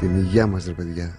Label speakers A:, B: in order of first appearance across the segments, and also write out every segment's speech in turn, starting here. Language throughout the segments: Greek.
A: ευθύνη. Γεια μας ρε παιδιά.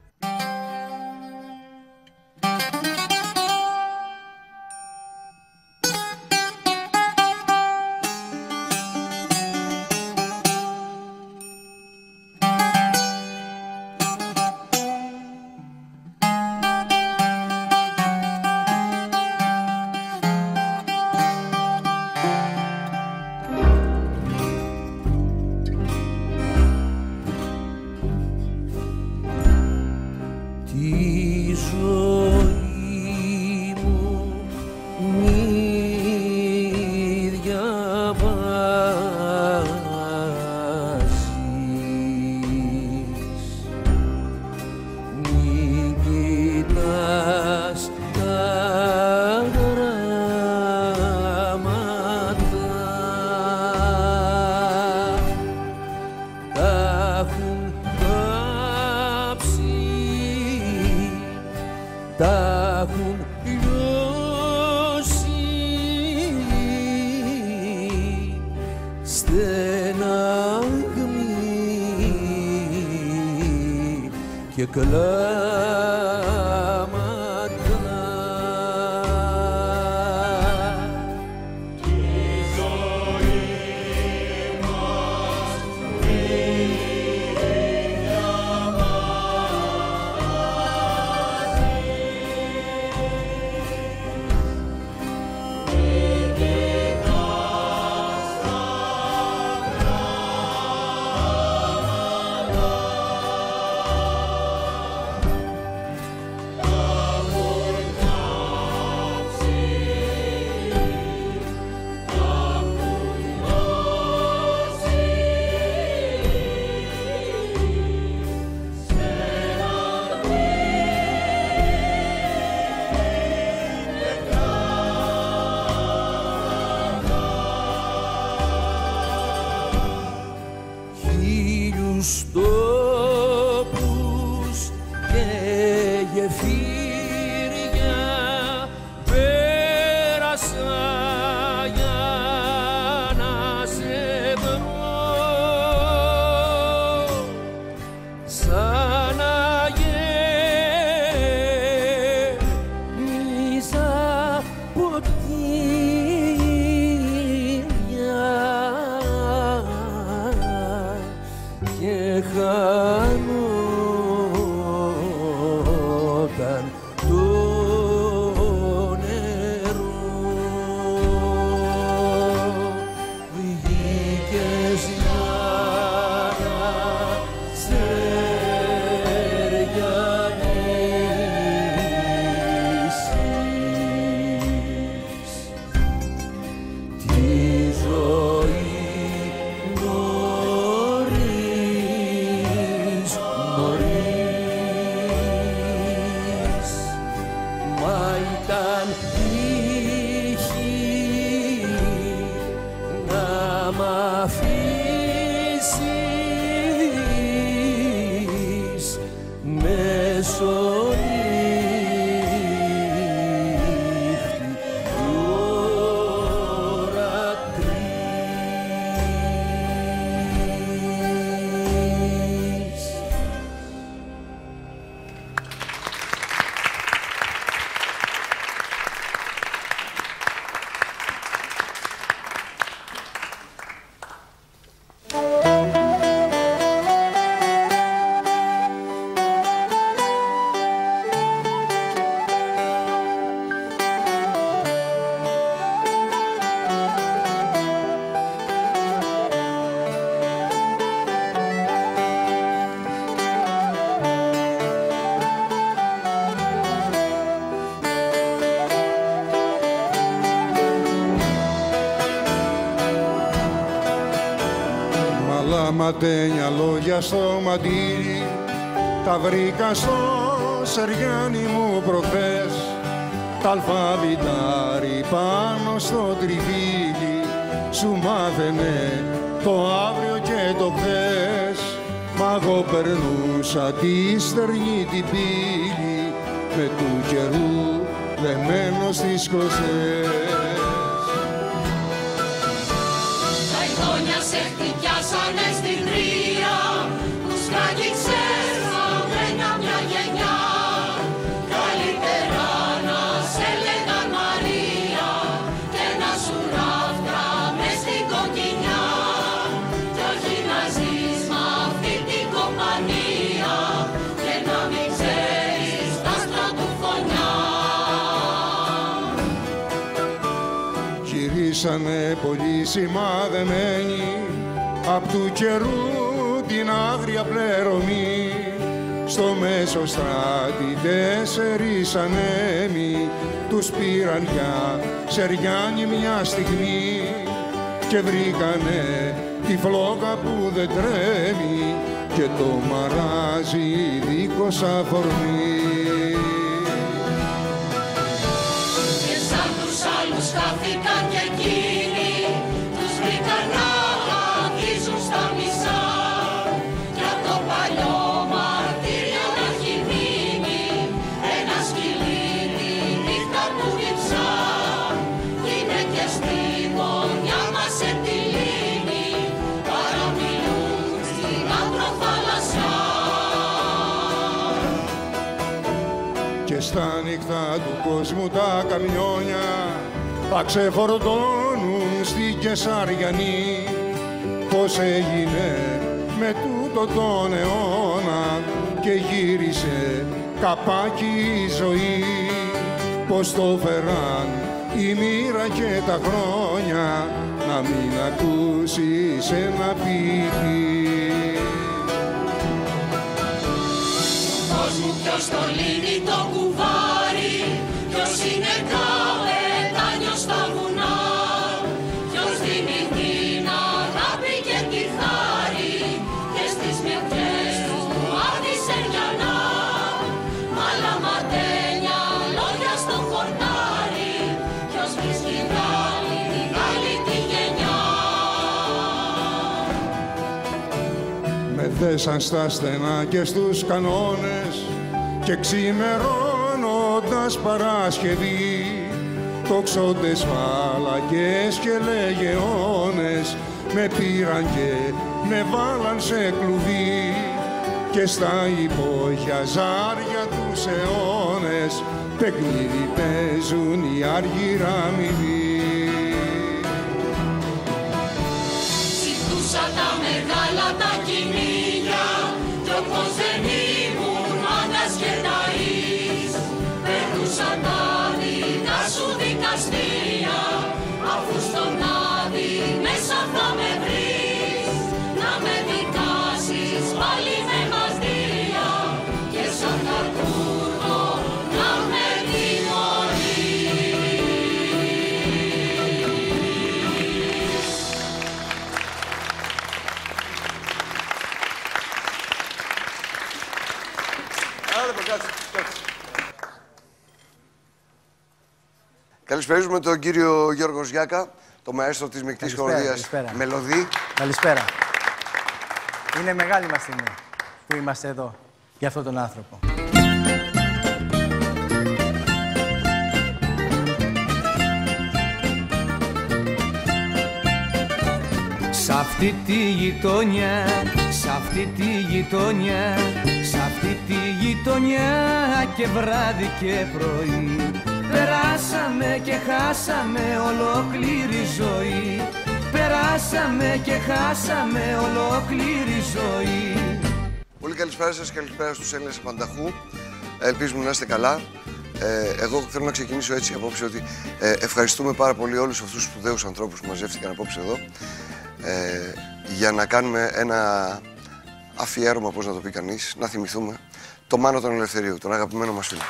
B: Ματένια λόγια στο μαντήρι, τα βρήκα στο σεριάνι μου προχθές. Τ' αλφαβητάρι πάνω στο τριβίλι, σου μάθαινε το αύριο και το χθες. Μα εγώ περνούσα τη στερνή την πύλη, με του καιρού δεμένο στις κλωσές.
C: Τα ειδόνια σε χτυπιάσανε στην τρία, που σκάγγιξε
B: ζήσανε πολύ σημαδεμένοι απ' του καιρού την άγρια πληρωμή. Στο Μεσοστράτη 4 ανέμοι τους πήραν για Σεριάννη μια στιγμή και βρήκανε τη φλόγα που δεν τρέμει και το μαράζι δίχως αφορμή.
A: Και σαν τους άλλους χάθηκαν κι εκείνοι, τους βρήκαν να αγγίζουν στα μισά κι απ' το παλιό μαρτύριο να έχει μείνει ένα σκυλί τη νύχτα που διψά. Είναι και στη γωνιά μας εν τη λίμνη παραμιλούν στην άντρο-θάλασσά.
B: Και στα νύχτα του κόσμου τα καμιόνια θα ξεφορτώνουν στη Κεσαριανή. Πώς έγινε με τούτο τον αιώνα και γύρισε καπάκι η ζωή. Πώς το φεράν η μοίρα και τα χρόνια να μην ακούσεις ένα ποιητή.
A: Κόσμου ποιος το λύνει το κουβάρι, ποιος είναι καπετάνιος στα βουνά, ποιος δίνει την αγάπη και τη χάρη και στις μυρτιές του άδυσεριανά. Μ' άλλα ματένια λόγια στο χορτάρι, ποιος βρίσκει Γάλλη τη γενιά.
B: Με δέσαν στα στενά και στους κανόνες και ξημερώνοντας Παρασκευή τοξότες, φάλακες και λεγεώνες με πήραν και με βάλαν σε κλουβί και στα υπόγεια ζάρια τους αιώνες παιχνίδι παίζουν οι αργυραμιλοί.
A: Συντούσα τα μεγάλα τα κυνήγια κι όπως δεν ήμουν μάγκας και ταΐς, περνούσαν τα δικά σου δικαστήρια, αφού στον άδει μέσα θα με βρεις, να με δικάσεις πάλι με μαστήρια και σαν κακούργο να με τιμωρείς.
C: Καλησπέριζουμε τον κύριο Γιώργο Γιάκα, το μαέστρο της μεικτής χοροδίας Μελωδή.
D: Καλησπέρα. Είναι μεγάλη μας τιμή που είμαστε εδώ για αυτόν τον άνθρωπο. Σ' αυτή τη γειτονιά, σ' αυτή τη γειτονιά, σ' αυτή τη γειτονιά και βράδυ και πρωί περάσαμε και χάσαμε ολόκληρη ζωή. Περάσαμε και χάσαμε ολόκληρη ζωή.
C: Πολύ καλησπέρα σας, καλησπέρα στους Έλληνες Πανταχού. Ελπίζουμε να είστε καλά. Εγώ θέλω να ξεκινήσω έτσι απόψε ότι ευχαριστούμε πάρα πολύ όλους αυτούς τους σπουδαίους ανθρώπους που μαζεύτηκαν απόψε εδώ για να κάνουμε ένα αφιέρωμα, πώς να το πει κανείς, να θυμηθούμε το Μάνο τον Ελευθερίου, τον αγαπημένο μας φίλο.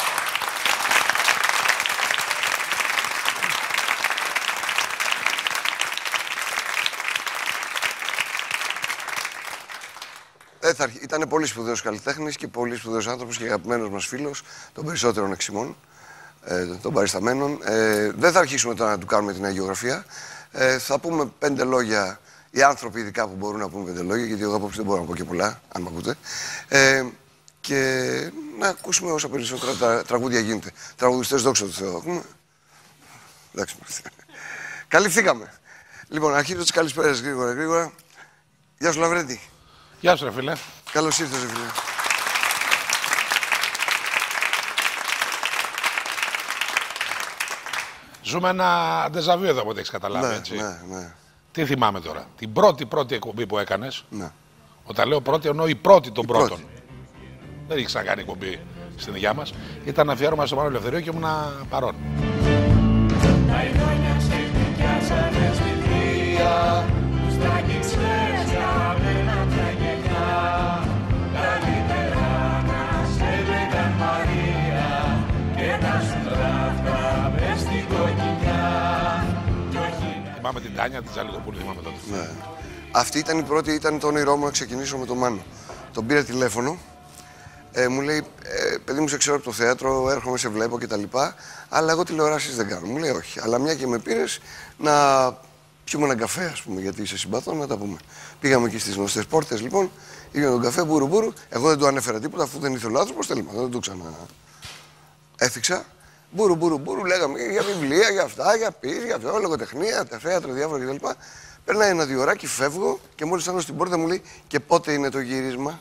C: Ήταν πολύ σπουδαίος καλλιτέχνης και πολύ σπουδαίος άνθρωπος και αγαπημένος μας φίλος των περισσότερων εξημών, των παρισταμένων. Δεν θα αρχίσουμε τώρα να του κάνουμε την αγιογραφία. Θα πούμε 5 λόγια, οι άνθρωποι ειδικά που μπορούν να πούμε 5 λόγια, γιατί εγώ απόψε δεν μπορώ να πω και πολλά, αν με ακούτε. Και να ακούσουμε όσα περισσότερα τραγούδια γίνεται. Τραγουδιστές, δόξα τω Θεώ. Ακούμε. Εντάξει, καλυφθήκαμε. Λοιπόν, αρχίζω τις καλησπέρες γρήγορα. Γεια σου, Λαβρέντη.
E: Γεια σου, ρε φίλε.
C: Καλώς ήρθες, ρε φίλε.
E: Ζούμε ένα ντεζαβίου εδώ, από ό,τι έχεις καταλάβει, έτσι.
C: Ναι.
E: Τι θυμάμαι τώρα. Την πρώτη εκπομπή που έκανες.
C: Ναι.
E: Όταν λέω πρώτη, εννοώ η πρώτη των πρώτων. Δεν είχε ξανακάνει εκπομπή στην υγειά μας. Ήταν αφιέρωμα στο Μάνο Ελευθερίου και ήμουν παρόν. Τα ειδόνια ξυπνικιάζα
A: Μαρία, τους τραγγίξες για μένα πια γενιά. Καλύτερα να σε λέγαν Μαρία και να σου τράφτα μες στην κοκκινιά.
E: Θυμάμαι την Τάνια, την Τζαλικοπούλη, θυμάμαι τότε.
C: Ναι. Αυτή ήταν η πρώτη, ήταν το όνειρό μου να ξεκινήσω με τον Μάνο. Τον πήρα τηλέφωνο, μου λέει, παιδί μου σε ξέρω από το θέατρο, έρχομαι, σε βλέπω κτλ. Αλλά εγώ τηλεοράσεις δεν κάνω. Μου λέει όχι. Αλλά μια και με πήρες να πιούμε έναν καφέ, ας πούμε, γιατί σε συμπαθώ, να τα πούμε. Πήγαμε εκεί στις γνωστές πόρτες, λοιπόν, πήγαμε τον καφέ, μπουρου. Εγώ δεν του ανέφερα τίποτα, αφού δεν ήθελε ο άνθρωπος, τέλος, δεν το ξανά έθιξα. Μπουρου, λέγαμε για βιβλία, για αυτά, για πεις, για αυτό, λογοτεχνία, τα θέατρα, διάφορα κτλ. Περνάει ένα διωράκι, φεύγω και μόλις φτάνω στην πόρτα μου λέει και πότε είναι το γύρισμα.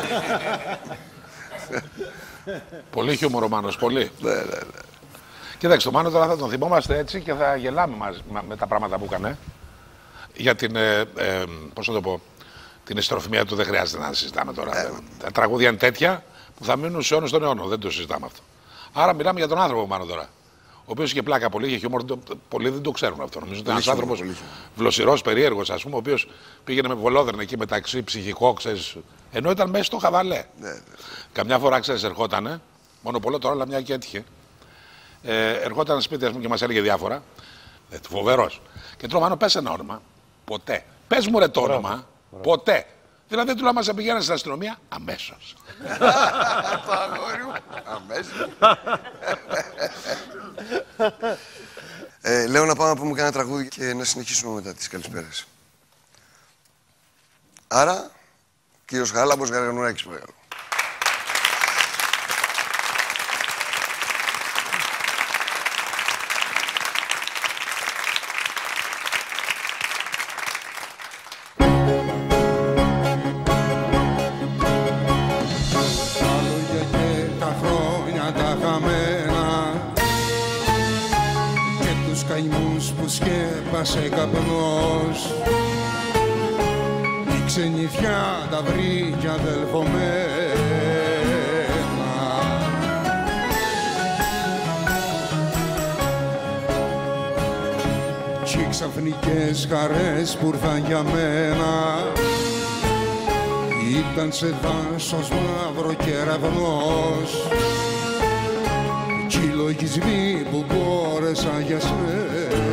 E: Πολύ χιούμορ ο Μάνος, πολύ.
C: Ναι.
E: Κοίταξε, το Μάνο τώρα θα τον θυμόμαστε έτσι και θα γελάμε με τα πράγματα που έκανε. Για την, πώς να το πω, την ιστροφημία του δεν χρειάζεται να συζητάμε τώρα. Τα τραγούδια είναι τέτοια που θα μείνουν σε αιώνες των αιώνων, δεν το συζητάμε αυτό. Άρα μιλάμε για τον άνθρωπο Μάνο τώρα. Ο οποίος είχε πλάκα πολύ, είχε χιούμορ, πολλοί δεν το ξέρουν αυτό. Νομίζω ότι είναι ένας άνθρωπος βλοσιρός, περίεργος, ας πούμε, ο οποίος πήγαινε με βολόδερνα εκεί μεταξύ ψυχικό, ξέρεις, ενώ ήταν μέσα στο χαβαλέ. Ναι. Καμιά φορά, ξέρεις, ερχότανε, μόνο πολλό τώρα, αλλά μια και έτυχε. Ερχόταν σπίτι, ας πούμε, και μας έλεγε διάφορα. Φοβερός. Και τρώω, Μάνο, πες ένα όνομα. Ποτέ. Πες μου ρε το όνομα. Ποτέ. Δηλαδή, του λέμε, σε πηγαίνανε στην αστυνομία, αμέσως.
C: Το αγόρι μου. Αμέσως. Λέω να πάμε να πούμε κανένα τραγούδι και να συνεχίσουμε μετά τις καλησπέρες. Άρα, κύριος Χάλαμπος Γαργανουράκης, παρακαλώ.
B: Σκέπασε καπνός, η ξενιθιά τα βρήκε αδελφομένα κι οι ξαφνικές χαρές που ήρθαν για μένα ήταν σε δάσος μαύρο κεραυνός κι οι λογισμοί που μπόρεσα για σένα.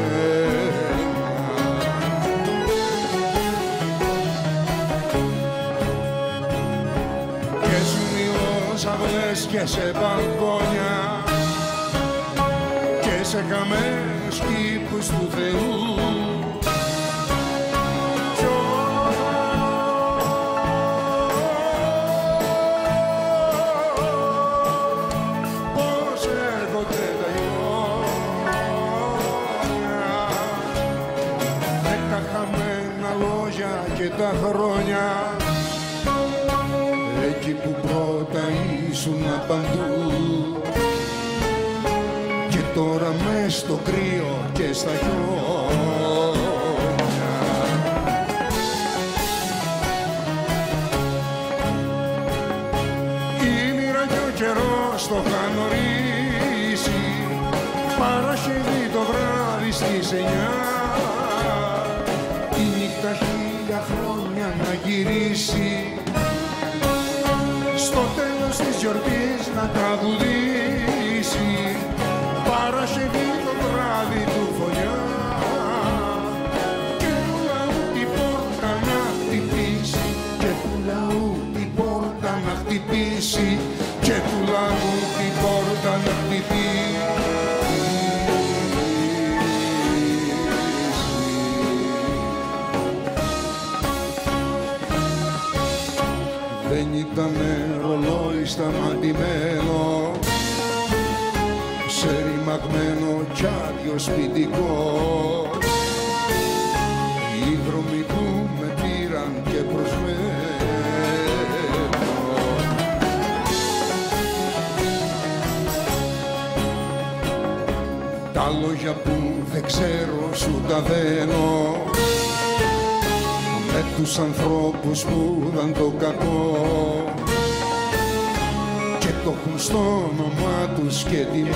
B: Και σε μπαλκόνια και σε χαμένους κήπους του Θεού πώς έρχονται τα χιόνια με τα χαμένα λόγια και τα χρόνια εκεί που πρώτα ήσουν παντού και τώρα μες στο κρύο και στα χιόνια. Η μοίρα και ο καιρός το είχαν ορίσει Παρασκευή το βράδυ στις 9 η νύχτα 1000 χρόνια να γυρίσει στο τέλος της γιορτής να τραγουδήσει Παρασκευή το βράδυ του φωλιά και του λαού την πόρτα να χτυπήσει και του λαού την πόρτα να χτυπήσει και του λαού την πόρτα να χτυπήσει. Δεν ήτανε ρολόι σταματημένο σε ρημαγμένο κι άδειο σπιτικό οι δρόμοι που με πήραν και προσμένω τα λόγια που δεν ξέρω σου τα δένω με τους ανθρώπους που δαν το κακό και το έχουν στο όνομά τους και ντυμένο.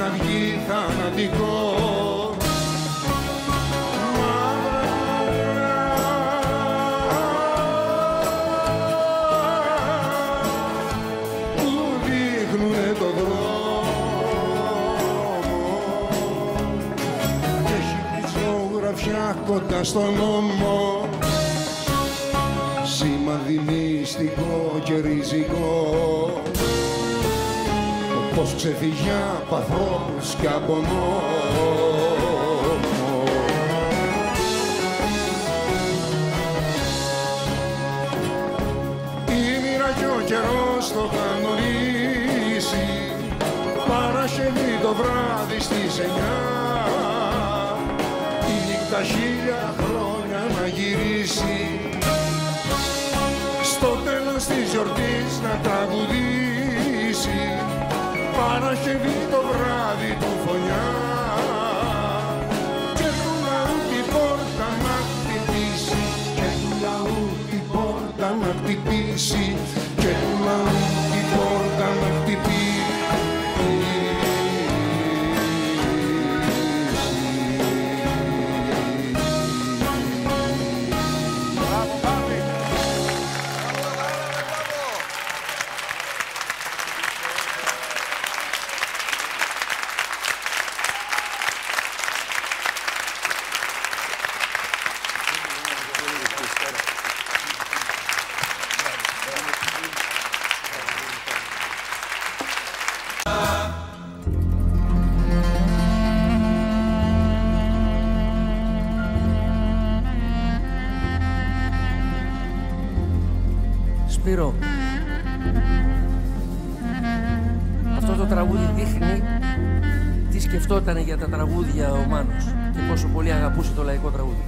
B: να βγει θανατικό. Που δείχνουνε το δρόμο και έχει πριτσόγραφια κοντά στον νόμο, σημάδι μυστικό και ριζικό, πως ξεφύγει απ' ανθρώπους κι από νόμο. Η μοίρα κι ο καιρός το κανονίσει, Παρασκευή το βράδυ στις 9, η νύχτα 1000 χρόνια να γυρίσει, στο τέλος της γιορτής να τραγουδήσει, Παρασκευή το βράδυ του φωνιά, και του λαού την πόρτα να χτυπήσει, και του λαού την πόρτα να χτυπήσει, και του λαού την πόρτα να χτυπήσει.
F: Σπύρο, αυτό το τραγούδι δείχνει τι σκεφτόταν για τα τραγούδια ο Μάνος και πόσο πολύ αγαπούσε το λαϊκό τραγούδι.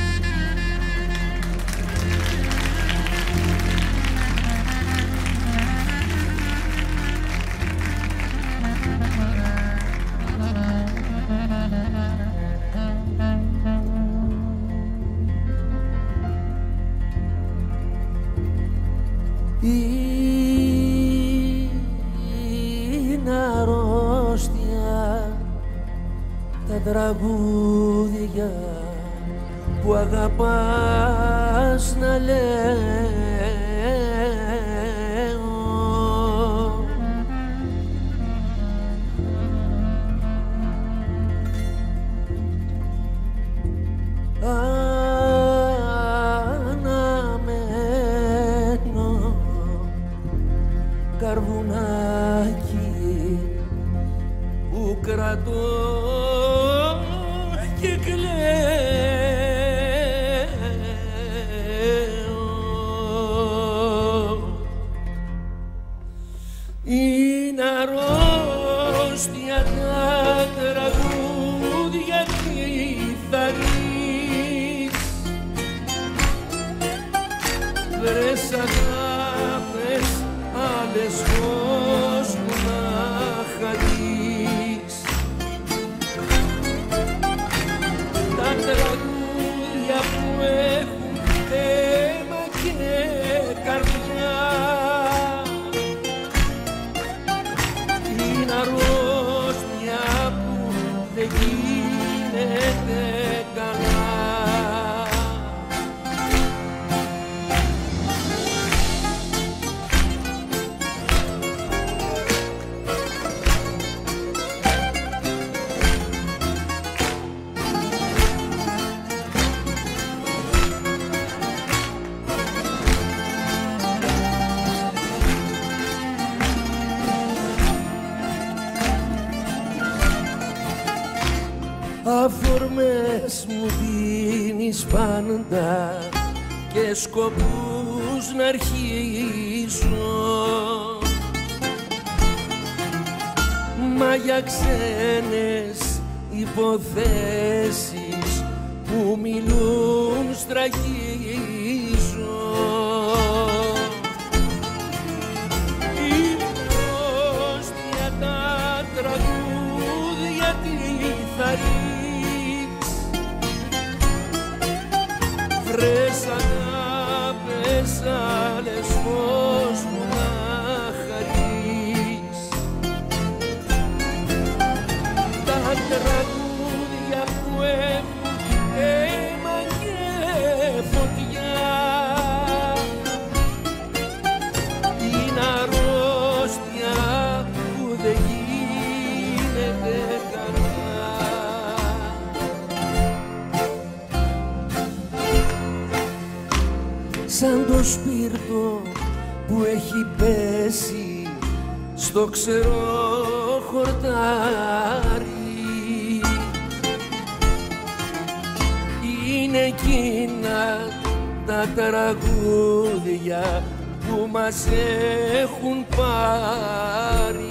F: Είναι αρρώστια τα τραγούδια που αγαπάς να λέω. Αναμένω καρβουνάκι που κρατώ και κλαίω. Είναι αρρώστια τα τραγούδια τι θα ρεις, βρες αγάπες άλλες φως που να χαλείς. Τα τραγούδια που έχουν θέμα και καρδιά είναι αρρώστια που δεν γίνεται καλά. Αφορμές μου δίνεις πάντα και σκοπούς να αρχίσω, μα για ξένες υποθέσεις που μιλούν στραγγίζω. Είναι αρρώστια τα τραγούδια τι θα ρίξεις, βρες αγάπες άλλες φως μου να χαρείς. στο ξερό χορτάρι είναι εκείνα τα τραγούδια που μας έχουν πάρει.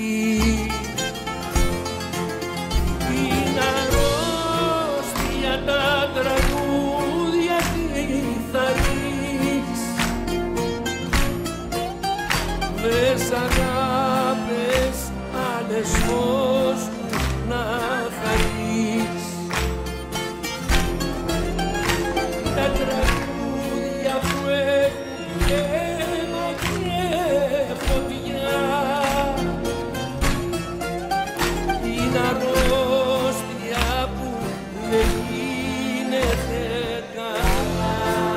F: Είναι αρρώστια τα τραγούδια τι θα ρίξ, δες αγάπες άλλες φως να χαρείς. Τα τραγούδια που έχουν αίμα και φωτιά είναι αρρώστια που δεν γίνεται καλά.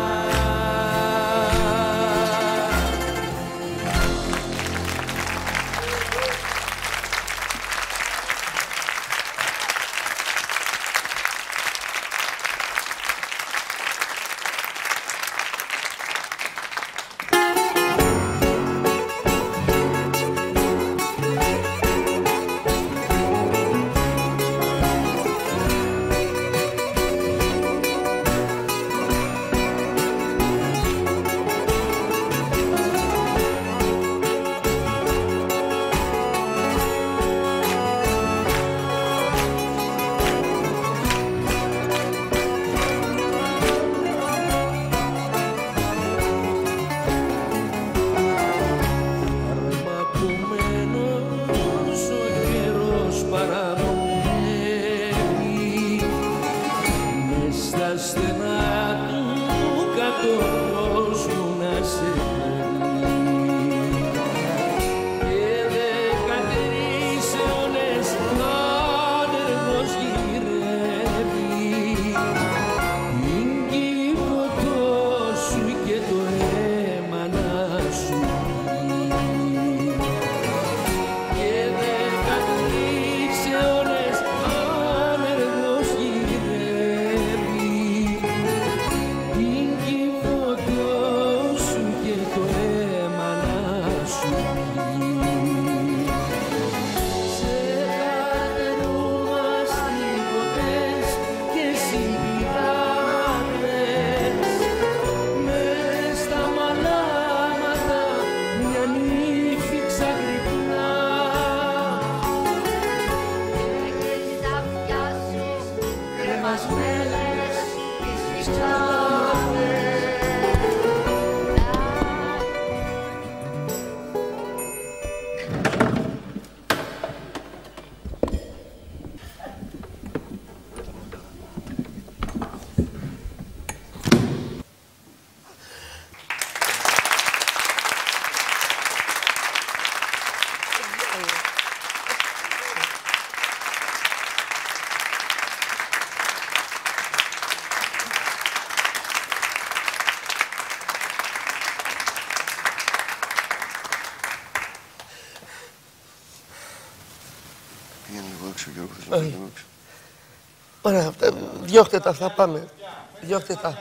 G: Ωραία, διώχτε τα, θα πάμε. Διώχτε τα.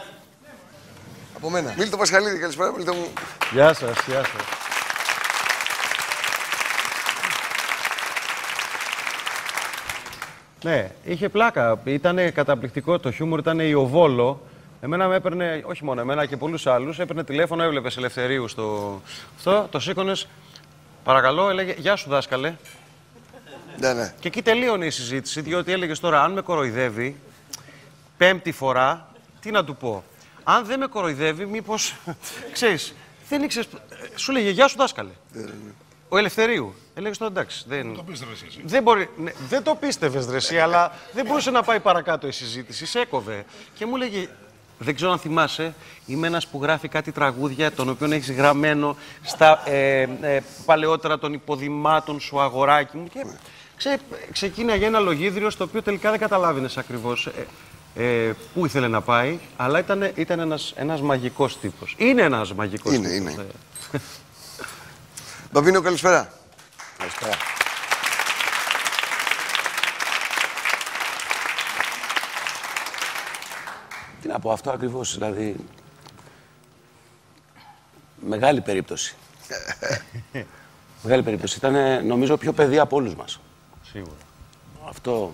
C: Από μένα. Μίλτο Πασχαλίδη, καλησπέρα, Μίλτο μου.
H: Γεια σας, γεια σας. Ναι, είχε πλάκα. Ήταν καταπληκτικό. Το χιούμορ ήταν ιωβόλο. Εμένα με έπαιρνε, όχι μόνο εμένα και πολλούς άλλους, έπαιρνε τηλέφωνο, έβλεπες Ελευθερίου στο. Αυτό, το σήκωνες. Παρακαλώ, έλεγε γεια σου δάσκαλε.
C: Ναι, ναι.
H: Και εκεί τελείωνε η συζήτηση, διότι έλεγες τώρα, αν με κοροϊδεύει, πέμπτη φορά, τι να του πω. Αν δεν με κοροϊδεύει, μήπως, ξέρεις, δεν ήξερες, σου λέγε γεια σου δάσκαλε. Ο Ελευθερίου. Έλεγες τώρα εντάξει.
E: Το πίστευες εσύ.
H: Δεν μπορεί, ναι, δεν το πίστευες ρε εσύ, αλλά δεν μπορούσε να πάει παρακάτω η συζήτηση, σε έκοβε. Και μου λέγε, δεν ξέρω αν θυμάσαι, είμαι ένας που γράφει κάτι τραγούδια, τον οποίο έχεις γραμμένο στα παλαιότερα των υποδημάτων σου, αγοράκι μου. Και ξεκίναγε ένα λογίδριο στο οποίο τελικά δεν καταλάβαινες ακριβώς πού ήθελε να πάει, αλλά ήταν ένας μαγικός τύπος. Είναι ένας μαγικός τύπος.
C: Είναι. Μπαμπίνο, καλησπέρα.
E: Καλησπέρα.
I: Τι να πω, αυτό ακριβώς, δηλαδή, μεγάλη περίπτωση. Μεγάλη περίπτωση. Ήταν, νομίζω, πιο παιδί από όλους μας.
H: Σίγουρα.
I: Αυτό.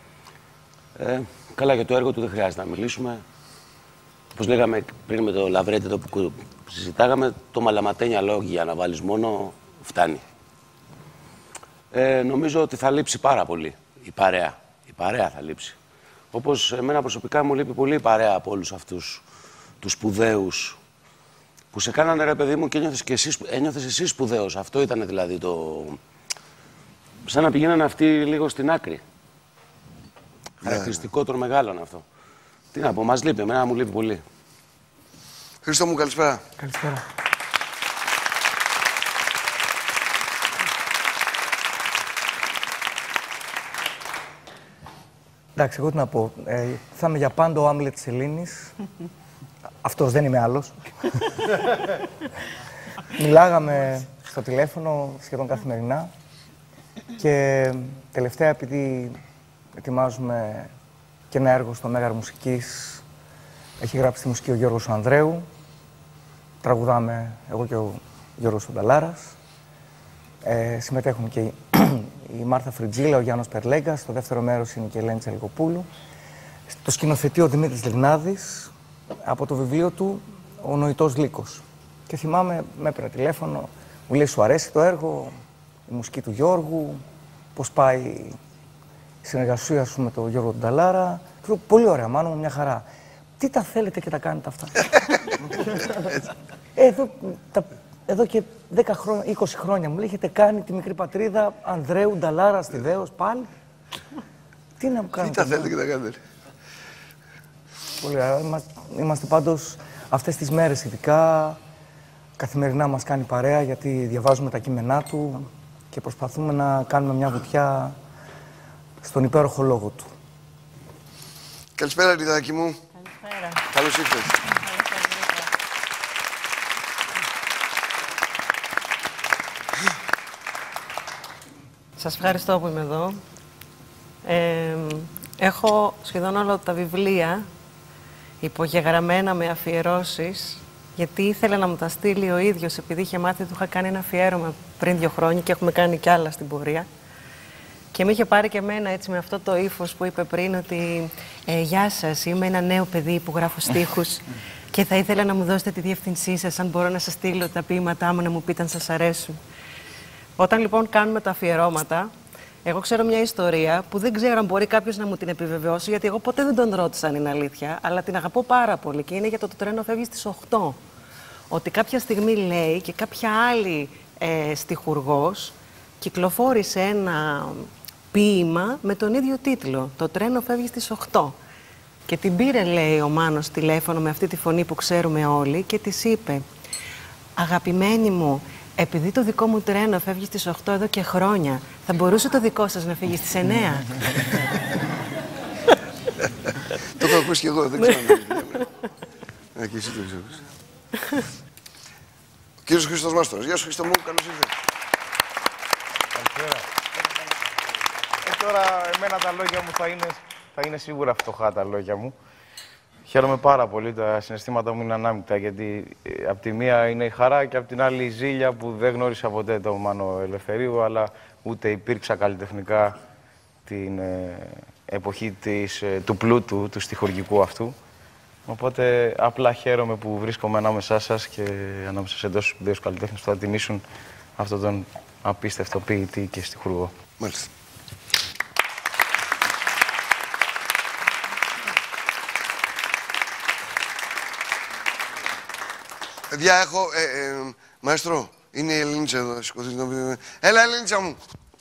I: Καλά, για το έργο του δεν χρειάζεται να μιλήσουμε. Όπως λέγαμε πριν με το Λαβρέτη εδώ που συζητάγαμε, το μαλαματένια λόγια για να βάλεις μόνο φτάνει. Νομίζω ότι θα λείψει πάρα πολύ η παρέα. Η παρέα θα λείψει. Όπως εμένα προσωπικά μου λείπει πολύ η παρέα από όλους αυτούς τους σπουδαίους που σε κάνανε, ρε παιδί μου, και ένιωθες εσύ σπουδαίος. Αυτό ήταν δηλαδή το... Σαν να πηγαίνανε αυτοί λίγο στην άκρη. Χαρακτηριστικό των μεγάλων αυτό. Τι να πω, μας λείπει, εμένα μου λείπει πολύ.
C: Χρήστο μου, καλησπέρα.
D: Καλησπέρα. Εντάξει, εγώ τι να πω. Θα είμαι για πάντα ο Άμλετ της Ελλήνης. Αυτός, δεν είμαι άλλος. Μιλάγαμε στο τηλέφωνο σχεδόν καθημερινά και τελευταία, επειδή ετοιμάζουμε και ένα έργο στο Μέγαρο Μουσικής, έχει γράψει τη μουσική ο Γιώργος Ανδρέου, τραγουδάμε εγώ και ο Γιώργος Νταλάρας, συμμετέχουν και η Μάρθα Φριτζίλα, ο Γιάννος Περλέγκας, στο δεύτερο μέρος είναι και η Ελένη Τσαλικοπούλου. Το σκηνοθετεί ο Δημήτρης Λιγνάδης, από το βιβλίο του «Ο Νοητός Λύκος». Και θυμάμαι, με έπαιρνε τηλέφωνο, μου λέει: σου αρέσει το έργο, η μουσική του Γιώργου, πώς πάει η συνεργασία σου με τον Γιώργο Νταλάρα. Του λέω: πολύ ωραία, Μάνο μου, μια χαρά. Τι τα θέλετε και τα κάνετε αυτά? Εδώ και 10 χρόνια, 20 χρόνια μου λέει: έχετε κάνει τη μικρή πατρίδα Ανδρέου Νταλάρα στη Δέος πάλι. Τι να μου κάνετε?
C: Τι τα θέλετε και τα κάνετε?
D: Πολύ ωραία. Είμαστε πάντως αυτές τις μέρες ειδικά, καθημερινά μας κάνει παρέα, γιατί διαβάζουμε τα κείμενά του και προσπαθούμε να κάνουμε μια βουτιά στον υπέροχο λόγο του.
C: Καλησπέρα, Ριδάκη μου.
J: Καλησπέρα.
C: Καλώς ήρθες.
J: Σας ευχαριστώ που είμαι εδώ. Έχω σχεδόν όλα τα βιβλία υπογεγραμμένα με αφιερώσεις, γιατί ήθελε να μου τα στείλει ο ίδιος, επειδή είχε μάθει ότι του είχα κάνει ένα αφιέρωμα πριν 2 χρόνια και έχουμε κάνει κι άλλα στην πορεία. Και με είχε πάρει και εμένα έτσι με αυτό το ύφος που είπε πριν, ότι «Γεια σας, είμαι ένα νέο παιδί που γράφω στίχους και θα ήθελα να μου δώσετε τη διεύθυνσή σας, αν μπορώ να σας στείλω τα ποίηματά μου να μου πείτε αν σας αρέσουν». Όταν λοιπόν κάνουμε τα αφιερώματα, εγώ ξέρω μια ιστορία που δεν ξέρω αν μπορεί κάποιος να μου την επιβεβαιώσει, γιατί εγώ ποτέ δεν τον ρώτησα αν είναι αλήθεια, αλλά την αγαπώ πάρα πολύ και είναι για το τρένο φεύγει στις 8. Ότι κάποια στιγμή λέει και κάποια άλλη στιχουργός κυκλοφόρησε ένα ποίημα με τον ίδιο τίτλο, «Το τρένο φεύγει στις 8». Και την πήρε, λέει, ο Μάνος τηλέφωνο με αυτή τη φωνή που ξέρουμε όλοι και της είπε: «Αγαπημένη μου, επειδή το δικό μου τρένο φεύγει στις 8 εδώ και χρόνια, θα μπορούσε το δικό σας να φύγει στις 9».
C: Το έχω ακούσει και εγώ, δεν ξέρω. Και εσύ το ξέρεις. Ο κύριος Χρήστος Μάστορας. Γεια σου, Χρήστο μου, καλώς ήρθες.
K: Καλησπέρα. Τώρα, εμένα τα λόγια μου θα είναι σίγουρα φτωχά τα λόγια μου. Χαίρομαι πάρα πολύ, τα συναισθήματα μου είναι ανάμεικτα, γιατί από τη μία είναι η χαρά και από την άλλη η ζήλια που δεν γνώρισα ποτέ τον Μάνο Ελευθερίου, αλλά ούτε υπήρξα καλλιτεχνικά την εποχή του πλούτου, του στιχουργικού αυτού. Οπότε απλά χαίρομαι που βρίσκομαι ανάμεσά σας και ανάμεσα σε τόσους σπουδαίους καλλιτέχνες που θα τιμήσουν αυτόν τον απίστευτο ποιητή και στιχουργό.
C: Μάλιστα. Παιδιά, έχω... Μαέστρο, είναι η Ελληνίτσα εδώ, σηκωθείς να πείτε. Έλα, Ελληνίτσα μου!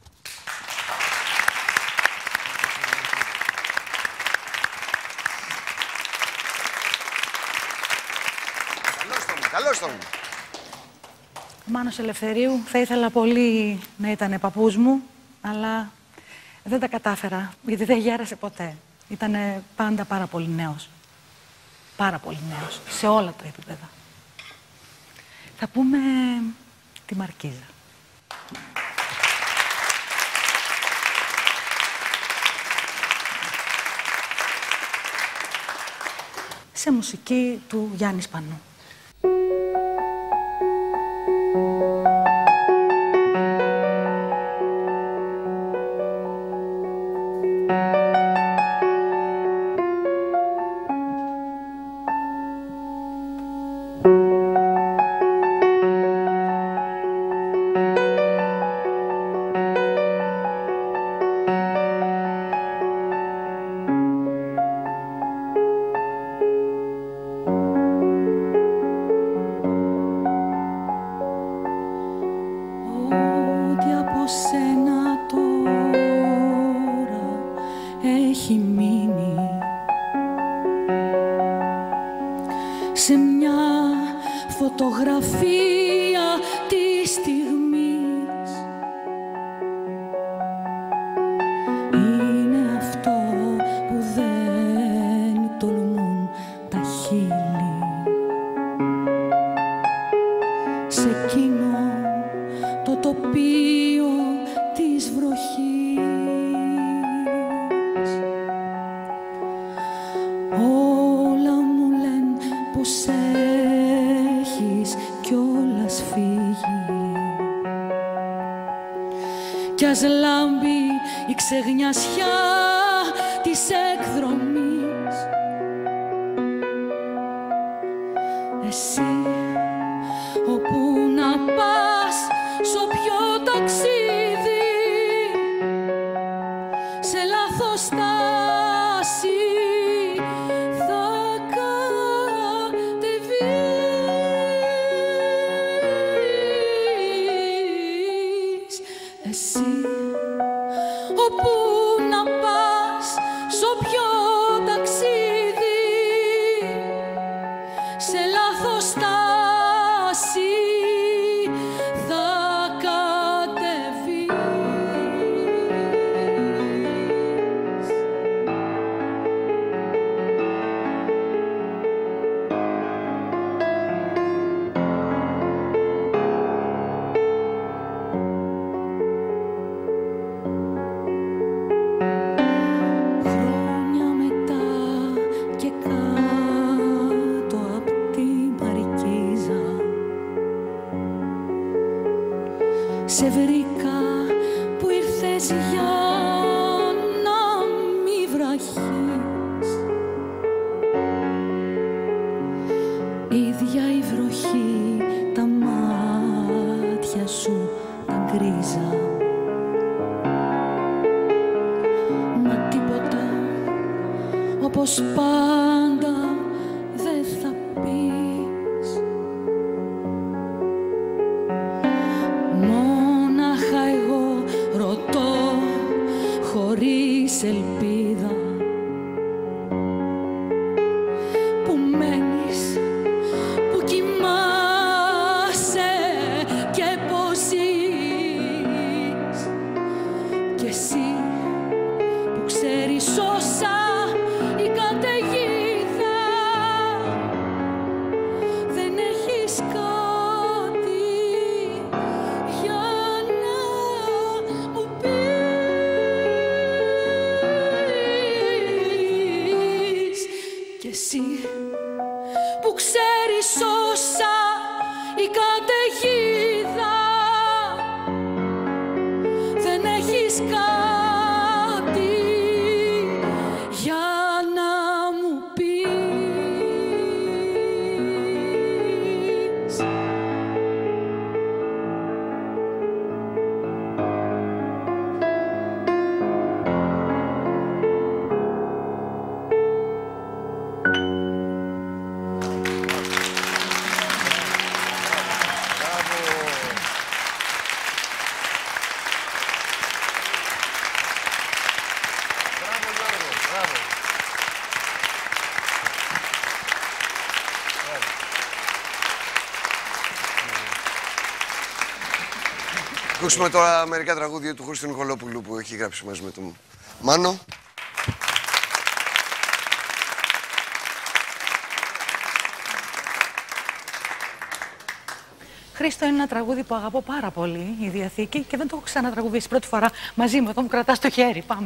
C: Καλώς το μου.
L: Ο Μάνος Ελευθερίου θα ήθελα πολύ να ήταν παππούς μου, αλλά δεν τα κατάφερα, γιατί δεν γέρασε ποτέ. Ήτανε πάντα πάρα πολύ νέος. Πάρα πολύ νέος, σε όλα τα επίπεδα. Θα πούμε τη Μαρκίζα. Σε μουσική του Γιάννη Σπανού.
M: ζωγραφία της στιγμής. Είναι αυτό που δεν τολμούν τα χείλη σε εκείνο το τοπίο της βροχής. Όλα μου λένε πως έχεις κιόλας φύγει κι ας λάμπει η ξεγνιασιά της εκδρομής. Εσύ όπου να πας, σ' όποιο ταξίδι, σε λάθος στάση θα κατεβείς. Εσύ όπου να πας, σ' όποιο ταξίδι, σε λάθος στάση θα κατεβείς. Χρόνια μετά και κάτω απ' την παρικίζα σε βρήκα που ήρθες για να μη βραχείς. Ίδια η βροχή, τα μάτια σου τα γκρίζα, μα τίποτα όπως πάντα δεν θα πεις. Μόναχα εγώ ρωτώ χωρίς ελπίδα, που μένεις, που κοιμάσαι και πως ζεις. Κι εσύ που ξέρεις όσα η καταιγίδα, δεν έχεις κάτι για να μου πεις. Κι εσύ που ξέρεις όσα η καταιγίδα, δεν έχεις κάτι για να μου πεις.
C: Ακούσουμε τώρα μερικά τραγούδια του Χρήστου Νικολόπουλου που έχει γράψει μαζί με τον Μάνο.
L: Χρήστο, είναι ένα τραγούδι που αγαπώ πάρα πολύ, η Διαθήκη, και δεν το έχω ξανατραγουδήσει. Πρώτη φορά μαζί μου, εδώ μου κρατάς το χέρι. Πάμε.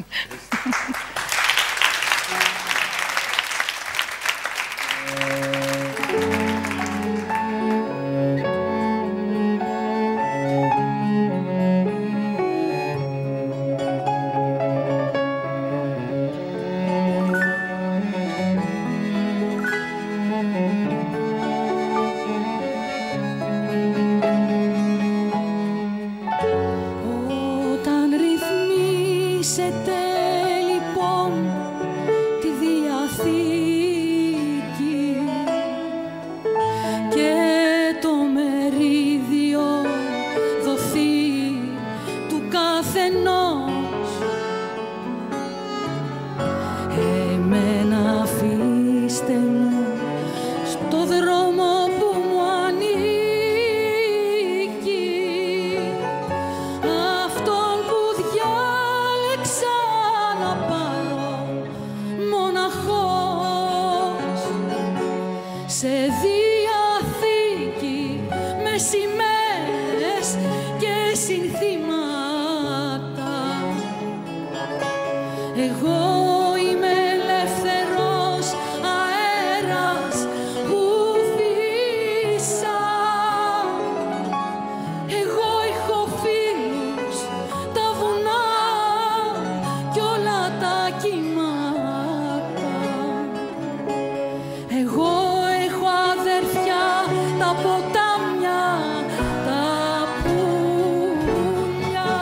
L: Όταν ρυθμίσετε λοιπόν τη Διαθήκη και το μερίδιο δοθεί του καθενός, εμένα αφήστε μου στο δρόμο που μου ανοίγει
M: Εγώ είμαι ελεύθερος αέρας που φύσα. Εγώ έχω φίλους, τα βουνά κι όλα τα κύματα. Εγώ έχω αδέρφια, τα ποτάμια, τα πουλιά.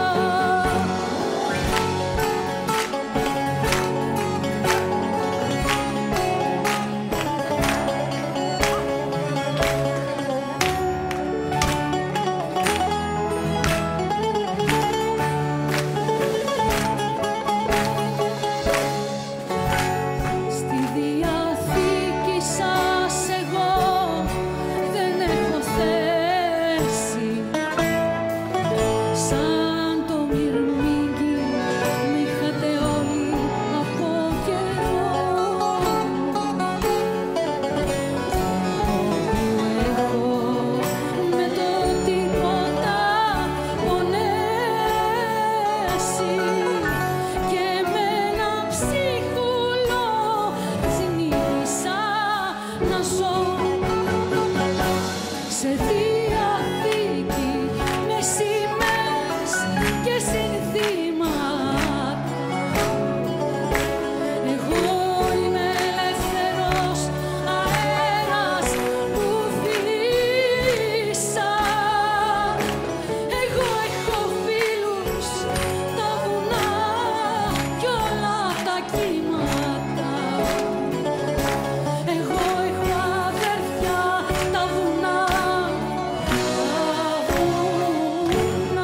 M: Στη διαθήκη σας εγώ δεν έχω θέση. Σαν το μυρμήγκι με είχατε όλοι από καιρό. Εγώ με το τίποτα πονέσει και με ένα ψίχουλο συνήθισα να ζω. Σε διαθήκη με σημαίες και συνθήματα. Εγώ είμαι ελεύθερος αέρας που φύσα. Εγώ έχω φίλους, τα βουνά κι όλα τα κύματα. Εγώ έχω αδέρφια, τα βουνά, τα βουνά.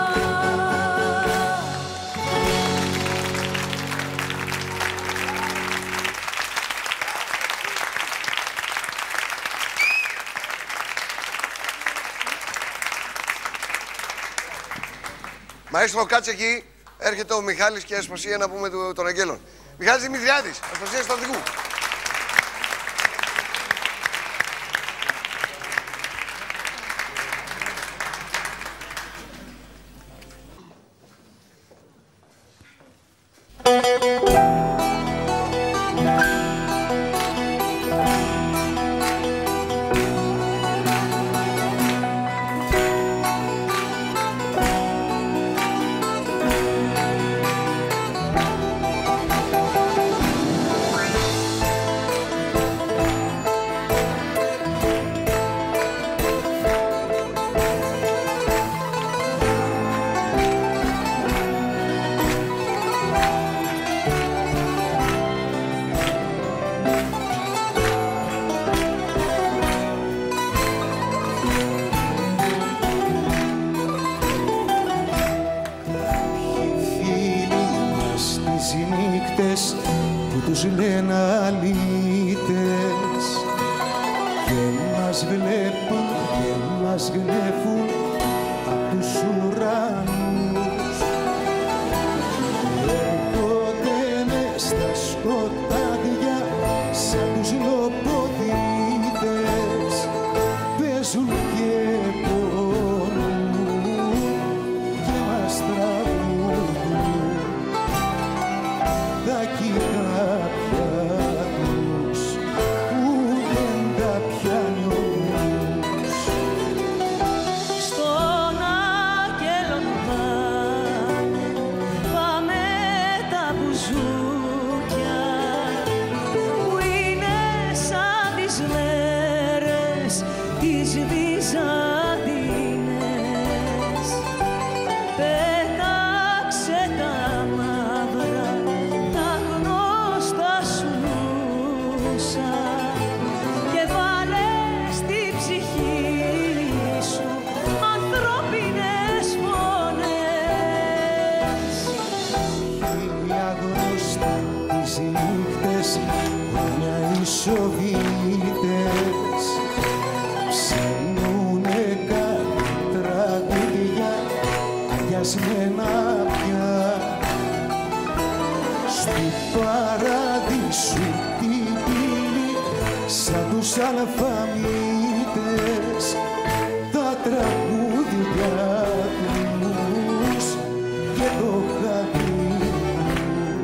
C: Μαέστρο, κάτσε εκεί. Έρχεται ο Μιχάλης και ασπασία να πούμε των αγγέλων. Μιχάλης Δημητριάδης, ασπασία στρατηγού.
B: Φίλοι μας τις νύχτες που τους λένε αλήτες και μας βλέπουν και μας γνέφουν απ' τους ουρανούς. Έρχονται μες στα σκοτάδια σαν τους λοποδίτες, παίζουν και πονούν και μας τραγουδούν. Τα κοιτάπια τους που δεν τα πιάνει ο νους.
M: Στον άγγελον πάμε τα μπουζούκια που είναι σαν τις μέρες τις Βυζαντινές. Πέταξε τα μαύρα, τα γνώστα σου νούσα και βάλε στη ψυχή σου ανθρώπινες φωνές.
B: Χίλια γνώστα τις νύχτες χρόνια οι Σοβιέτες ψάνουνε κάτι τραγούδια αγιασμένα πια στου παραδείσου την πύλη σαν τους αλφαμίτες τα τραγούδια τους και το χαμί τους.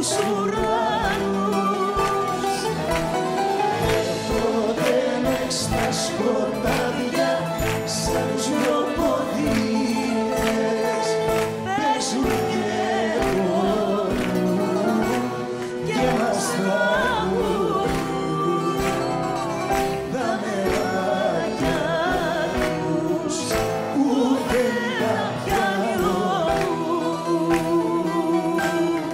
A: τους ουρανούς. Τότε μες στα σκοτάδια σαν τους δυο ποδήλες παίζουν και πονούν και μας τραγουδούν τα μεράκια τους ούτε να πιάνει όρους.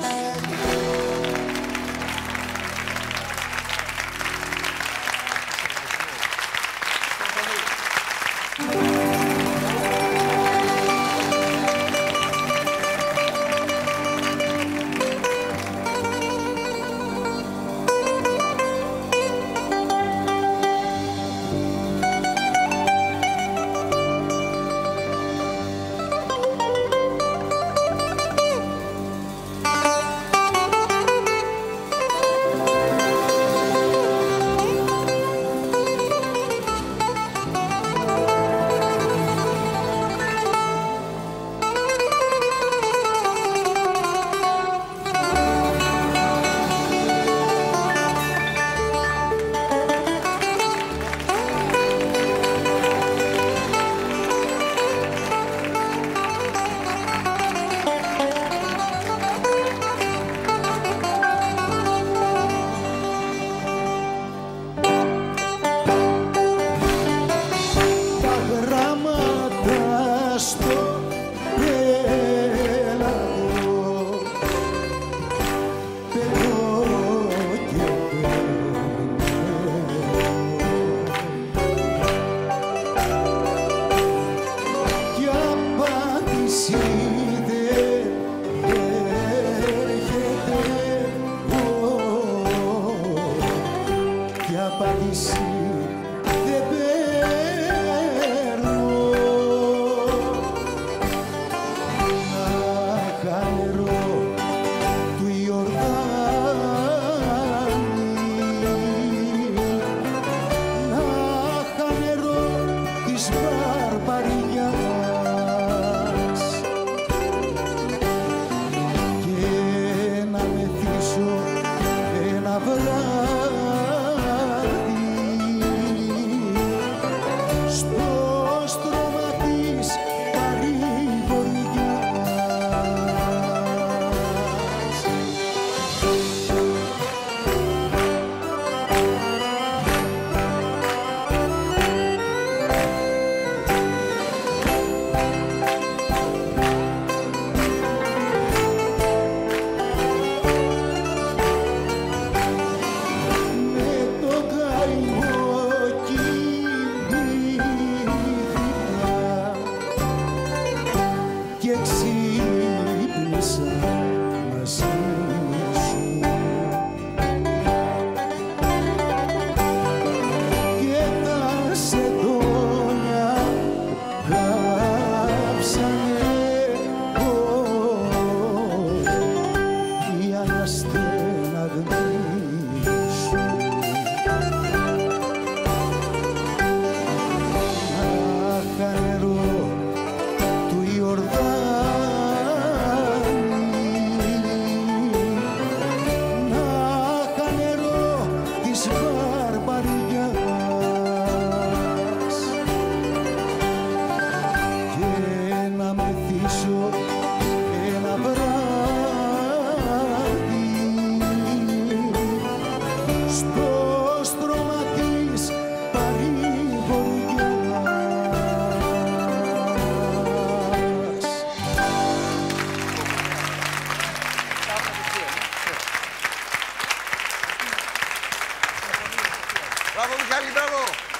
C: Μπράβο Μιχάλη, μπράβο!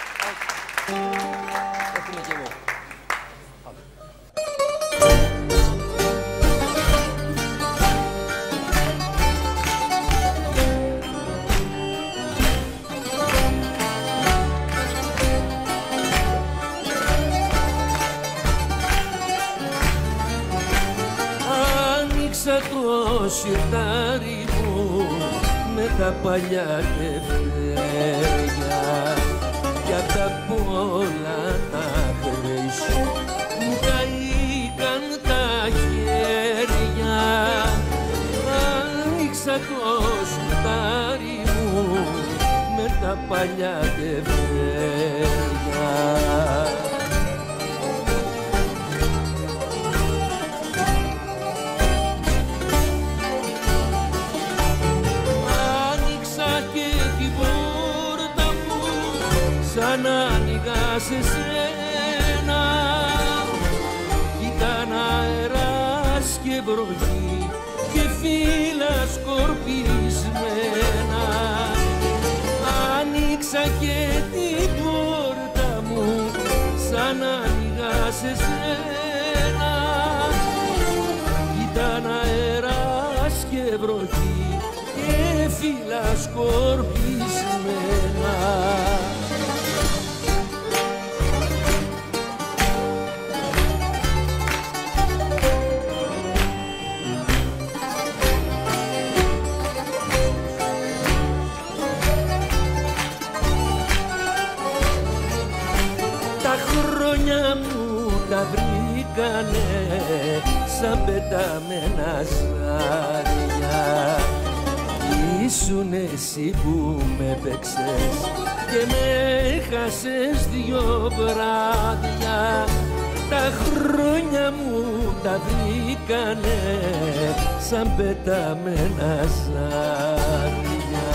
F: Έχουμε και εγώ. Άνοιξα το σιρτάρι μου με τα παλιά τευτέρια για τα πολλά τα χρέη σου μου καήκαν τα χέρια. Άνοιξα κακό σουτάρι μου με τα παλιά τεφέρια. Άνοιξα και την πόρτα μου σαν άνοιγα σε σένα. Ήταν αέρας και βροχή και φύλλα σκορπισμένα. Άνοιξα και την πόρτα μου σαν άνοιγα σε σένα. Ήταν αέρας και βροχή και φύλλα σκορπισμένα. Τα βρήκανε σαν πεταμένα ζάρια. Ήσουν εσύ που με παίξες και με χάσες 2 βράδια. Τα χρόνια μου τα βρήκανε σαν πεταμένα ζάρια.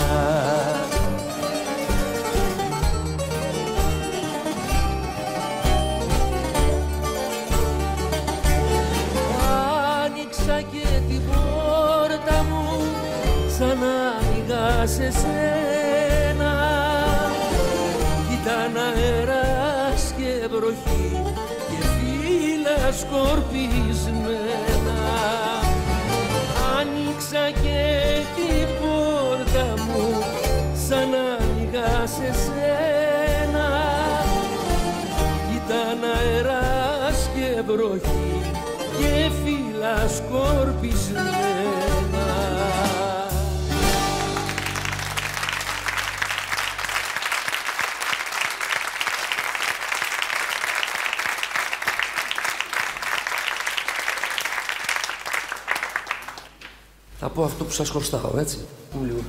F: Και την πόρτα μου σαν άνοιγα σε σένα. Ήταν αέρας και βροχή και φύλλα σκορπισμένα. Άνοιξα και την πόρτα μου σαν άνοιγα σε σένα. Ήταν αέρας και βροχή και φύλλα σκορπισμένα. Θα πω αυτό που σας χρωστάω, έτσι, λίγο.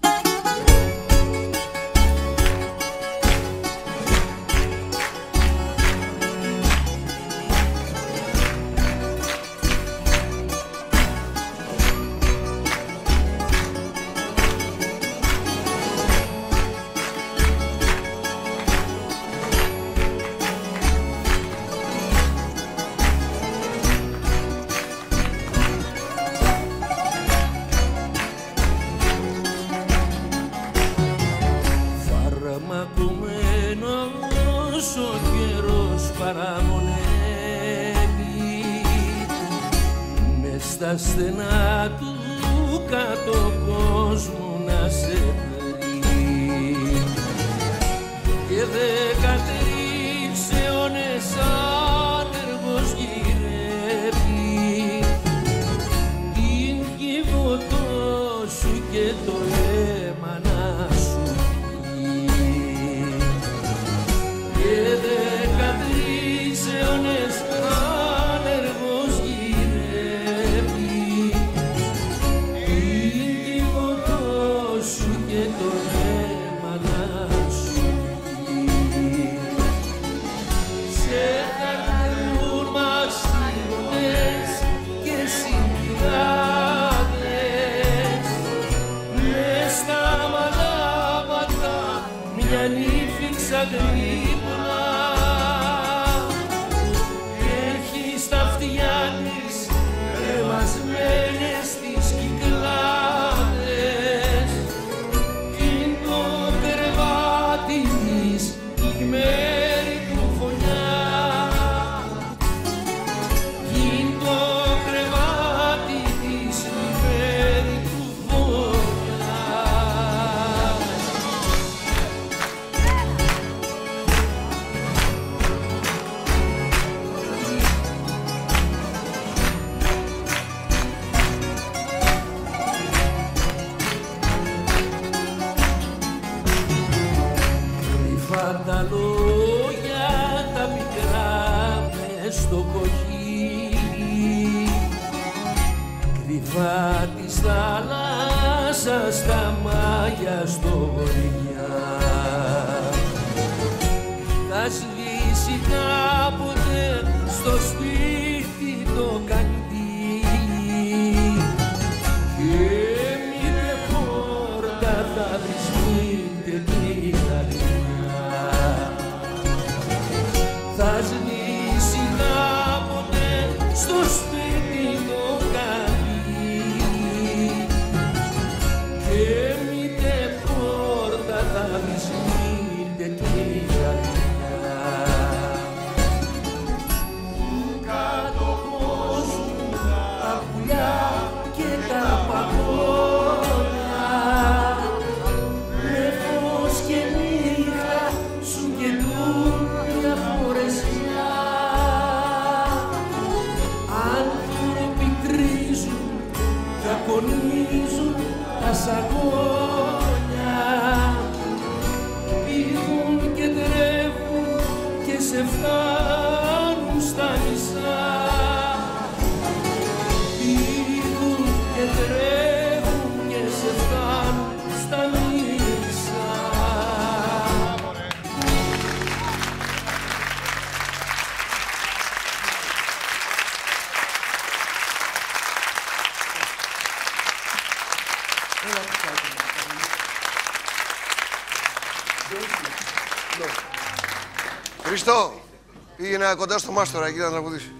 F: Στα στενά του κάτω κόσμου να σε βρει και 13 αιώνες άνεργος γυρεύει την κυβωτό σου και το αίμα να σου πει και 13 αιώνες άνεργος γρήγορα έχει στα αυτιά της κρεμασμένες τις κυκλάδες είναι το κρεβάτι της η μέρη του φωνιά είναι το κρεβάτι της η μέρη του φωνιά. Τα λόγια τα μικρά μες στο κοχύλι κρυφά της θάλασσας ανάσα στα μάγια στο βορειά. Θα σβήσει κάποτε στο σπίτι το καντήλι και μήτε πόρτα θα βρεις μήτε τη γαλιά. Θα σβήσει κάποτε στο σπίτι το καντήλι και μήτε πόρτα θα βρεις μήτε τη γαλιά. Αγωνίζουν τα σαγόνια, πηγούν και τρέχουν και σε φτάνουν στα μισά. Πηγούν και τρέχουν και σε φτάνουν στα μισά.
C: Χριστό, πήγαινε κοντά στο Μάστορα εκεί να τραγουδήσει.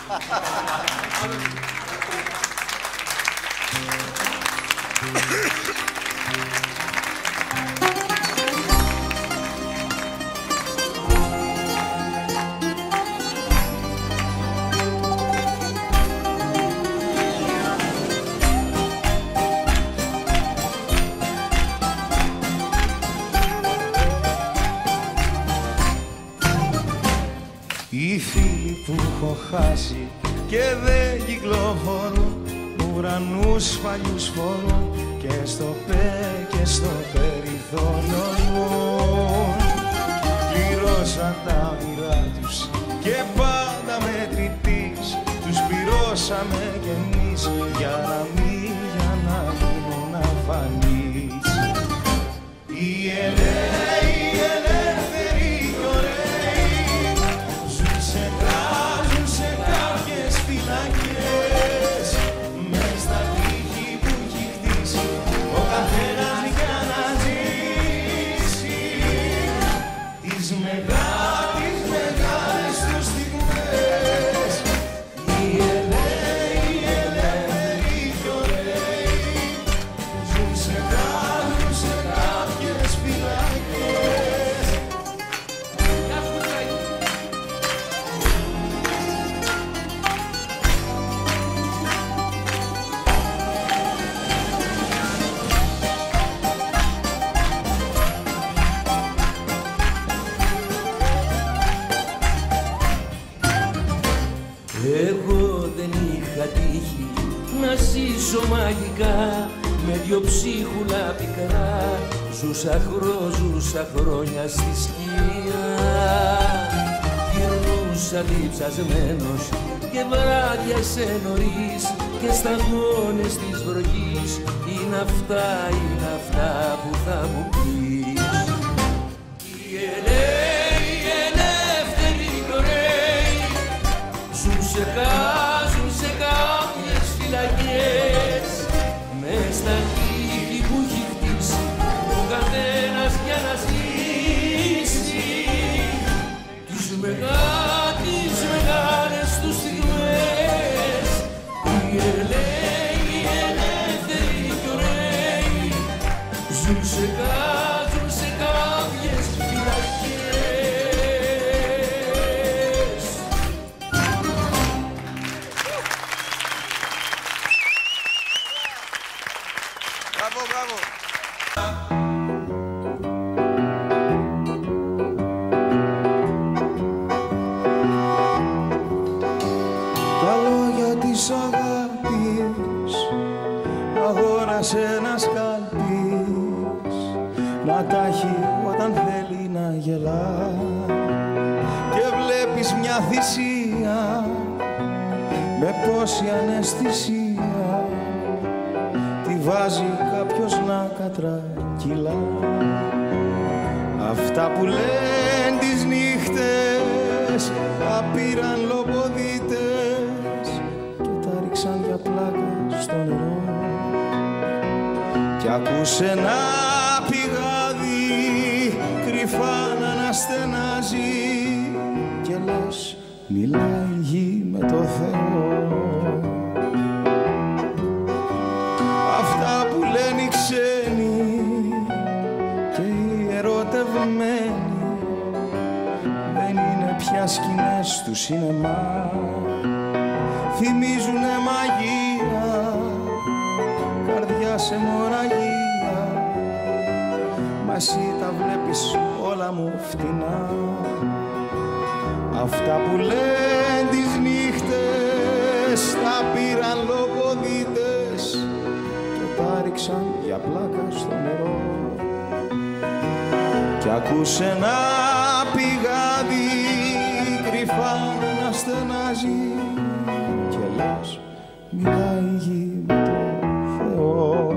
N: Οι φίλοι που έχω χάσει και δεν κυκλοφορούν, ουρανούς παλιούς φορούν και στο και στο περιθώριο ζουν. Πληρώσαν τα όνειρά τους και πάντα μετρητής, τους πληρώσαμε κι εμείς για να μείνουν αφανείς. Οι ελεύθεροι, οι ελεύθεροι κι ωραίοι ζουν σε κάποιες φυλακές, μες στα τείχη που έχει χτίσει ο καθένας για να ζήσει τις μεγάλες τους στιγμές. Οι ελεύθεροι κι ωραίοι ζουν σε κάποιες φυλακές.
F: Εγώ δεν είχα τύχει να ζήσω μαγικά με δυο ψίχουλα πικρά. Ζούσα χρόνια στη σκιά. Γυρνούσα διψασμένος και βράδιασε νωρίς και σταγόνες της βροχής. Είναι αυτά που θα μου πεις. Οι ελεύθεροι κι ωραίοι ζουν σε κάποιες φυλακές, μες στα τείχη που έχει χτίσει ο καθένας για να ζήσει τις μεγάλες τους στιγμές. Οι ελεύθεροι κι ωραίοι ζουν σε κάποιες φυλακές.
C: Μπράβο, μπράβο.
N: Τα λόγια της αγάπης αγόρασε ένας καλπής να τα έχει όταν θέλει να γελά, και βλέπεις μια θυσία με πόση αναισθησία τη
O: βάζει κάποιος να κατρακυλά. Αυτά που λένε τις νύχτες τα πήραν λοποδίτες και τα ρίξαν για πλάκα στο νερό. Κι ακούς ένα πηγάδι κρυφά να αναστενάζει και λες μιλάει η γη με το Θεό. Αυτά που λένε οι ξένοι και οι ερωτευμένοι δεν είναι πια σκηνές του σινεμά. Θυμίζουνε μαγεία, καρδιά σε μοραγία, μα εσύ τα βλέπεις όλα μου φτηνά. Αυτά που λένε τις νύχτες τα πήραν λογοδίτες και τα ρίξαν για πλάκα στο νερό. Κι ακούς ένα πηγάδι κρυφά να στενάζει και λες μιλάει η γη με το Θεό.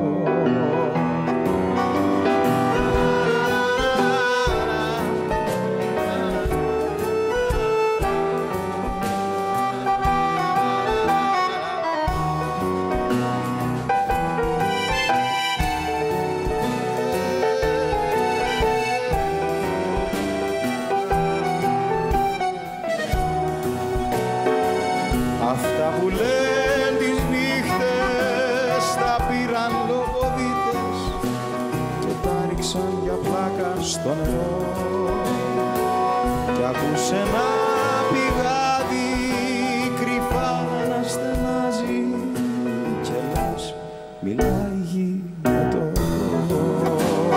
O: Αυτά που λένε τις νύχτες τα πήραν λογοδίτες και τα ρίξαν για πλάκα στο νερό. Κι ακούς ένα πηγάδι κρυφά να στενάζει και λες μιλάει η γη με το Θεό.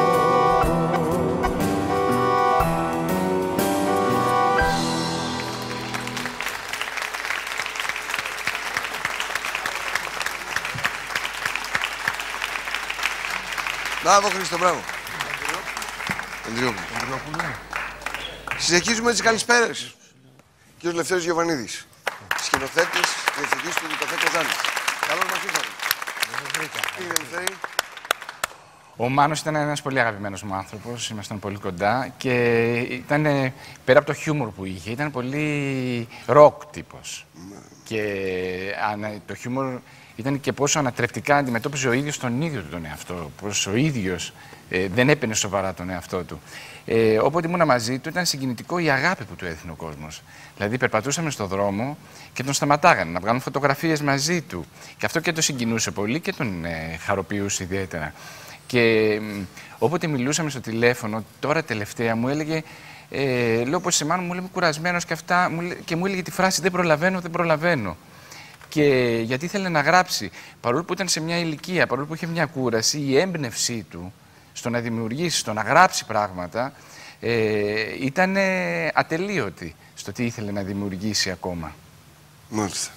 C: Μπράβο Χρήστο, μπράβο. Ανδριόπουλο. Συνεχίζουμε τις καλησπέρες. Κύριος Λευτέρης Γιωβανίδης, σκηνοθέτης, διευθυντής του Δικαφέ Κοζάνης. Καλώς μας ήρθατε. Κύριε Λευτέρη.
P: Ο Μάνος ήταν ένας πολύ αγαπημένος μου άνθρωπος, ήμασταν πολύ κοντά και ήταν, πέρα από το χιούμορ που είχε, ήταν πολύ ροκ τύπος. Και το χιούμορ ήταν και πόσο ανατρεπτικά αντιμετώπιζε ο ίδιος τον ίδιο του τον εαυτό, πως ο ίδιος δεν έπαινε σοβαρά τον εαυτό του. Όποτε ήμουν μαζί του ήταν συγκινητικό η αγάπη που του έδινε ο κόσμος. Δηλαδή περπατούσαμε στον δρόμο και τον σταματάγανε να βγάλουν φωτογραφίες μαζί του. Και αυτό και το συγκινούσε πολύ και τον χαροποιούσε ιδιαίτερα. Και όποτε μιλούσαμε στο τηλέφωνο, τώρα τελευταία μου έλεγε, λέω πως σε μάλλον μου λέει κουρασμένος και αυτά, και μου έλεγε τη φράση «Δεν προλαβαίνω, δεν προλαβαίνω». Και γιατί ήθελε να γράψει, παρόλο που ήταν σε μια ηλικία, παρόλο που είχε μια κούραση, η έμπνευσή του στο να δημιουργήσει, στο να γράψει πράγματα, ήταν ατελείωτη στο τι ήθελε να δημιουργήσει ακόμα.
C: Μάλιστα.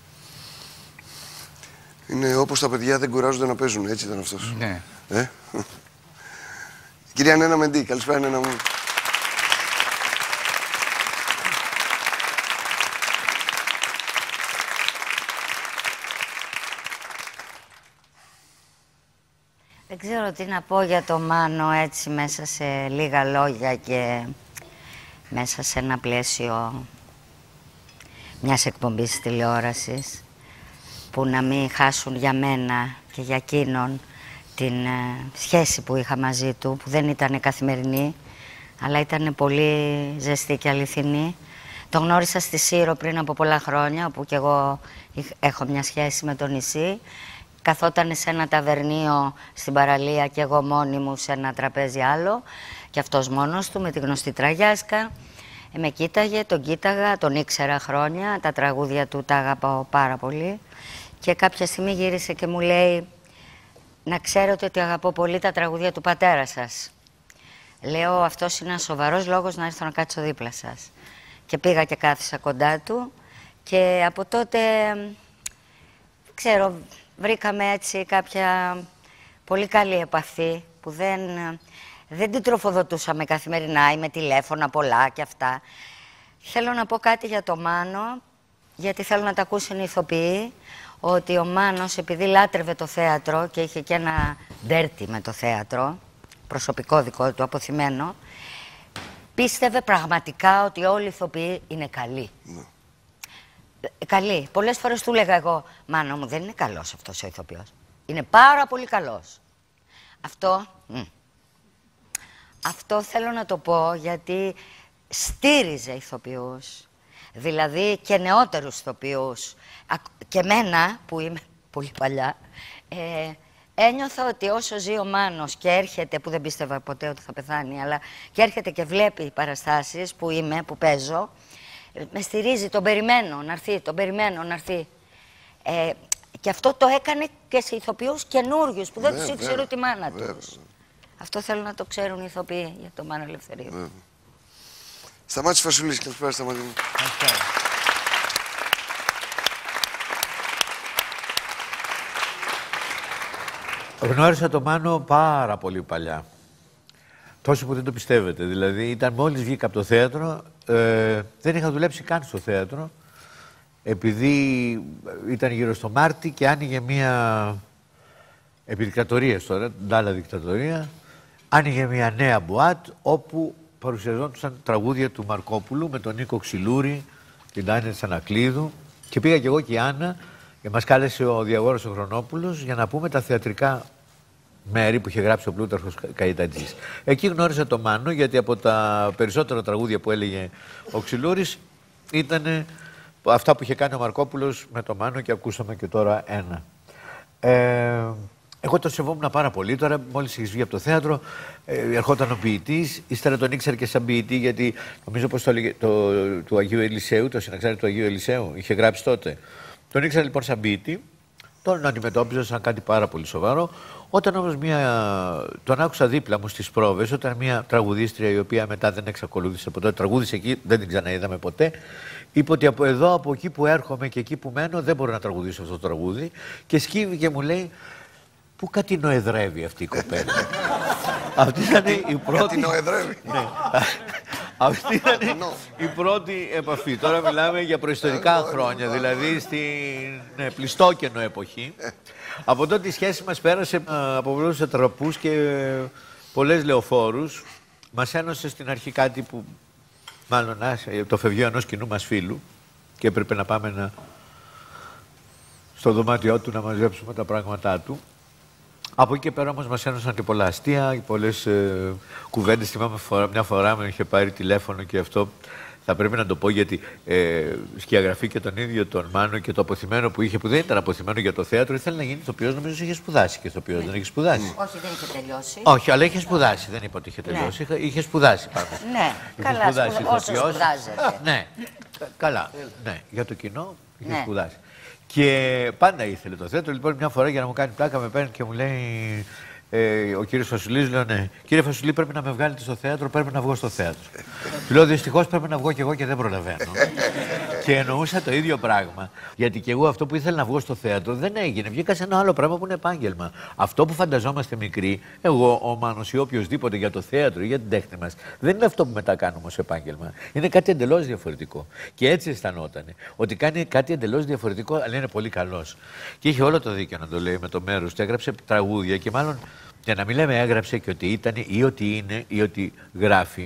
C: Είναι όπως τα παιδιά δεν κουράζονται να παίζουν, έτσι ήταν αυτός.
P: Ναι.
C: Κυρία Νένα Μεντή, καλησπέρα Νένα μου.
Q: Δεν ξέρω τι να πω για το Μάνο έτσι μέσα σε λίγα λόγια και μέσα σε ένα πλαίσιο μιας εκπομπής τηλεόρασης που να μην χάσουν για μένα και για εκείνον την σχέση που είχα μαζί του, που δεν ήταν καθημερινή αλλά ήταν πολύ ζεστή και αληθινή. Τον γνώρισα στη Σύρο πριν από πολλά χρόνια, όπου και εγώ έχω μια σχέση με το νησί. Καθόταν σε ένα ταβερνίο στην παραλία και εγώ μόνη μου σε ένα τραπέζι άλλο και αυτός μόνος του με τη γνωστή τραγιάσκα. Με κοίταγε, τον κοίταγα, τον ήξερα χρόνια, τα τραγούδια του τα αγαπάω πάρα πολύ και κάποια στιγμή γύρισε και μου λέει «Να ξέρετε ότι αγαπώ πολύ τα τραγούδια του πατέρα σας». Λέω «Αυτός είναι ένας σοβαρός λόγος να έρθω να κάτσω δίπλα σας». Και πήγα και κάθισα κοντά του και από τότε, ξέρω, βρήκαμε έτσι κάποια πολύ καλή επαφή που δεν την τροφοδοτούσαμε καθημερινά ή με τηλέφωνα πολλά και αυτά. Θέλω να πω κάτι για το Μάνο, γιατί θέλω να τα ακούσουν οι ηθοποιοί, ότι ο Μάνος, επειδή λάτρευε το θέατρο και είχε και ένα ντέρτι με το θέατρο, προσωπικό δικό του, αποθυμένο, πίστευε πραγματικά ότι όλοι οι ηθοποιοί είναι καλοί. Καλοί. Πολλές φορές του έλεγα εγώ, Μάνο μου, δεν είναι καλός αυτός ο ηθοποιός. Είναι πάρα πολύ καλός. Αυτό θέλω να το πω γιατί στήριζε ηθοποιούς. Δηλαδή και νεότερους ηθοποιούς. Και εμένα, που είμαι πολύ παλιά, ένιωθα ότι όσο ζει ο Μάνος και έρχεται, που δεν πίστευα ποτέ ότι θα πεθάνει, αλλά και έρχεται και βλέπει παραστάσεις που είμαι, που παίζω, με στηρίζει, τον περιμένω να έρθει, τον περιμένω να έρθει. Και αυτό το έκανε και σε ηθοποιούς καινούριους που δεν τους ήξερε ούτε η μάνα τους. Αυτό θέλω να το ξέρουν οι ηθοποιοί για τον Μάνο Ελευθερίου.
C: Σταμάτης Φασουλής, καλησπέρα Σταμάτη μου.
R: Γνώρισα τον Μάνο πάρα πολύ παλιά. Τόσο που δεν το πιστεύετε. Δηλαδή, μόλις βγήκα από το θέατρο, δεν είχα δουλέψει καν στο θέατρο, επειδή ήταν γύρω στο Μάρτι και άνοιγε μία επιδικτατορία τώρα, την άλλα δικτατορία, άνοιγε μία νέα μπουάτ, όπου παρουσιαζόντουσαν τραγούδια του Μαρκόπουλου με τον Νίκο Ξυλούρη, την Άννα Ανακλείδου, και πήγα κι εγώ και η Άννα και μας κάλεσε ο Διαγόρος ο Χρονόπουλος για να πούμε τα θεατρικά μέρη που είχε γράψει ο Πλούταρχος Καϊτατζής. Εκεί γνώρισα τον Μάνο, γιατί από τα περισσότερα τραγούδια που έλεγε ο Ξυλούρης ήταν αυτά που είχε κάνει ο Μαρκόπουλος με τον Μάνο, και ακούσαμε και τώρα ένα. Εγώ τον σεβόμουν πάρα πολύ. Τώρα, μόλις είχε βγει από το θέατρο, ερχόταν ο ποιητής. Ύστερα τον ήξερα και σαν ποιητή, γιατί νομίζω πως το έλεγε του Αγίου Ελισέου, το συναξάρι του Αγίου Ελισέου, είχε γράψει τότε. Τον ήξερα λοιπόν σαν ποιητή. Τον αντιμετώπιζα σαν κάτι πάρα πολύ σοβαρό. Όταν όμως τον άκουσα δίπλα μου στις πρόβες, όταν μια τραγουδίστρια, η οποία μετά δεν εξακολούθησε ποτέ, τραγούδισε εκεί, δεν την ξαναείδαμε ποτέ, είπε ότι από εκεί που έρχομαι και εκεί που μένω δεν μπορώ να τραγουδήσω αυτό το τραγούδι, και σκύβει και μου λέει, πού κάτι νοεδρεύει αυτή η κοπέλα. Αυτή ήταν η πρώτη. Ναι. Αυτή ήταν η πρώτη επαφή. Τώρα μιλάμε για προϊστορικά χρόνια, δηλαδή στην Πλειστόκαινο εποχή. Από τότε η σχέση μας πέρασε από πολλούς τραπούς και πολλές λεωφόρους. Μας ένωσε στην αρχή κάτι που, μάλλον το φευγείο ενός κοινού μας φίλου, και έπρεπε να πάμε στο δωμάτιό του να μαζέψουμε τα πράγματά του. Από εκεί και πέρα όμως μας ένωσαν και πολλά αστεία, πολλές κουβέντες. Θυμάμαι μια φορά με είχε πάρει τηλέφωνο, και αυτό θα πρέπει να το πω, γιατί σκιαγραφεί και τον ίδιο τον Μάνο, και το αποθυμένο που είχε, που δεν ήταν αποθυμένο για το θέατρο, ήθελε να γίνει ηθοποιός. Νομίζω ότι είχε σπουδάσει και ηθοποιός. Δεν είχε σπουδάσει.
Q: Όχι, δεν είχε τελειώσει.
R: Όχι, αλλά είχε σπουδάσει. Δεν είπα ότι είχε τελειώσει. Είχε σπουδάσει πάνω.
Q: Ναι, καλά, όσο σπουδάζεται.
R: Ναι, καλά. Ναι, για το κοινό είχε σπουδάσει. Και πάντα ήθελε το θέατρο. Λοιπόν, μια φορά για να μου κάνει πλάκα, με παίρνει και μου λέει ο κύριος Φασουλής, λέω ναι. Κύριε Φασουλή, πρέπει να με βγάλετε στο θέατρο, πρέπει να βγω στο θέατρο. Του λέω δυστυχώς πρέπει να βγω κι εγώ και δεν προλαβαίνω. Και εννοούσα το ίδιο πράγμα. Γιατί κι εγώ αυτό που ήθελα να βγω στο θέατρο δεν έγινε. Βγήκα σε ένα άλλο πράγμα που είναι επάγγελμα. Αυτό που φανταζόμαστε μικροί, εγώ, ο Μάνος ή οποιοδήποτε, για το θέατρο ή για την τέχνη μας, δεν είναι αυτό που μετά κάνουμε ως επάγγελμα. Είναι κάτι εντελώς διαφορετικό. Και έτσι αισθανόταν. Ότι κάνει κάτι εντελώς διαφορετικό, αλλά είναι πολύ καλός. Και είχε όλο το δίκιο να το λέει με το μέρος του. Έγραψε τραγούδια, και μάλλον για να μην λέμε έγραψε και ότι ήταν ή ότι είναι ή ότι γράφει.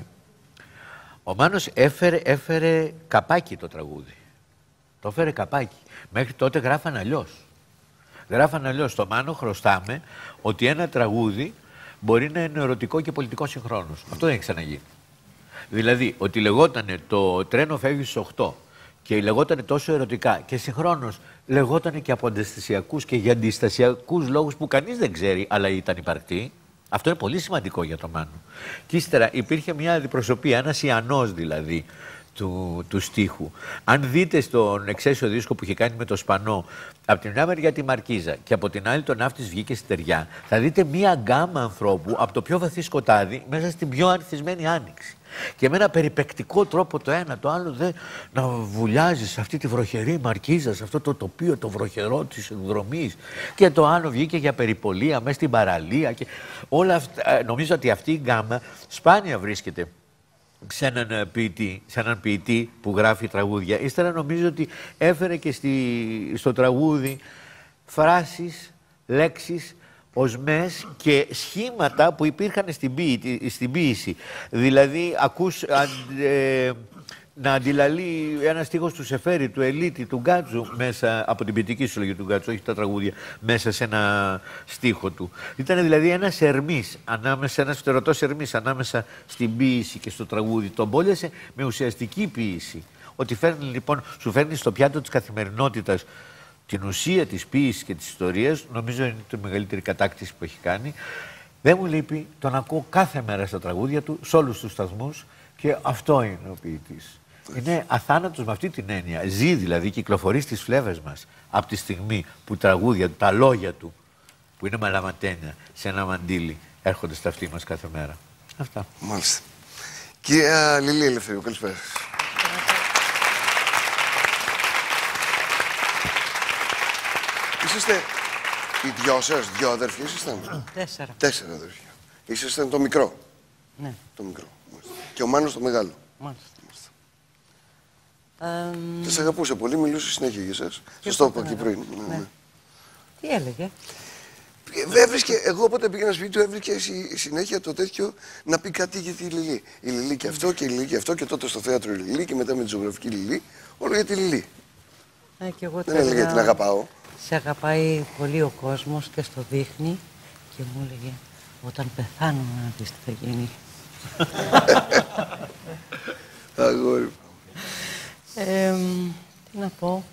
R: Ο Μάνος έφερε καπάκι το τραγούδι. Το έφερε καπάκι. Μέχρι τότε γράφαν αλλιώς. Γράφαν αλλιώς. Στο Μάνο χρωστάμε ότι ένα τραγούδι μπορεί να είναι ερωτικό και πολιτικό συγχρόνως. Αυτό δεν έχει ξαναγίνει. Δηλαδή, ότι λεγότανε το τρένο φεύγει στις 8 και λεγότανε τόσο ερωτικά και συγχρόνως λεγότανε και από αντιστασιακούς και για αντιστασιακούς λόγους που κανείς δεν ξέρει, αλλά ήταν υπαρκτοί. Αυτό είναι πολύ σημαντικό για το Μάνο. Και ύστερα υπήρχε μια αντιπροσωπεία, ένας Ιαννός δηλαδή του στίχου. Αν δείτε στον εξαίσιο δίσκο που είχε κάνει με το Σπανό, από την μια μεριά τη Μαρκίζα και από την άλλη τον Ναύτης βγήκε στη Τεριά, θα δείτε μια γκάμα ανθρώπου από το πιο βαθύ σκοτάδι μέσα στην πιο ανθισμένη άνοιξη. Και με ένα περιπεκτικό τρόπο το ένα, το άλλο να βουλιάζει σε αυτή τη βροχερή Μαρκίζα, σε αυτό το τοπίο, το βροχερό της εκδρομής. Και το άλλο βγήκε για περιπολία μέσα στην παραλία. Και όλα αυτά, νομίζω ότι αυτή η γκάμα σπάνια βρίσκεται σε έναν ποιητή που γράφει τραγούδια. Ύστερα νομίζω ότι έφερε και στο τραγούδι φράσεις, λέξεις, οσμές και σχήματα που υπήρχαν στην ποίηση. Δηλαδή, να αντιλαλεί ένα στίχος του Σεφέρη, του Ελίτη, του Γκάτζου, μέσα από την ποιητική συλλογή του Γκάτζου, όχι τα τραγούδια, μέσα σε ένα στίχο του. Ήταν δηλαδή ένας ερμής, ένας φτερωτός ερμής ανάμεσα στην ποίηση και στο τραγούδι. Τον πόλιασε με ουσιαστική ποίηση. Ότι φέρνει, λοιπόν, σου φέρνει στο πιάτο της καθημερινότητας την ουσία της ποίησης και της ιστορίας. Νομίζω είναι η μεγαλύτερη κατάκτηση που έχει κάνει. Δεν μου λείπει, τον ακούω κάθε μέρα στα τραγούδια του, σε όλους τους σταθμούς, και αυτό είναι ο ποιητής. Είναι αθάνατος με αυτή την έννοια. Ζει δηλαδή, κυκλοφορεί στις φλέβες μας από τη στιγμή που τραγούδια, τα λόγια του, που είναι μαλαματένια, σε ένα μαντίλι, έρχονται στα αυτή μας κάθε μέρα. Αυτά.
C: Μάλιστα. Κυρία Λιλή Ελευθερίου, καλησπέρα. Είσαστε οι δυο σας, δυο αδερφοί ήσασταν?
S: 4.
C: 4 αδερφιά. Ήσασταν το μικρό.
S: Ναι.
C: Το μικρό. Και ο Μάνος το μεγάλο.
S: Μάλιστα.
C: Σας αγαπούσε πολύ, μιλούσε συνέχεια για εσάς. Σας το είπα και πριν.
S: Ναι. Τι έλεγε?
C: Εγώ όποτε πήγαινα σπίτι του έβρισκε συνέχεια το τέτοιο να πει κάτι για τη Λιλή. Η Λιλή και αυτό και η Λιλή και αυτό και τότε στο θέατρο η Λιλή και μετά με τη ζωγραφική Λιλή. Όλο για τη Λιλή.
S: Και εγώ
C: δεν έλεγε την αγαπάω.
S: Σε αγαπάει πολύ ο κόσμος και στο δείχνει και μου έλεγε όταν πεθάνω να δεις τι θα γίνει.
C: Αγόρι.
S: Τι να πω.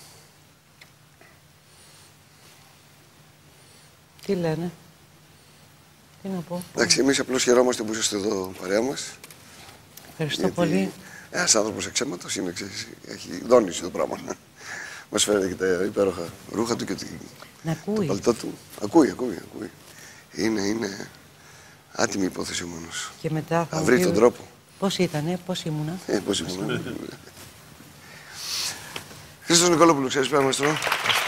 S: Τι λένε. Τι να πω.
C: Εντάξει, εμείς απλώς χαιρόμαστε που είσαστε εδώ παρέα μας.
S: Ευχαριστώ πολύ.
C: Ένας άνθρωπος εξαίματος είναι, έχει δόνηση το πράγμα. Μας φέρετε και τα υπέροχα ρούχα του και το παλτό του. Ακούει. Είναι άτιμη υπόθεση ο Μάνος.
S: Και μετά
C: θα βρει τον τρόπο.
S: Πώς ήτανε, πώς ήμουνα.
C: Πώς ήμουνα. Χρήστος Νικολόπουλου, ξέρεις πέρα μας τώρα.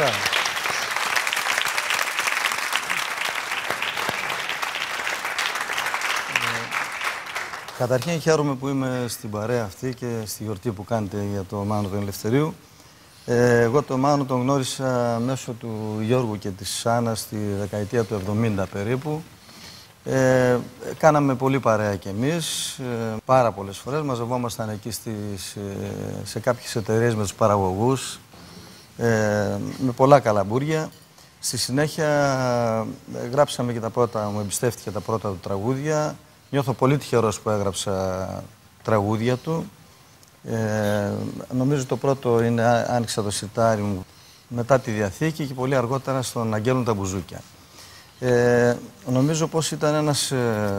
T: Καταρχήν χαίρομαι που είμαι στην παρέα αυτή και στη γιορτή που κάνετε για το Μάνο τον Ελευθερίου. Εγώ τον Μάνο τον γνώρισα μέσω του Γιώργου και της Άννας στη δεκαετία του 70 περίπου. Κάναμε πολύ παρέα κι εμείς, πάρα πολλές φορές. Μαζευόμασταν εκεί σε κάποιες εταιρείες με τους παραγωγούς, με πολλά καλαμπούρια. Στη συνέχεια γράψαμε και τα πρώτα, μου εμπιστεύτηκε τα πρώτα του τραγούδια. Νιώθω πολύ τυχερός που έγραψα τραγούδια του. Νομίζω το πρώτο είναι «Άνοιξα το σιτάρι μου» μετά τη Διαθήκη και πολύ αργότερα στον «Αγγέλουν τα μπουζούκια». Νομίζω πως ήταν ένας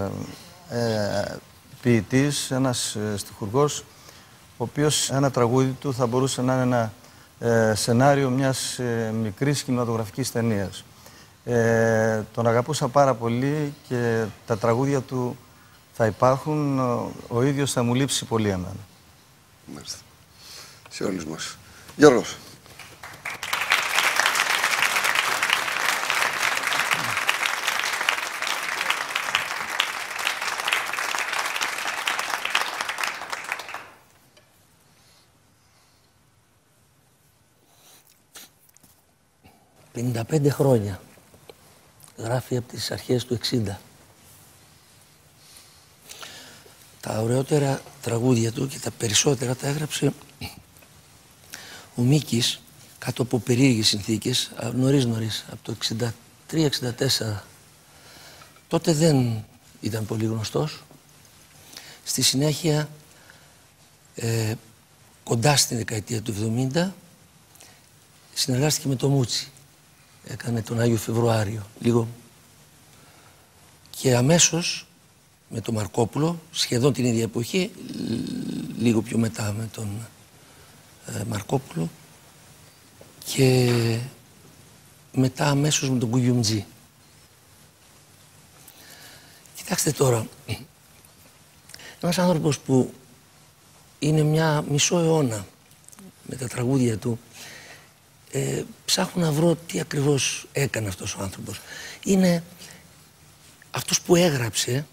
T: ποιητής, ένας στιχουργός, ο οποίος ένα τραγούδι του θα μπορούσε να είναι ένα σενάριο μιας μικρής κινηματογραφικής ταινίας. Τον αγαπούσα πάρα πολύ και τα τραγούδια του θα υπάρχουν, ο ίδιος θα μου λείψει πολύ εμένα.
C: Μάλιστα. Σε όλους μας. Γιώργος.
F: «55 χρόνια». Γράφει από τις αρχές του 60. Τα ωραιότερα τραγούδια του και τα περισσότερα τα έγραψε ο Μίκης κάτω από περίεργες συνθήκες, νωρίς, από το 63-64. Τότε δεν ήταν πολύ γνωστός. Στη συνέχεια, κοντά στην δεκαετία του 70, συνεργάστηκε με τον Μούτσι. Έκανε τον Άγιο Φεβρουάριο, λίγο. Και αμέσως με τον Μαρκόπουλο, σχεδόν την ίδια εποχή, λίγο πιο μετά με τον Μαρκόπουλο και μετά αμέσως με τον Κουγιουμτζή. Κοιτάξτε τώρα, ένας άνθρωπος που είναι μισό αιώνα με τα τραγούδια του, ψάχνω να βρω τι ακριβώς έκανε αυτός ο άνθρωπος. Είναι αυτός που έγραψε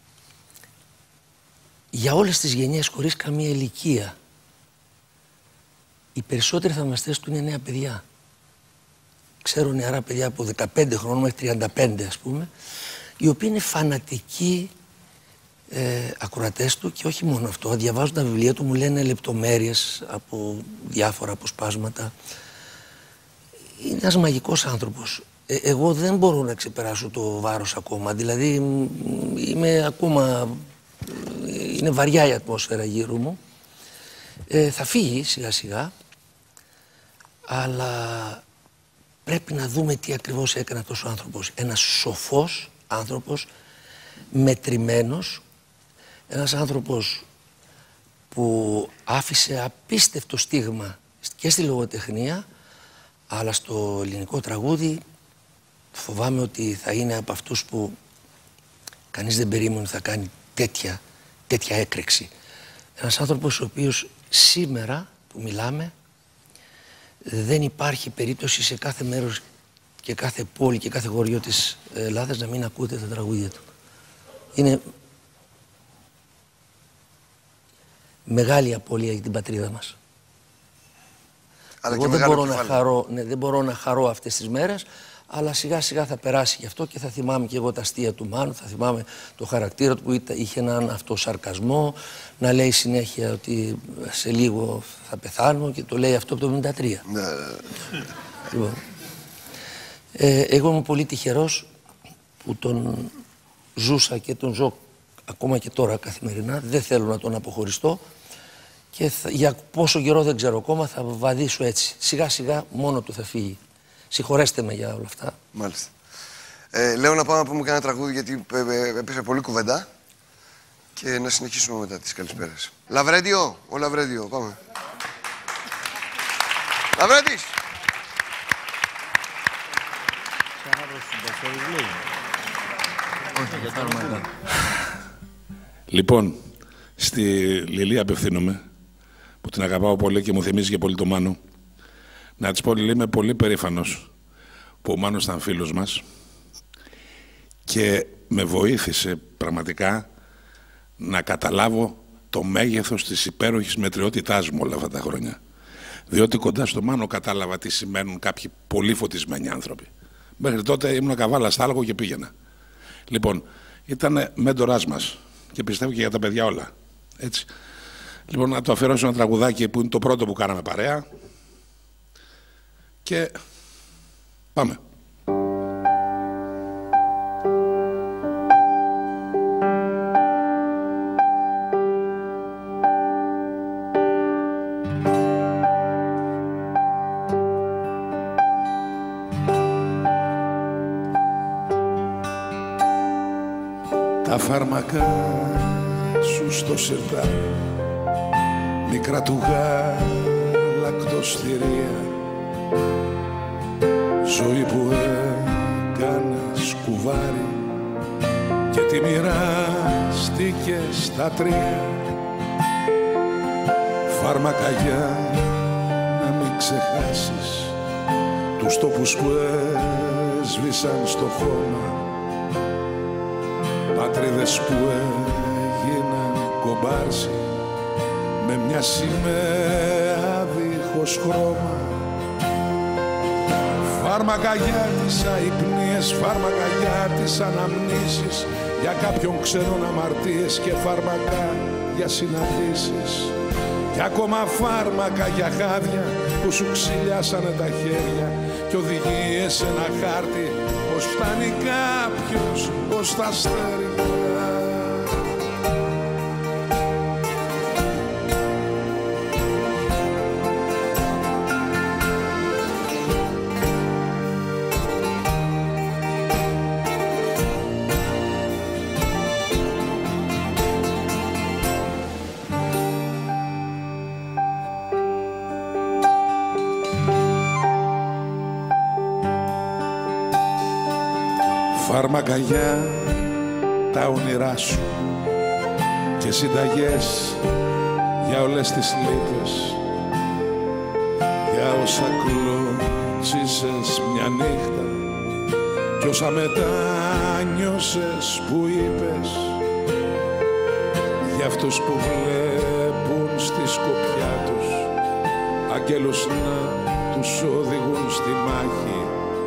F: για όλες τις γενιές χωρίς καμία ηλικία. Οι περισσότεροι θαυμαστές του είναι νέα παιδιά. ξέρω νεαρά παιδιά από 15 χρόνων μέχρι 35 ας πούμε, οι οποίοι είναι φανατικοί ακροατές του και όχι μόνο αυτό. Διαβάζουν τα βιβλία του, μου λένε λεπτομέρειες από διάφορα αποσπάσματα. Είναι ένας μαγικός άνθρωπος. Εγώ δεν μπορώ να ξεπεράσω το βάρος ακόμα. Δηλαδή είμαι ακόμα... Είναι βαριά η ατμόσφαιρα γύρω μου. Θα φύγει σιγά σιγά, αλλά πρέπει να δούμε τι ακριβώς έκανε αυτός ο άνθρωπος. Ένας σοφός άνθρωπος, μετρημένος, ένας άνθρωπος που άφησε απίστευτο στίγμα και στη λογοτεχνία, αλλά στο ελληνικό τραγούδι φοβάμαι ότι θα είναι από αυτούς που κανείς δεν περίμενε ότι θα κάνει τέτοια έκρηξη. Ένας άνθρωπος ο οποίος σήμερα που μιλάμε δεν υπάρχει περίπτωση σε κάθε μέρος και κάθε πόλη και κάθε χωριό της Ελλάδας να μην ακούτε τα τραγούδια του. Είναι μεγάλη απώλεια για την πατρίδα μας.
C: Αλλά
F: εγώ δεν μπορώ να χαρώ αυτές τις μέρες, αλλά σιγά σιγά θα περάσει γι' αυτό και θα θυμάμαι και εγώ τα αστεία του Μάνου, θα θυμάμαι το χαρακτήρα του που είχε έναν αυτοσαρκασμό, να λέει συνέχεια ότι σε λίγο θα πεθάνω και το λέει αυτό από το 1973. Λοιπόν, εγώ είμαι πολύ τυχερός που τον ζούσα και τον ζω ακόμα και τώρα καθημερινά, δεν θέλω να τον αποχωριστώ και για πόσο καιρό δεν ξέρω ακόμα θα βαδίσω έτσι. Σιγά σιγά μόνο του θα φύγει. Συγχωρέστε με για όλα αυτά.
C: Μάλιστα. Λέω να πάμε να πούμε και ένα τραγούδι γιατί έπεσε πολύ κουβέντα και να συνεχίσουμε μετά τις καλησπέρες. Λαβρέντιο, ο Λαβρέντιο, πάμε. Λαβρέντης!
E: Λοιπόν, στη Λιλή απευθύνομαι, που την αγαπάω πολύ και μου θυμίζει και πολύ το Μάνο. Να της πω, Λιλή, είμαι πολύ περήφανος που ο Μάνος ήταν φίλος μας και με βοήθησε πραγματικά να καταλάβω το μέγεθος της υπέροχης μετριότητάς μου όλα αυτά τα χρόνια. Διότι κοντά στο Μάνο κατάλαβα τι σημαίνουν κάποιοι πολύ φωτισμένοι άνθρωποι. Μέχρι τότε ήμουν καβάλα στάλγο και πήγαινα. Λοιπόν, ήταν μέντοράς μας και πιστεύω και για τα παιδιά όλα. Έτσι. Λοιπόν, να το αφιερώσω ένα τραγουδάκι που είναι το πρώτο που κάναμε παρέα. Και πάμε.
U: Τα φάρμακα σου στο σιρτάρι, μικρά του γαλακτοστηρία, ζωή που έκανες κουβάρι και τη μοιράστηκε στα τρία. Φάρμακα για να μην ξεχάσεις τους τόπους που έσβησαν στο χώμα, πατρίδες που έγιναν κομπάρσι με μια σημαία δίχως χρώμα. Φάρμακα για τις αϊπνίες, φάρμακα για τις αναμνήσεις, για κάποιον ξένον αμαρτίες και φάρμακα για συναντήσεις. Και ακόμα φάρμακα για χάδια που σου ξυλιάσανε τα χέρια και οδηγίες σε ένα χάρτη πως φτάνει κάποιος ως τα αστέρια. Φάρμακα για τα όνειρά σου και συνταγές για όλες τις λύπες, για όσα κλωτσίσες μια νύχτα κι όσα μετάνιωσες που είπες, για αυτούς που βλέπουν στη σκοπιά τους αγγέλους να τους οδηγούν στη μάχη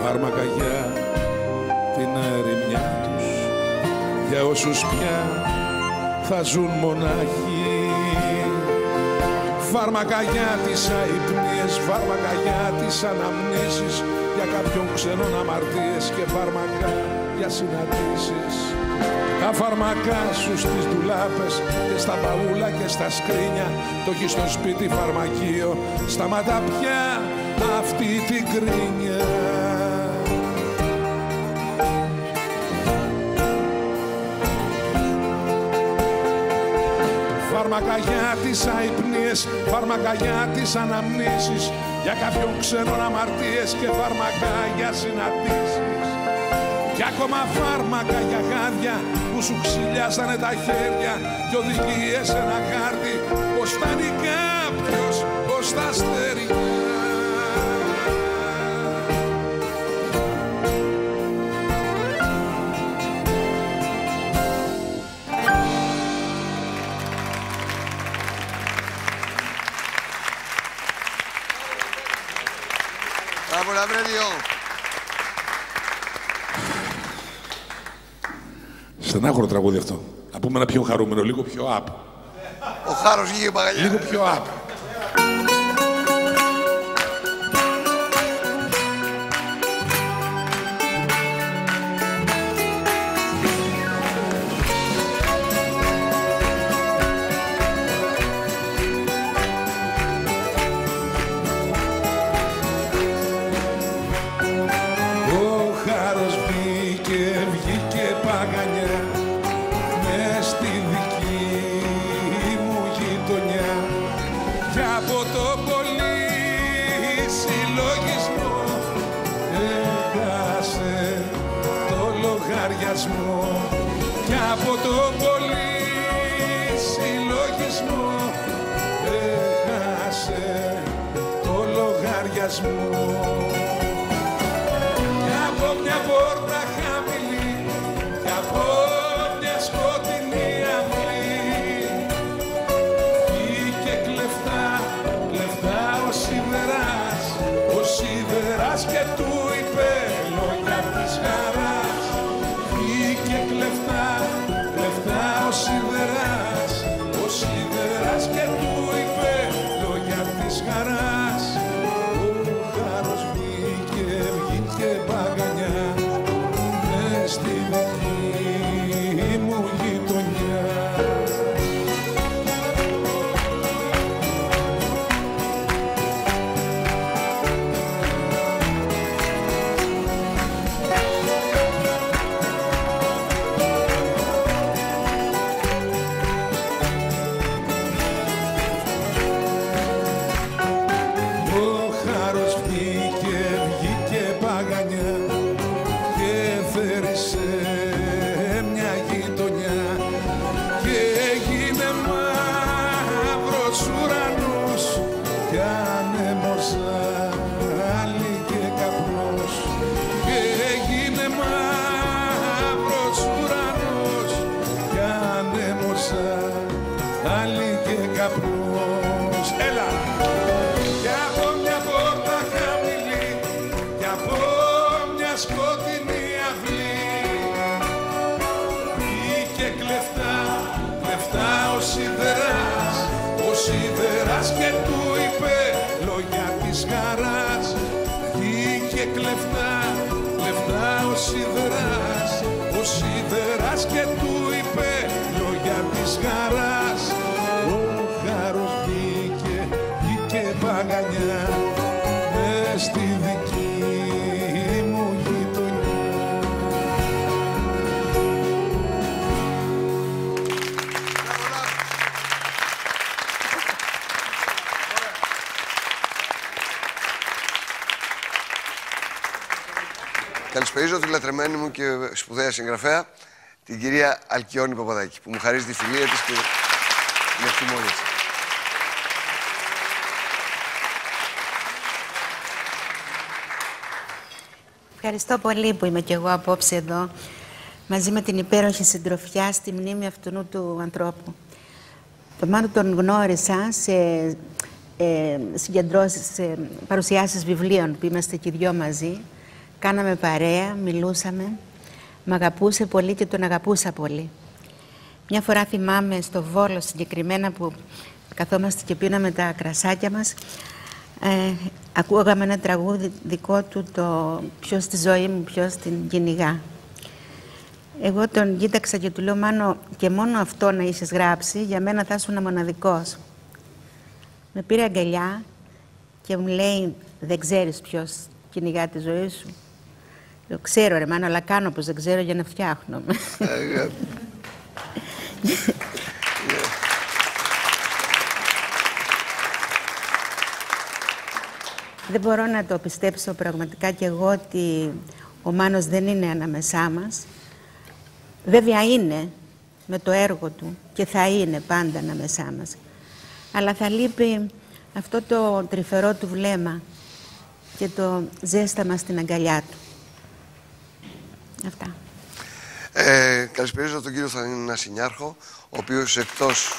U: φάρμακα για την ερημιά τους, για όσους πια θα ζουν μονάχοι. Φάρμακα για τις αϊπνίες, φάρμακα για τις αναμνήσεις, για κάποιον ξένον αμαρτίες και φάρμακα για συναντήσεις. Τα φάρμακά σου στις ντουλάπες και στα μπαούλα και στα σκρίνια, το έχεις στο σπίτι φαρμακείο, σταματά πια αυτή την κρίνια. Φάρμακα για τις αϊπνίες, φάρμακα για τις αναμνήσεις, για κάποιον ξένον αμαρτίες και φάρμακα για συναντήσεις. Και ακόμα φάρμακα για γάδια που σου ξυλιάσανε τα χέρια και οδηγίες ένα χάρτη πως φτάνει κάποιος πως τα αστέρια. Στενάχωρο τραγούδι αυτό. Να πούμε ένα πιο χαρούμενο, λίγο πιο up.
C: Ο Χάρος βγήκε παγαλιά.
U: Λίγο πιο up. Και από το πολύ συλλογισμό έχασε το λογαριασμό. Και από μια πόρτα χαμηλή και από μια σκοτεινή αυλή βγήκε κλεφτά, κλεφτά ο σίδερας και του είπε λόγια της χαράς. Βγήκε κλεφτά, κλεφτά ο σίδερας και του είπε λόγια της χαράς. Ο Χάρος βγήκε παγανιά μες στη δική μου γειτονιά. Και του είπε λόγια της χαράς. Βγήκε κλεφτά, κλεφτά ο σίδερας και του είπε λόγια της χαράς. Ο Χάρος βγήκε παγανιά μες στη δική μου γειτονιά.
C: Καλησπέριζω τη λατρεμένη μου και σπουδαία συγγραφέα, την κυρία Αλκιόνη Παπαδάκη, που μου χαρίζει τη φιλία της και την ευθυμόνια της.
G: Ευχαριστώ πολύ που είμαι κι εγώ απόψε εδώ, μαζί με την υπέροχη συντροφιά στη μνήμη αυτού του ανθρώπου. Τον Μάνο τον γνώρισα σε συγκεντρώσεις, σε παρουσιάσεις βιβλίων που είμαστε και οι δυο μαζί. κάναμε παρέα, μιλούσαμε. Μ' αγαπούσε πολύ και τον αγαπούσα πολύ. Μια φορά θυμάμαι στο Βόλο συγκεκριμένα που καθόμαστε και πίναμε τα κρασάκια μας, ακούγαμε ένα τραγούδι δικό του, το «Ποιος στη ζωή μου, ποιος την κυνηγά». Εγώ τον κοίταξα και του λέω, Μάνο, και μόνο αυτό να είχες γράψει, για μένα θα ήσουν μοναδικός. Με πήρε αγκαλιά και μου λέει, δεν ξέρεις ποιος κυνηγά τη ζωή σου. Λέω, ξέρω ρε Μάνο, αλλά κάνω πως δεν ξέρω για να φτιάχνομαι. Δεν μπορώ να το πιστέψω πραγματικά κι εγώ ότι ο Μάνος δεν είναι ανάμεσά μας. Βέβαια είναι με το έργο του και θα είναι πάντα ανάμεσά μας. Αλλά θα λείπει αυτό το τρυφερό του βλέμμα και το ζέσταμα στην αγκαλιά του. Αυτά.
C: Καλησπέριζω τον κύριο Θανάση Νιάρχο, ο οποίος εκτός...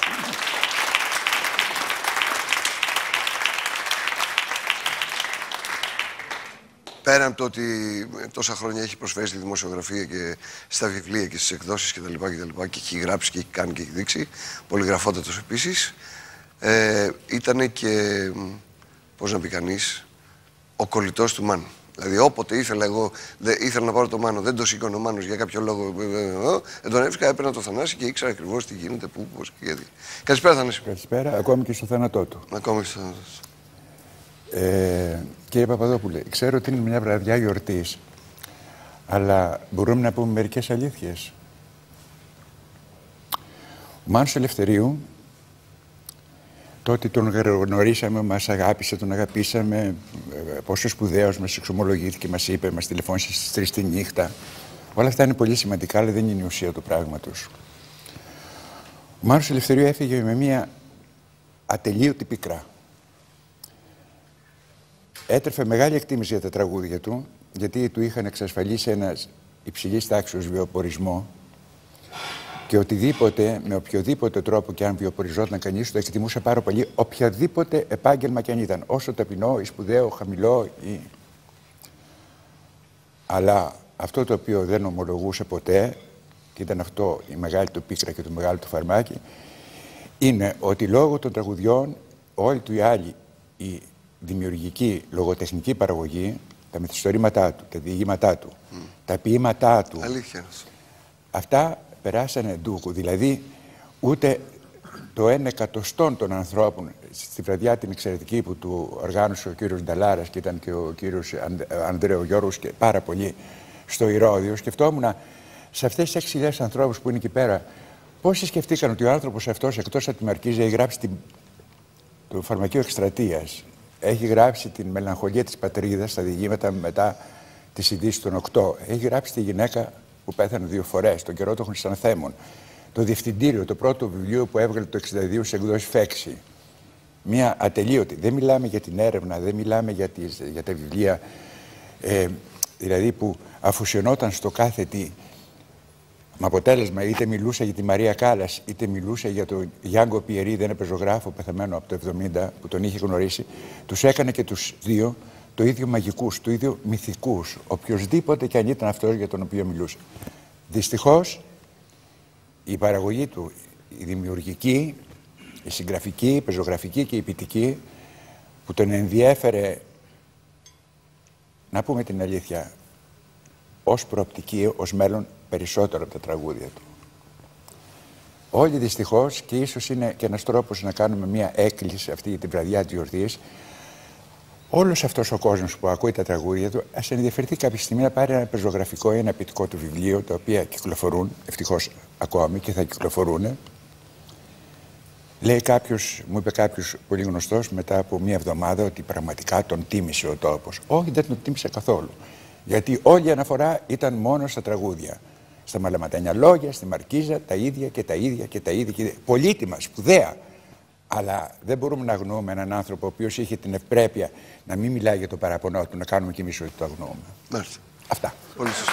C: Πέραν από το ότι τόσα χρόνια έχει προσφέρει στη δημοσιογραφία και στα βιβλία και στις εκδόσεις κτλ. Και έχει γράψει και έχει κάνει και έχει δείξει, πολυγραφότατος επίσης, ήταν και, πώς να πει κανείς, ο κολλητός του Μάνου. Δηλαδή, όποτε ήθελα εγώ, ήθελα να πάρω το Μάνο, δεν το σήκωνε ο Μάνος για κάποιο λόγο, τον έβρισκα, έπαιρνα το Θανάση και ήξερα ακριβώς τι γίνεται, πού, πώς και γιατί. Καλησπέρα, Θανάση.
H: Καλησπέρα, ακόμη και στο θάνατό του.
C: Ακόμη και στο θάνατό του.
H: Κύριε Παπαδόπουλε, ξέρω ότι είναι μια βραδιά γιορτής, αλλά μπορούμε να πούμε μερικές αλήθειες. Ο Μάνος Ελευθερίου, τότε τον γνωρίσαμε, μας αγάπησε, τον αγαπήσαμε, πόσο σπουδαίος μας εξομολογήθηκε, μας είπε, μας τηλεφώνησε στις 3 τη νύχτα. Όλα αυτά είναι πολύ σημαντικά, αλλά δεν είναι η ουσία του πράγματος. Ο Μάνος Ελευθερίου έφυγε με μια ατελείωτη πικρά. Έτρεφε μεγάλη εκτίμηση για τα τραγούδια του, γιατί του είχαν εξασφαλίσει ένα υψηλής τάξης βιοπορισμό και οτιδήποτε, με οποιοδήποτε τρόπο και αν βιοποριζόταν κανείς, το εκτιμούσε πάρα πολύ, οποιαδήποτε επάγγελμα και αν ήταν, όσο ταπεινό ή σπουδαίο, χαμηλό ή... Αλλά αυτό το οποίο δεν ομολογούσε ποτέ, και ήταν αυτό η μεγάλη του πίκρα και το μεγάλο του φαρμάκι, είναι ότι λόγω των τραγουδιών όλοι του οι άλλοι, η δημιουργική λογοτεχνική παραγωγή, τα μυθιστορήματά του, τα διηγήματά του, τα ποίηματά του, αυτά περάσανε ντούκου. Δηλαδή, ούτε το 1/100 των ανθρώπων στη βραδιά την εξαιρετική που του οργάνωσε ο κύριος Νταλάρας και ήταν και ο κύριος Ανδρέο Γιώργος και πάρα πολύ στο Ηρώδειο, σκεφτόμουν σε αυτές τις 6.000 ανθρώπους που είναι εκεί πέρα, πόσοι σκεφτήκαν ότι ο άνθρωπος αυτός, εκτός από τη Μαρκίζα, έχει γράψει το φαρμακείο εκστρατείας. Έχει γράψει την μελαγχολία της πατρίδας στα διηγήματα μετά τις ειδήσεις των 8. Έχει γράψει τη γυναίκα που πέθανε 2 φορές, τον καιρό των Χρυσανθέμων. Το Διευθυντήριο, το πρώτο βιβλίο που έβγαλε το 1962 σε εκδόσεις Φέξη. Μια ατελείωτη. Δεν μιλάμε για την έρευνα, δεν μιλάμε για τα βιβλία, δηλαδή που αφουσιωνόταν στο κάθε τι. Με αποτέλεσμα, είτε μιλούσε για τη Μαρία Κάλλας, είτε μιλούσε για τον Γιάνγκο Πιερίδη, ένα πεζογράφο πεθαμένο από το 70 που τον είχε γνωρίσει, τους έκανε και τους δύο το ίδιο μαγικούς, το ίδιο μυθικούς, οποιοσδήποτε και αν ήταν αυτός για τον οποίο μιλούσε. Δυστυχώς, η παραγωγή του, η δημιουργική, η συγγραφική, η πεζογραφική και η ποιητική, που τον ενδιέφερε, να πούμε την αλήθεια, ως προοπτική, ως μέλλον, περισσότερο από τα τραγούδια του. Όλοι δυστυχώς, και ίσως είναι και ένας τρόπος να κάνουμε μια έκκληση αυτή τη βραδιά της γιορτής, όλος αυτός ο κόσμος που ακούει τα τραγούδια του, ας ενδιαφερθεί κάποια στιγμή να πάρει ένα πεζογραφικό ή ένα ποιητικό του βιβλίο, τα οποία κυκλοφορούν, ευτυχώς ακόμη και θα κυκλοφορούν. Λέει κάποιος, μου είπε κάποιος πολύ γνωστός μετά από μία εβδομάδα ότι πραγματικά τον τίμησε ο τόπος. Όχι, δεν τον τίμησε καθόλου. Γιατί όλη η αναφορά ήταν μόνο στα τραγούδια. Στα μαλαματένια λόγια, στη Μαρκίζα, τα ίδια και τα ίδια και τα ίδια. Πολύτιμα, σπουδαία. Αλλά δεν μπορούμε να αγνοούμε έναν άνθρωπο ο οποίος είχε την ευπρέπεια να μην μιλάει για το παραπονό του, να κάνουμε κι εμείς ότι το αγνοούμε.
C: Μάλιστα.
H: Αυτά.
C: Πολύ σωστά.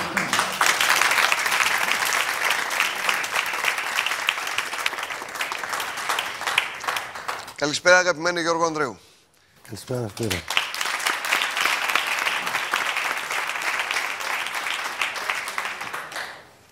C: Καλησπέρα, αγαπημένο Γιώργο Ανδρέου.
V: Καλησπέρα, κύριε.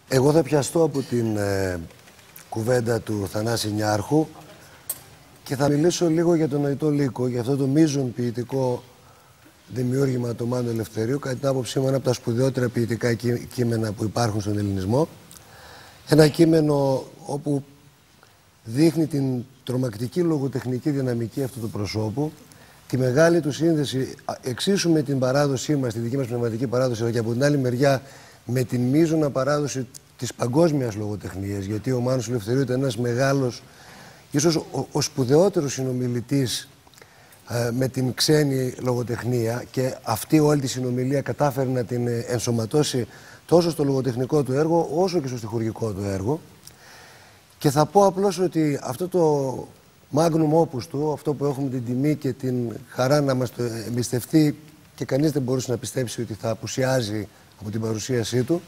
I: Εγώ θα πιαστώ από την κουβέντα του Θανάση Νιάρχου και θα μιλήσω λίγο για τον Νοητό Λύκο, για αυτό το μείζον ποιητικό δημιούργημα του Μάνου Ελευθερίου, κατά την άποψή μου ένα από τα σπουδαιότερα ποιητικά κείμενα που υπάρχουν στον ελληνισμό. Ένα κείμενο όπου δείχνει την τρομακτική λογοτεχνική δυναμική αυτού του προσώπου, τη μεγάλη του σύνδεση εξίσου με την παράδοσή μας, τη δική μας πνευματική παράδοση, αλλά και από την άλλη μεριά με την μείζωνα παράδοση της παγκόσμιας λογοτεχνίας, γιατί ο Μάνος Ελευθερίου ήταν ένας μεγάλος, ίσως ο σπουδαιότερος συνομιλητής με την ξένη λογοτεχνία, και αυτή όλη τη συνομιλία κατάφερε να την ενσωματώσει τόσο στο λογοτεχνικό του έργο όσο και στο στιχουργικό του έργο. Και θα πω απλώς ότι αυτό το magnum opus του, αυτό που έχουμε την τιμή και την χαρά να μας το εμπιστευτεί και κανείς δεν μπορούσε να πιστέψει ότι θα απουσιάζει από την παρουσίασή του,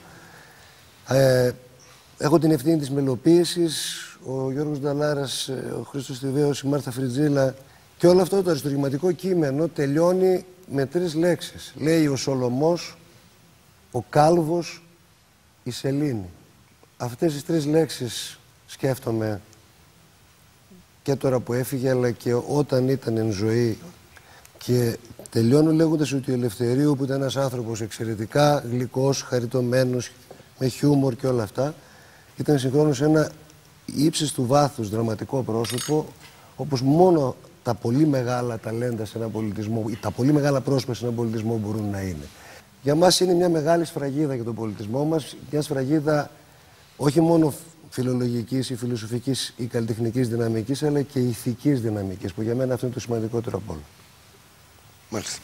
I: έχω την ευθύνη της μελοποίησης, ο Γιώργος Νταλάρας, ο Χρήστος Τιβαίος, η Μάρθα Φριτζίλα, και όλο αυτό το αριστουργηματικό κείμενο τελειώνει με 3 λέξεις. Λέει ο Σολωμός, ο Κάλβος, η Σελήνη. Αυτές τις 3 λέξεις σκέφτομαι και τώρα που έφυγε, αλλά και όταν ήταν εν ζωή. Και τελειώνω λέγοντας ότι ο Ελευθερίου, που ήταν ένας άνθρωπος εξαιρετικά γλυκός, χαριτωμένος, με χιούμορ και όλα αυτά, ήταν συγχρόνως ένα ύψης του βάθους δραματικό πρόσωπο, όπως μόνο τα πολύ μεγάλα ταλέντα σε έναν πολιτισμό, ή τα πολύ μεγάλα πρόσωπα σε έναν πολιτισμό μπορούν να είναι. Για μας είναι μια μεγάλη σφραγίδα για τον πολιτισμό μας, μια σφραγίδα όχι μόνο φιλολογικής ή φιλοσοφικής ή καλλιτεχνικής δυναμικής, αλλά και ηθικής δυναμικής, που για μένα αυτό είναι το σημαντικότερο από όλα.
C: Μάλιστα.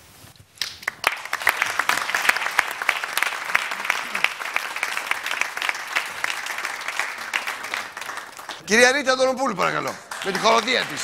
C: Κυρία Ρίτα Αντωνοπούλου, παρακαλώ, με τη χοροδία της.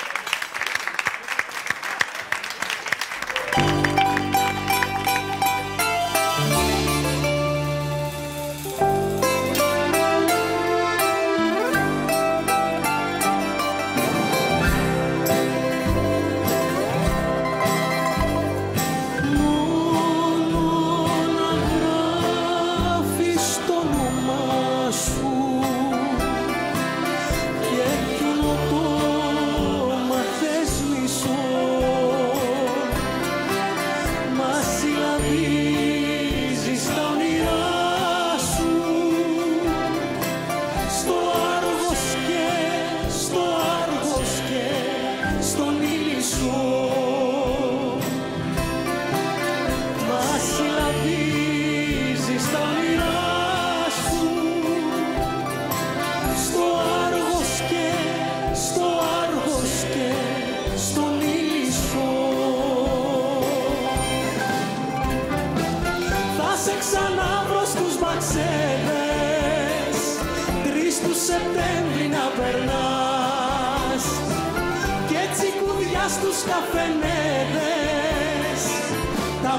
A: Στους καφενέδες τα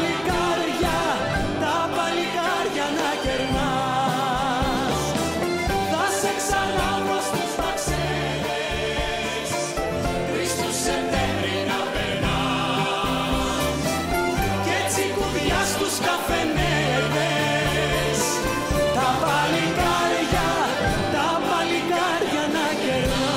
A: παλικάρια να κερνάς. Θα σε ξαναβρω στους ταξίδες, 3 του Σεπτέμβρη να περνάς. Κι έτσι κουβιά στους καφενέδες τα παλικάρια να κερνάς.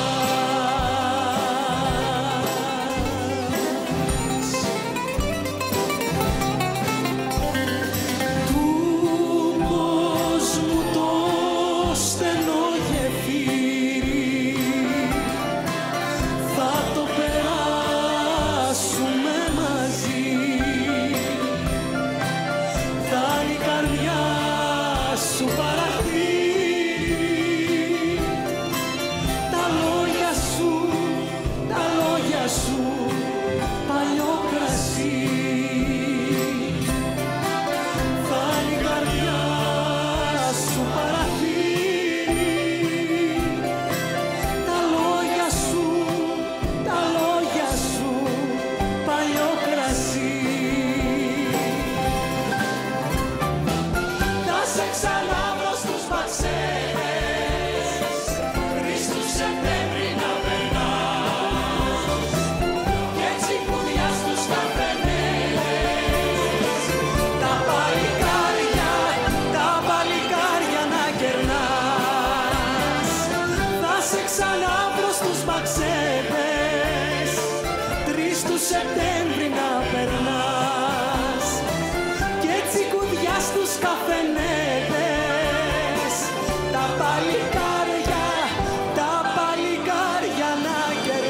O: παλικάρια, τα παλικάρια να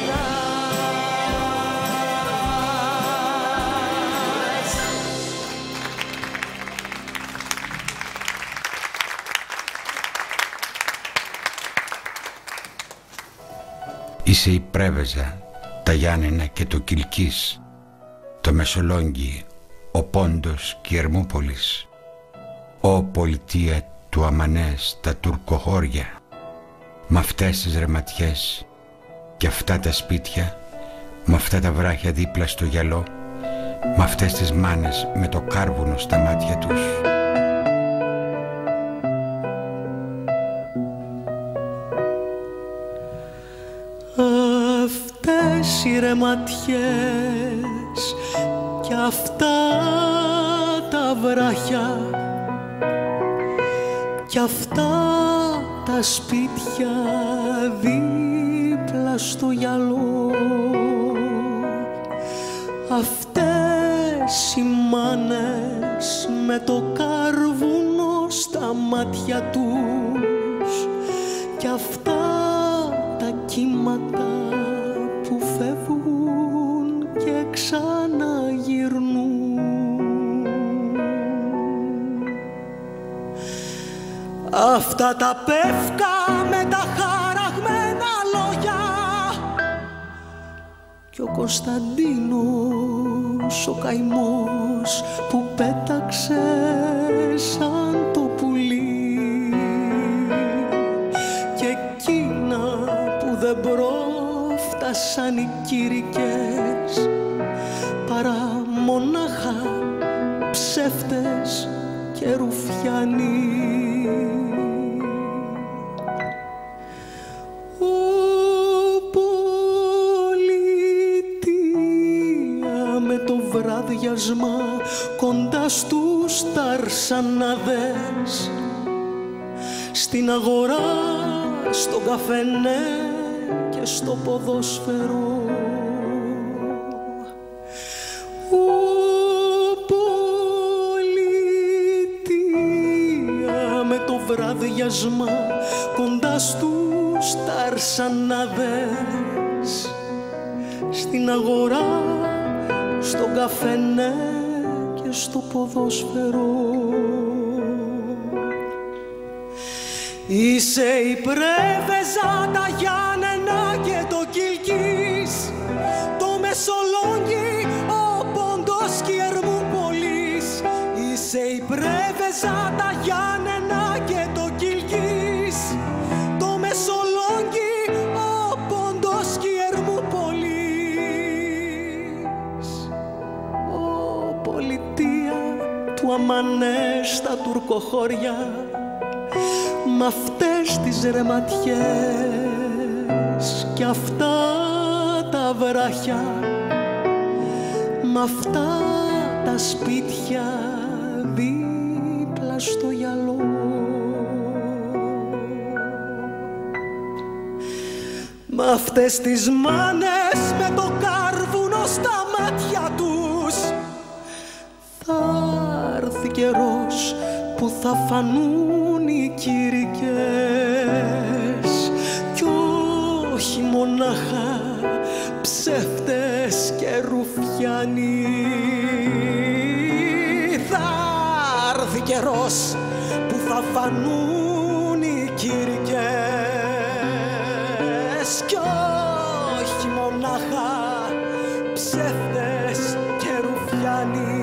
O: κερνάς.
H: Είσαι η Πρέβεζα, τα Γιάννενα και το Κιλκής, το Μεσολόγγι, ο Πόντος και η Ερμούπολης, Ω πολιτεία του Αμανές, τα τουρκοχώρια, μ' αυτές τις ρεματιές και αυτά τα σπίτια, μ' αυτά τα βράχια δίπλα στο γυαλό, μ' αυτές τις μάνες με το κάρβουνο στα μάτια τους.
O: Αυτές οι ρεματιές και αυτά τα βράχια κι αυτά τα σπίτια δίπλα στο γυαλό, αυτές οι μάνες με το κάρβουνο στα μάτια τους κι αυτά τα κύματα που φεύγουν και ξαναγυρνούν. Αυτά τα πεύκα με τα χαραγμένα λόγια κι ο Κωνσταντίνος ο καημός που πέταξε σαν το πουλί και εκείνα που δεν πρόφτασαν οι κήρυκες παρά μονάχα ψεύτες και ρουφιάνοι. Βράδιασμα κοντά στους ταρσανάδες, στην αγορά, στον καφενέ και στο ποδόσφαιρο. Πολιτεία με το βράδιασμα κοντά στους ταρσανάδες, στην αγορά, στον καφενέ και στο ποδόσφαιρο. Είσαι η Πρέβεζα, τα Γιάννενα και το Κιλκής, το Μεσολόγγι, ο Πόντος και η Ερμούπολης. Είσαι η Πρέβεζα, τα Γιάννενα και το Κιλκής, το Μεσολόγγι, ο Πόντος και η Ερμούπολης. Πολιτεία του Αμανές, τα τουρκοχώρια, μ' αυτές τις ρεματιές και αυτά τα βράχια, μ' αυτά τα σπίτια δίπλα στο γυαλό. Μ' αυτές τις μάνες με το κάρβουνο στα μάτια τους θα έρθει καιρός που θα φανούν οι κήρυκες κι όχι μονάχα ψεύτες και ρουφιάνοι. Θα έρθει καιρός που θα φανούν οι κήρυκες κι όχι μονάχα ψεύτες και ρουφιάνοι.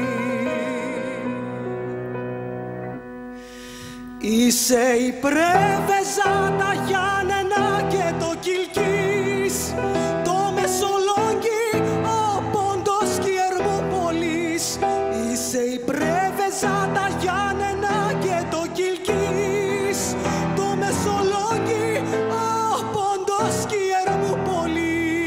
O: Είσαι η Πρέβεζα, τα Γιάννενα και το Κιλκής, το Μεσολόγγι, ο Πόντος και η Ερμούπολης. Είσαι η Πρέβεζα, τα Γιάννενα και το Κιλκής, το Μεσολόγγι, ο Πόντος και η Ερμούπολης.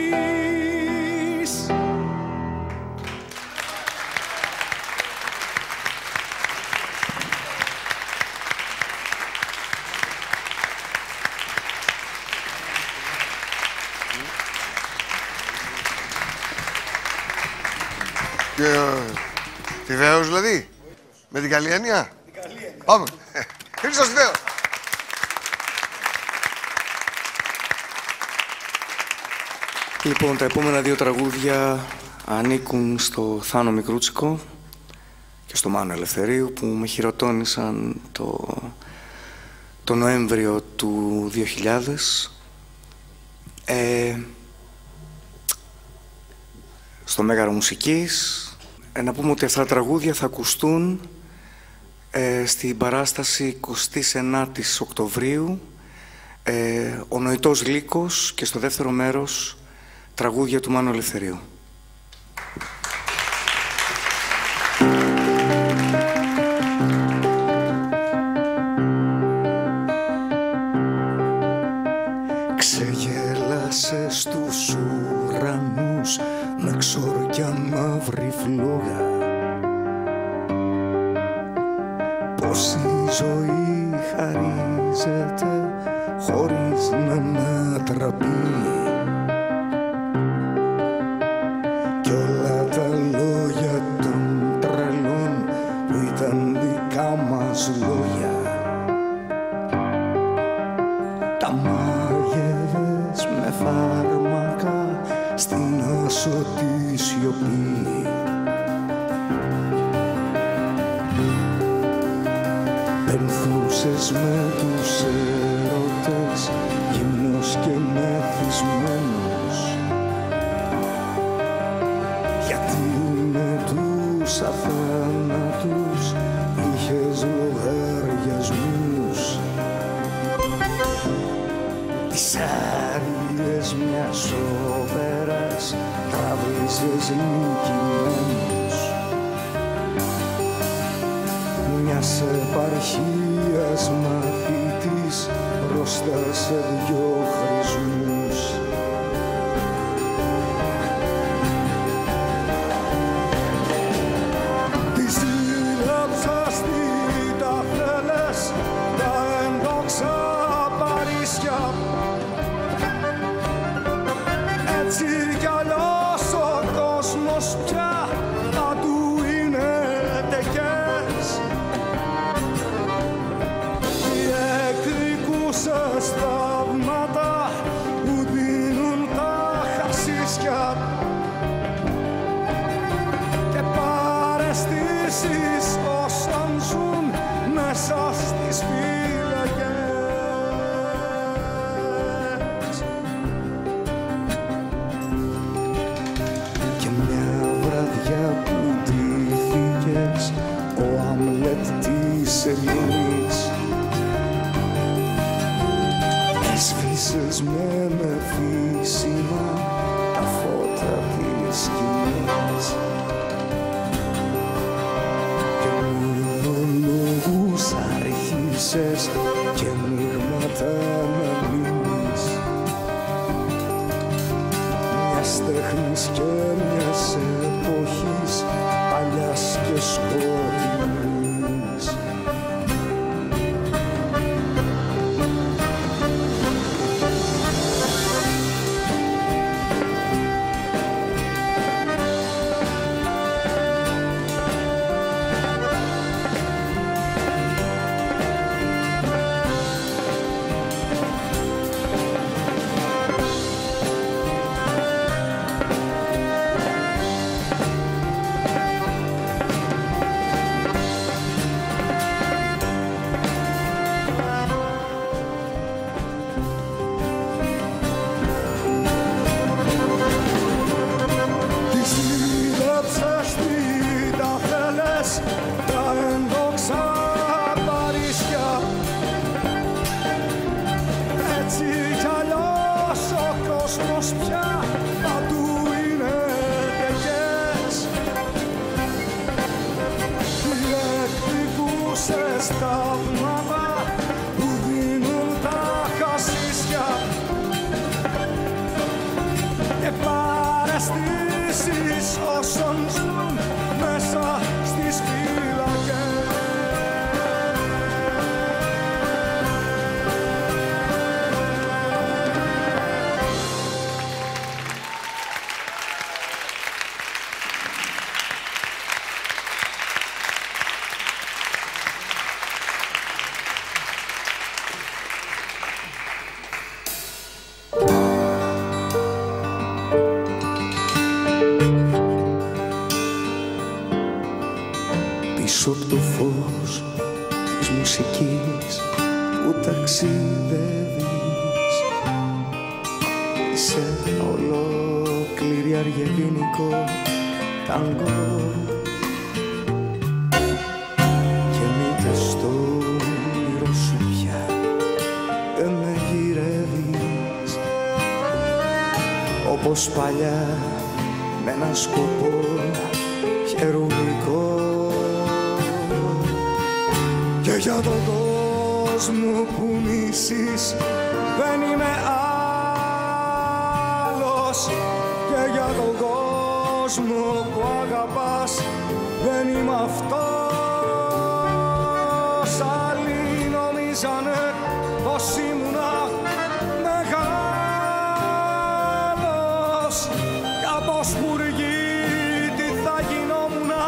C: Τη Δέος δηλαδή, με την καλή έννοια. Πάμε. Χρήστος Δέος.
D: Λοιπόν, τα επόμενα δύο τραγούδια ανήκουν στο Θάνο Μικρούτσικο και στο Μάνο Ελευθερίου, που με χειροτώνησαν το Νοέμβριο του 2000 στο Μέγαρο Μουσικής. Να πούμε ότι αυτά τα τραγούδια θα ακουστούν στην παράσταση 29ης Οκτωβρίου, ο Νοητός Λύκος, και στο δεύτερο μέρος τραγούδια του Μάνου Ελευθερίου.
B: Ξεγέλασε στους ουρανούς με ξόρκια μαύρη φλόγα, πως η ζωή χαρίζεται χωρίς να ανατραπεί, κι όλα τα λόγια των τρελών που ήταν δικά μας λόγια τα μάγευες με φάρμακα στην άσωτη σιωπή. Πενθούσες με τους έρωτες, γυμνός και μεθυσμένος, γιατί με τους αθάνατους είχες λογαριασμούς. Τις άριες μιας όπερας τραβήζες νικημένος, μιας επαρχίας μαθητής μπροστά σε δυο χρησμούς. Τις δίλαψα στη τα θέλες τα έντοξα Παρίσια, έτσι κι αλλιώς ο κόσμος πια θα του είναι τεκές. Οι εκδικούσες θαύματα που δίνουν τα χασίσια και παραισθήσεις όσων ζουν μέσα στις φυλακές. Και μια βραδιά που ντύθηκες ο Άμλετ της Ελλήνης, έσβησες με μεθύσιμα τα φώτα της σκηνής και μονολόγους άρχισες και μείγματα να λύνεις, μιας τέχνης και μιας εποχής παλιάς και σκοτεινής.
J: που ταξιδεύεις. Είσαι ολόκληρη αργεντίνικο ταγκό και μήτε στο όνειρο σου πια δεν με γυρεύεις όπως παλιά με έναν σκοπό χερουβικό. Και για τον κόσμο που μισείς δεν είμαι άλλος. Και για τον κόσμο που αγαπάς δεν είμαι αυτός. Άλλοι νομίζανε πως ήμουνα μεγάλος κι από σπουργή τι θα γινόμουνα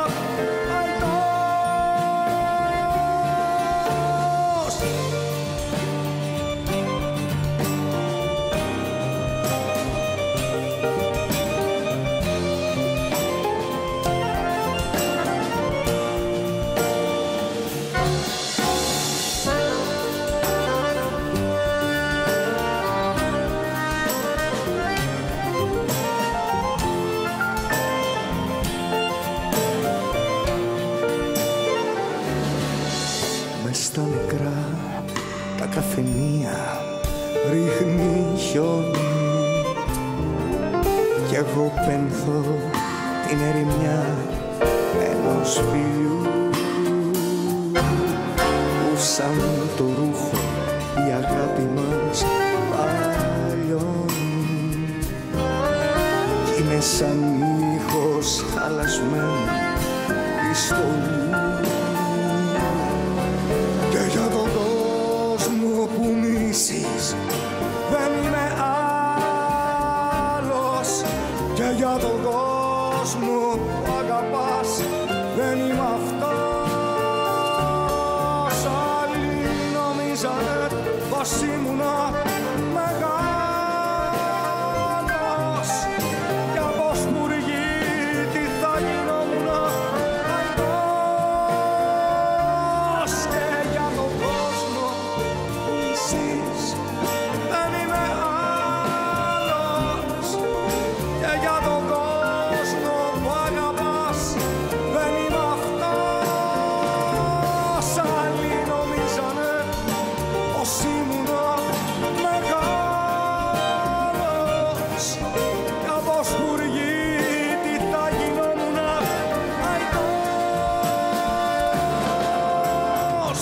J: αητός. Στα μικρά τα καφενεία ρίχνει χιόνι κι εγώ πενθώ την ερημιά ενός φιλιού που σαν το ρούχο η αγάπη μας παλιώνει κι είναι σαν ήχος χαλασμένου πιστολιού. Και για τον κόσμο που μισείς δεν είμαι άλλος. Και για τον κόσμο που αγαπάς δεν είμαι αυτός. Άλλοι νομίζανε πως ήμουνα μεγάλος κι από σπουργή τι θα γινόμουνα αητός. Και για τον κόσμο που μισείς δεν είμαι άλλος. Και για τον κόσμο που αγαπάς δεν είμαι αυτός. Άλλοι νομίζανε πως ήμουνα μεγάλος κι από σπουργή τι θα γινόμουνα αητός.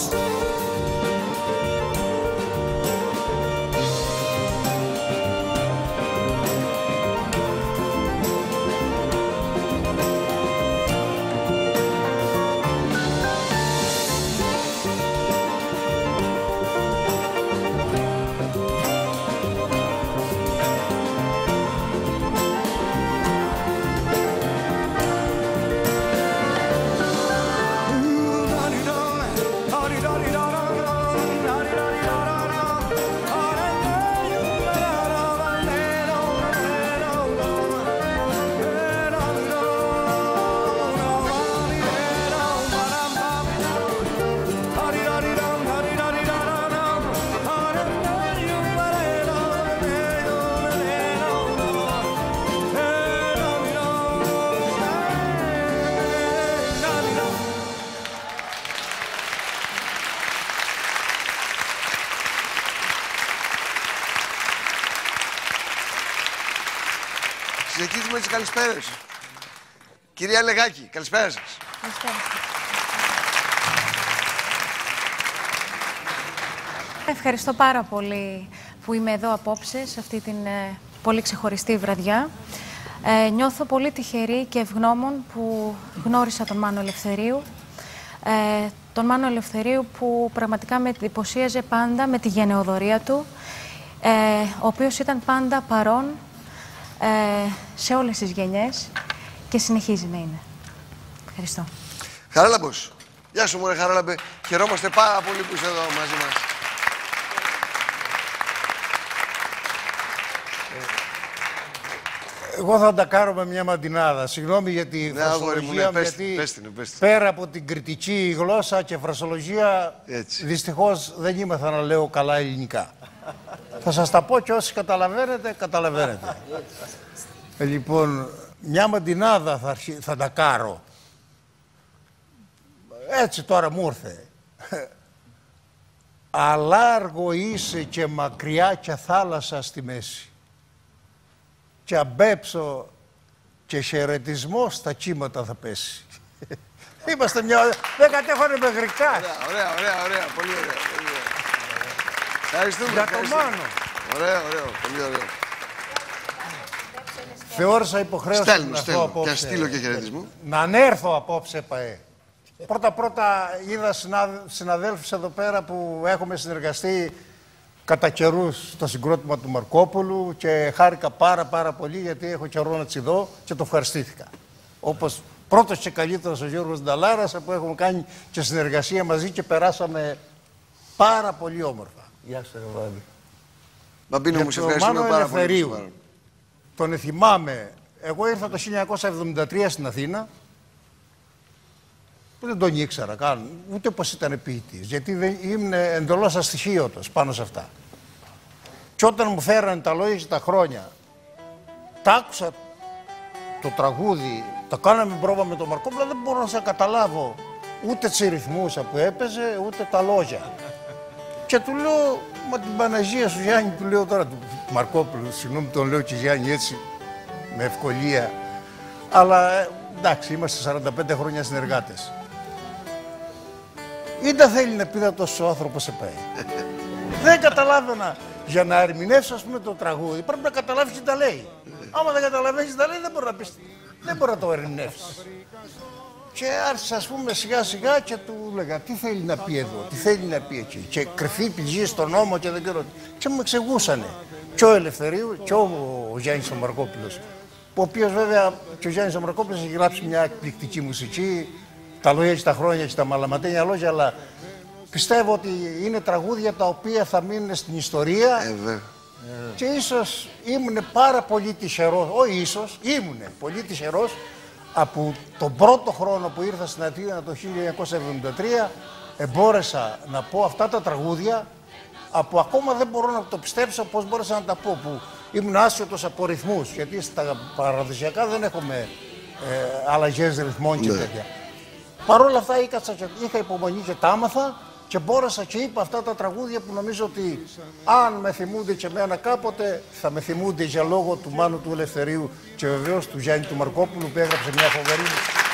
C: Συνεχίζουμε τις καλησπέρες. Κυρία Λεγάκη, καλησπέρα σας.
V: Ευχαριστώ πάρα πολύ που είμαι εδώ απόψε, σε αυτή την πολύ ξεχωριστή βραδιά. Νιώθω πολύ τυχερή και ευγνώμων που γνώρισα τον Μάνο Ελευθερίου. Τον Μάνο Ελευθερίου που πραγματικά με εντυπωσίαζε πάντα με τη γενεοδορία του, ο οποίος ήταν πάντα παρόν σε όλες τις γενιές και συνεχίζει να είναι. Ευχαριστώ.
C: Χαράλαμπος. Γεια σου μωρέ Χαράλαμπε. Χαιρόμαστε πάρα πολύ που είσαι εδώ μαζί μας.
K: Εγώ θα τα κάνω με μια μαντινάδα. Συγγνώμη για τη φρασολογία, γιατί πέρα από την κριτική γλώσσα και φρασολογία, δυστυχώς δεν είμαι θα να λέω καλά ελληνικά. Θα σας τα πω και όσοι καταλαβαίνετε, καταλαβαίνετε. Λοιπόν, μια μαντινάδα θα τα κάνω. Έτσι τώρα μου ήρθε. Αλάργο είσαι και μακριά και θάλασσα στη μέση. Και αμπέψω και χαιρετισμό στα κύματα θα πέσει. Είμαστε μια... Δεν κατέχονται με γρικά.
C: Ωραία. Πολύ ωραία. Ευχαριστούμε.
K: Για το Μάνο.
C: Ωραίο. Πολύ ωραίο.
K: Θεώρησα υποχρέωση να έρθω απόψε.
C: Και στείλω και χαιρετισμό.
K: Να ανέρθω απόψε, ΠΑΕ. Πρώτα είδα συναδέλφους εδώ πέρα που έχουμε συνεργαστεί κατά καιρούς στο συγκρότημα του Μαρκόπουλου και χάρηκα πάρα πολύ γιατί έχω καιρό να τις δω και το ευχαριστήθηκα. Όπως πρώτος και καλύτερος ο Γιώργος Νταλάρας, που έχουμε κάνει και συνεργασία μαζί και περάσαμε πάρα πολύ όμορφα.
F: Γεια σου, Ρεβάδη.
C: Μπαμπίνο, μου σε ευχαριστούμε πάρα πολύ.
K: Τον θυμάμαι. Εγώ ήρθα το 1973 στην Αθήνα. Δεν τον ήξερα καν, ούτε πως ήταν ποιητής, γιατί ήμουν εντελώς αστοιχείωτος πάνω σε αυτά. Και όταν μου φέρανε τα λόγια και τα χρόνια, τα άκουσα το τραγούδι, το κάναμε πρόβα με τον Μαρκόπουλο, δεν μπορώ να σε καταλάβω ούτε τις ρυθμούς που έπαιζε, ούτε τα λόγια. Και του λέω, μα την Παναγία σου Γιάννη, του λέω τώρα του Μαρκόπουλου, συγγνώμη τον λέω και Γιάννη έτσι, με ευκολία, αλλά εντάξει, είμαστε 45 χρόνια συνεργάτες. Ή δεν θέλει να πει να τόσο άνθρωπο σε πάει. Δεν καταλάβαινα. Για να ερμηνεύσει, ας πούμε, το τραγούδι, πρέπει να καταλάβεις τι τα λέει. Άμα δεν καταλαβαίνεις τι τα λέει, δεν μπορεί να πεις. Δεν μπορεί να το ερμηνεύσεις. Και άρχισα, ας πούμε, σιγά και του έλεγα τι θέλει να πει εδώ, τι θέλει να πει εκεί. Και κρυφή πηγή στον νόμο και δεν ξέρω τι. Και μου εξηγούσανε. Και ο Ελευθερίου και ο Γιάννης ο Μαρκόπουλος. Ο οποίος βέβαια και ο Γιάννης ο Μαρκόπουλος έχει γράψει μια εκπληκτική μουσική. Τα λόγια και τα χρόνια και τα μαλαματένια λόγια, αλλά πιστεύω ότι είναι τραγούδια τα οποία θα μείνουν στην ιστορία και ίσως ήμουν πάρα πολύ τυχερός, όχι ίσως, ήμουν πολύ τυχερός από τον πρώτο χρόνο που ήρθα στην Αθήνα το 1973 εμπόρεσα να πω αυτά τα τραγούδια που ακόμα δεν μπορώ να το πιστέψω πώς μπόρεσα να τα πω, που ήμουν άσχετος από ρυθμούς, γιατί στα παραδοσιακά δεν έχουμε αλλαγές ρυθμών και τέτοια. Παρ' όλα αυτά είχα υπομονή και τα άμαθα και μπόρεσα και είπα αυτά τα τραγούδια που νομίζω ότι αν με θυμούνται και εμένα κάποτε θα με θυμούνται για λόγο του Μάνου του Ελευθερίου και βεβαίως του Γιάννη του Μαρκόπουλου που έγραψε μια φοβερή.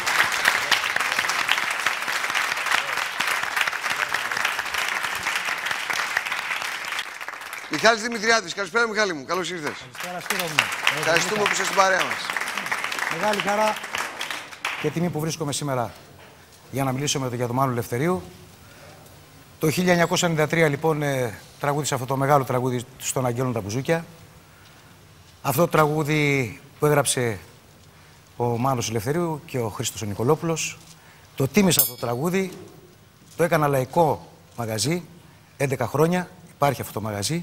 C: Μιχάλης Δημητριάδης, καλησπέρα Μιχάλη μου, καλώς ήρθες.
L: Καλησπέρα Σπύρο μου.
C: Ευχαριστούμε που είσαι στην παρέα μας.
L: Μεγάλη χαρά και τιμή που βρίσκομαι σήμερα για να μιλήσω για τον Μάνο Ελευθερίου. Το 1993 λοιπόν τραγούδισα αυτό το μεγάλο τραγούδι στον Αγγέλων τα Μπουζούκια. Αυτό το τραγούδι που έγραψε ο Μάνος Ελευθερίου και ο Χρήστος ο Νικολόπουλος. Το τίμησα αυτό το τραγούδι, το έκανα λαϊκό μαγαζί, 11 χρόνια υπάρχει αυτό το μαγαζί.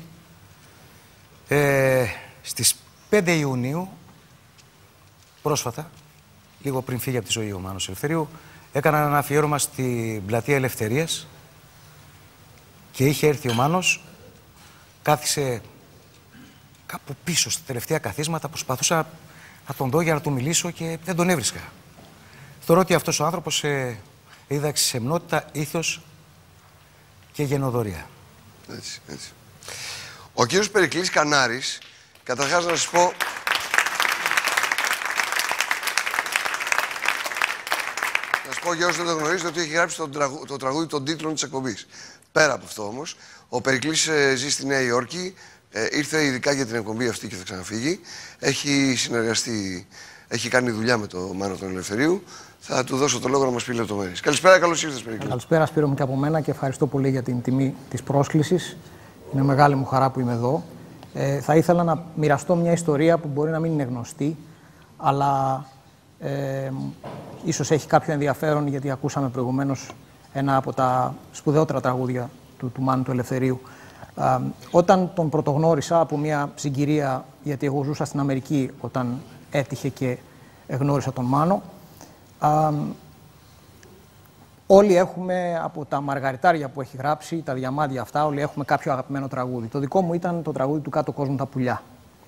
L: Στις 5 Ιουνίου, πρόσφατα, λίγο πριν φύγει από τη ζωή ο Μάνος Ελευθερίου, έκανα ένα αφιέρωμα στην Πλατεία Ελευθερίας και είχε έρθει ο Μάνος, κάθισε κάπου πίσω στα τελευταία καθίσματα, προσπαθούσα να τον δω για να του μιλήσω και δεν τον έβρισκα. Θεωρώ ότι αυτός ο άνθρωπος δίδαξε σεμνότητα, ήθος και γενοδορία.
C: Έτσι. Ο κύριος Περικλής Κανάρης, καταρχάς να σας πω... Για όσοι δεν το γνωρίζετε, ότι έχει γράψει το τραγούδι των τίτλων της εκπομπής. Πέρα από αυτό όμως, ο Περικλής ζει στη Νέα Υόρκη, ήρθε ειδικά για την εκπομπή αυτή και θα ξαναφύγει. Έχει συνεργαστεί, έχει κάνει δουλειά με τον Μάνο τον Ελευθερίου. Θα του δώσω το λόγο να μας πει λεπτομέρειες. Καλησπέρα, καλώς ήρθες Περικλή.
L: Καλησπέρα Σπύρο μου και από μένα και ευχαριστώ πολύ για την τιμή της πρόσκλησης. Είναι μεγάλη μου χαρά που είμαι εδώ. Θα ήθελα να μοιραστώ μια ιστορία που μπορεί να μην είναι γνωστή, αλλά ίσως έχει κάποιο ενδιαφέρον, γιατί ακούσαμε προηγουμένως ένα από τα σπουδαιότερα τραγούδια του Μάνου του Ελευθερίου. Όταν τον πρωτογνώρισα από μια συγκυρία, γιατί εγώ ζούσα στην Αμερική όταν
M: έτυχε και γνώρισα τον Μάνο. Όλοι έχουμε από τα μαργαριτάρια που έχει γράψει, τα διαμάντια αυτά, όλοι έχουμε κάποιο αγαπημένο τραγούδι. Το δικό μου ήταν το τραγούδι του «Κάτω κόσμου τα πουλιά».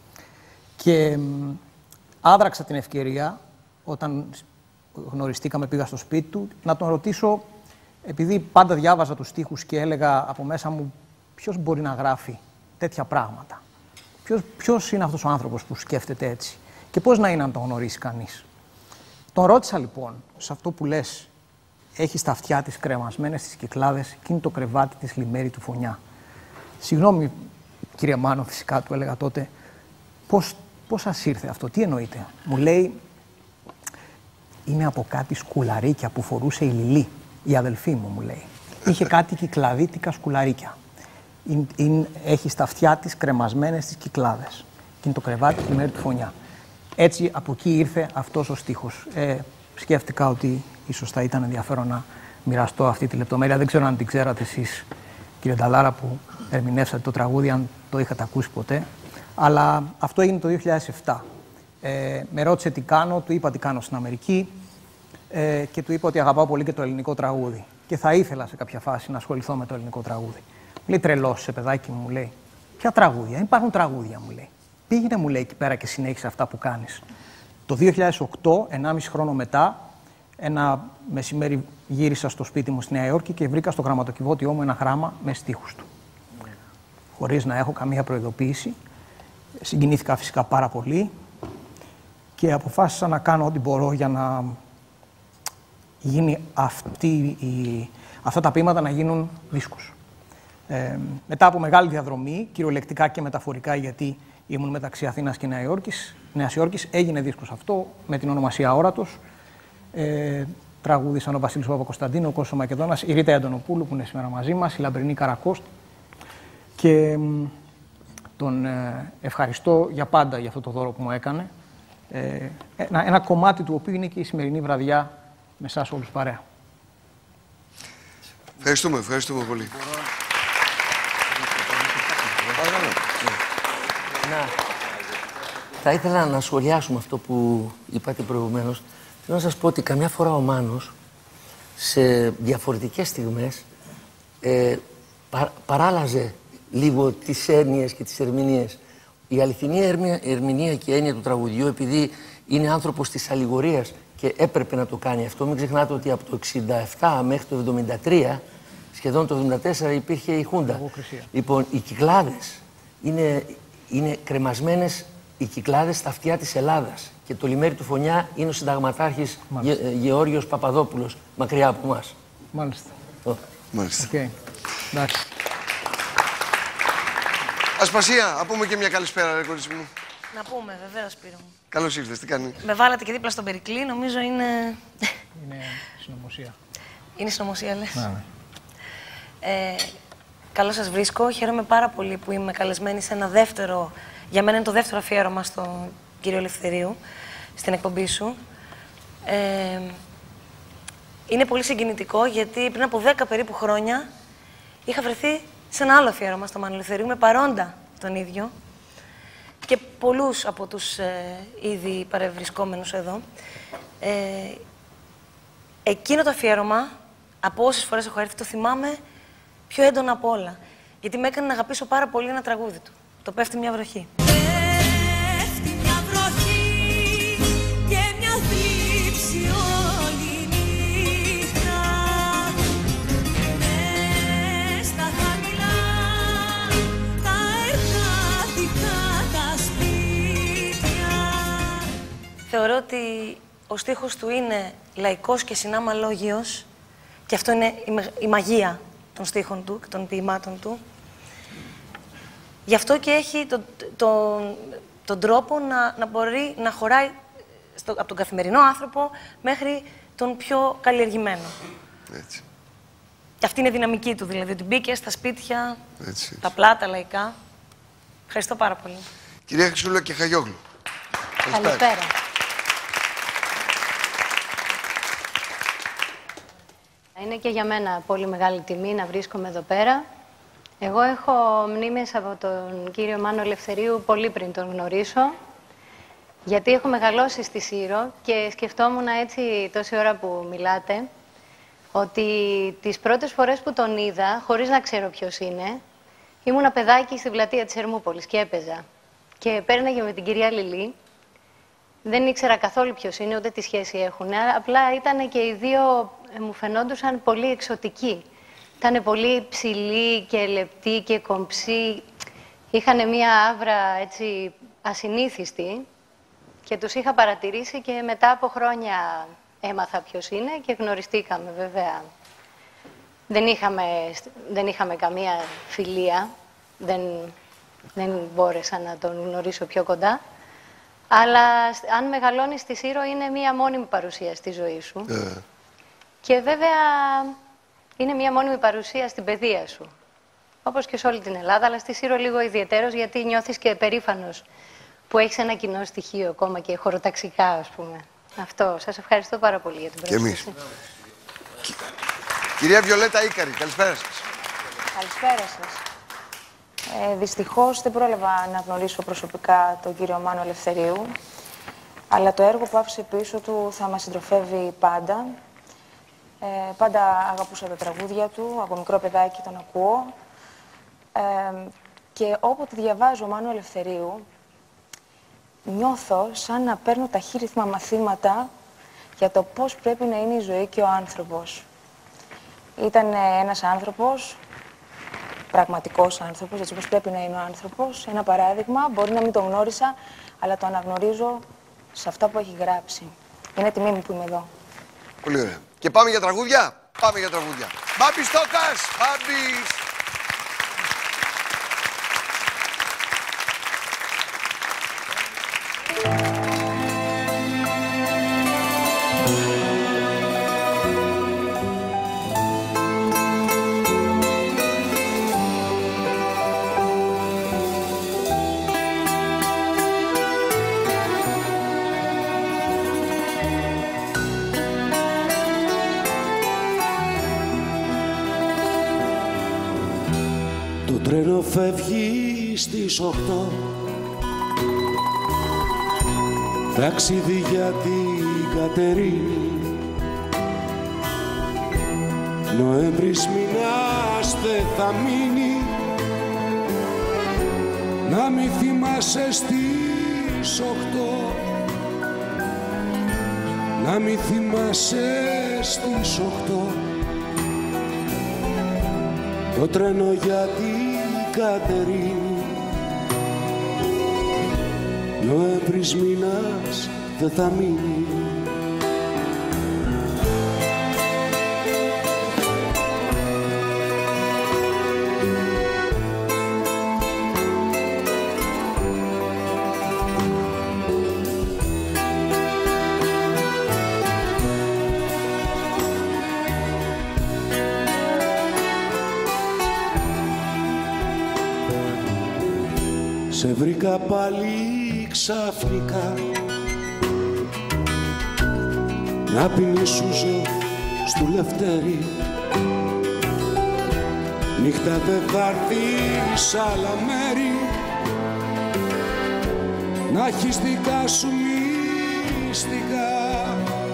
M: Και άδραξα την ευκαιρία, όταν γνωριστήκαμε, πήγα στο σπίτι του, να τον ρωτήσω, επειδή πάντα διάβαζα τους στίχους και έλεγα από μέσα μου ποιος μπορεί να γράφει τέτοια πράγματα. Ποιος είναι αυτός ο άνθρωπος που σκέφτεται έτσι και πώς να είναι αν τον γνωρίσει κανείς. Τον ρώτησα λοιπόν, σε αυτό που λες, έχει στα αυτιά της κρεμασμένες τις κυκλάδες και είναι το κρεβάτι της λιμέρι του φωνιά. Συγγνώμη κύριε Μάνο, φυσικά του έλεγα τότε, πώς σας ήρθε αυτό, τι εννοείτε. Μου λέει, είναι από κάτι σκουλαρίκια που φορούσε η Λιλή, η αδελφή μου λέει. Είχε κάτι κυκλαδίτικα σκουλαρίκια. Έχει στα αυτιά της κρεμασμένες τις κυκλάδες και είναι το κρεβάτι της λιμέρι του φωνιά. Έτσι από εκεί ήρθε αυτός ο στίχος. Σκέφτηκα ότι ίσως θα ήταν ενδιαφέρον να μοιραστώ αυτή τη λεπτομέρεια. Δεν ξέρω αν την ξέρατε εσείς, κύριε Νταλάρα, που ερμηνεύσατε το τραγούδι, αν το είχατε ακούσει ποτέ. Αλλά αυτό έγινε το 2007. Με ρώτησε τι κάνω, του είπα τι κάνω στην Αμερική και του είπα ότι αγαπάω πολύ και το ελληνικό τραγούδι. Και θα ήθελα σε κάποια φάση να ασχοληθώ με το ελληνικό τραγούδι. Λέει, τρελός, σε παιδάκι μου, λέει. Ποια τραγούδια, υπάρχουν τραγούδια, μου λέει. Πήγαινε, μου λέει, εκεί πέρα και συνέχισε αυτά που κάνεις. Το 2008, 1,5 χρόνο μετά, ένα μεσημέρι γύρισα στο σπίτι μου στη Νέα Υόρκη και βρήκα στο γραμματοκιβώτιό μου ένα γράμμα με στίχους του. Χωρίς να έχω καμία προειδοποίηση. Συγκινήθηκα φυσικά πάρα πολύ και αποφάσισα να κάνω ό,τι μπορώ για να γίνει αυτά τα ποίηματα να γίνουν δίσκους. Μετά από μεγάλη διαδρομή, κυριολεκτικά και μεταφορικά, γιατί ήμουν μεταξύ Αθήνας και Νέας Υόρκης, έγινε δίσκος αυτό με την ονομασία Όρατος. Τραγούδισαν ο Βασίλης Παπακοσταντίνου, ο Κώστας Μακεδόνας, η Ρίτα Αντωνοπούλου που είναι σήμερα μαζί μας, η Λαμπρινή Καρακώστη. Και τον ευχαριστώ για πάντα για αυτό το δώρο που μου έκανε. Ένα κομμάτι του οποίου είναι και η σημερινή βραδιά με εσάς όλους παρέα.
C: Ευχαριστούμε πολύ.
F: Θα ήθελα να σχολιάσουμε αυτό που είπατε προηγουμένως. Θέλω να σας πω ότι καμιά φορά ο Μάνος σε διαφορετικές στιγμές παράλαζε λίγο τις έννοιες και τις ερμηνείες. Η αληθινή ερμηνεία και έννοια του τραγουδιού, επειδή είναι άνθρωπος της αλληγορίας και έπρεπε να το κάνει αυτό, μην ξεχνάτε ότι από το 1967 μέχρι το 1973, σχεδόν το 1974, υπήρχε η Χούντα. Λοιπόν, οι κυκλάδες είναι κρεμασμένες, οι κυκλάδες στα αυτιά της Ελλάδας. Και το λιμέρι του φωνιά είναι ο συνταγματάρχης Γεώργιος Παπαδόπουλος, μακριά από εμάς.
M: Μάλιστα.
C: Μάλιστα.
M: Okay. Εντάξει.
C: Ασπασία, να πούμε και μια καλησπέρα, ρε κορίτσι μου.
N: Να πούμε, βεβαίως, Σπύρο μου.
C: Καλώς ήρθες, τι κάνει.
N: Με βάλατε και δίπλα στον Περικλή, νομίζω είναι...
M: Είναι συνωμοσία.
N: Είναι συνωμοσία, λες.
M: Ναι.
N: Καλώς σας βρίσκω. Χαίρομαι πάρα πολύ που είμαι καλεσμένη σε ένα δεύτερο... Για μένα είναι το δεύτερο αφιέρωμα στον κύριο Ελευθερίου, στην εκπομπή σου. Είναι πολύ συγκινητικό, γιατί πριν από 10 περίπου χρόνια είχα βρεθεί σε ένα άλλο αφιέρωμα στο Μάνο Ελευθερίου, με παρόντα τον ίδιο και πολλούς από τους ήδη παρευρισκόμενους εδώ. Εκείνο το αφιέρωμα, από όσες φορές έχω έρθει, το θυμάμαι πιο έντονα από όλα. Γιατί με έκανε να αγαπήσω πάρα πολύ ένα τραγούδι του. Το «Πέφτει μια βροχή».
A: Πέφτει μια βροχή και μια θλίψη όλη νύχτα. Μες στα χαμηλά τα εργάτικα τα σπίτια.
N: Θεωρώ ότι ο στίχος του είναι λαϊκός και συνάμα λόγιος και αυτό είναι η μαγεία των στίχων του και των ποιημάτων του. Γι' αυτό και έχει τον τρόπο να μπορεί να χωράει από τον καθημερινό άνθρωπο μέχρι τον πιο καλλιεργημένο.
C: Έτσι.
N: Και αυτή είναι η δυναμική του, δηλαδή, ότι μπήκε στα σπίτια,
C: Έτσι.
N: τα πλάτα, λαϊκά. Ευχαριστώ πάρα πολύ.
C: Κυρία Χρυσούλα και Χαγιόγλου.
V: Καλησπέρα. Είναι και για μένα πολύ μεγάλη τιμή να βρίσκομαι εδώ πέρα. Εγώ έχω μνήμες από τον κύριο Μάνο Ελευθερίου πολύ πριν τον γνωρίσω.
P: Γιατί έχω μεγαλώσει στη Σύρο και σκεφτόμουν έτσι τόση ώρα που μιλάτε, ότι τις πρώτες φορές που τον είδα, χωρίς να ξέρω ποιος είναι, ήμουνα παιδάκι στην πλατεία της Ερμούπολης και έπαιζα. Και πέρναγε με την κυρία Λιλή. Δεν ήξερα καθόλου ποιος είναι, ούτε τι σχέση έχουν. Απλά ήταν και οι δύο, μου φαινόντουσαν πολύ εξωτικοί. Ήταν πολύ ψηλοί και λεπτοί και κομψοί. Είχαν μία άβρα έτσι ασυνήθιστη και τους είχα παρατηρήσει και μετά από χρόνια έμαθα ποιος είναι και γνωριστήκαμε βέβαια. Δεν είχαμε καμία φιλία, δεν μπόρεσα να τον γνωρίσω πιο κοντά. Αλλά αν μεγαλώνεις στη Σύρο είναι μία μόνιμη παρουσία στη ζωή σου. Και βέβαια είναι μία μόνιμη παρουσία στην παιδεία σου. Όπως και σε όλη την Ελλάδα, αλλά στη Σύρο λίγο ιδιαιτέρως, γιατί νιώθεις και περήφανος που έχεις ένα κοινό στοιχείο, ακόμα και χωροταξικά, ας πούμε. Αυτό. Σας ευχαριστώ πάρα πολύ για την πρόσκληση.
C: Και εμείς. Κυρία Βιολέτα Ίκαρη, καλησπέρα σας.
Q: Καλησπέρα σας. Δυστυχώς δεν πρόλαβα να γνωρίσω προσωπικά τον κύριο Μάνο Ελευθερίου, αλλά το έργο που άφησε πίσω του θα μας συντροφεύει πάντα. Πάντα αγαπούσα τα τραγούδια του, από μικρό παιδάκι τον ακούω. Και όποτε διαβάζω Μάνο Ελευθερίου, νιώθω σαν να παίρνω ταχύρυθμα μαθήματα για το πώς πρέπει να είναι η ζωή και ο άνθρωπος. Ήταν ένας άνθρωπος, πραγματικός άνθρωπος, έτσι όπως πρέπει να είναι ο άνθρωπος. Ένα παράδειγμα, μπορεί να μην τον γνώρισα, αλλά το αναγνωρίζω σε αυτά που έχει γράψει. Είναι τιμή μου που είμαι εδώ.
C: Πολύ ωραία. Και πάμε για τραγούδια. Πάμε για τραγούδια. Μπάμπης Τόκας, Μπάμπης.
J: Το τρένο φεύγει στις 8, ταξίδι για την Κατερίνη. Νοέμβρης μηνάς δεν θα μείνει, να μη θυμάσαι στις 8, να μη θυμάσαι στις 8. Το τρένο για την Κατερίνη, Νοέμβρης μήνας δεν θα μείνει. Σε βρήκα πάλι ξαφνικά, να πεινήσουζω στου Λευτέρη. Νύχτα δεν θα έρθει σ' άλλα μέρη, να έχεις δικά σου μυστικά,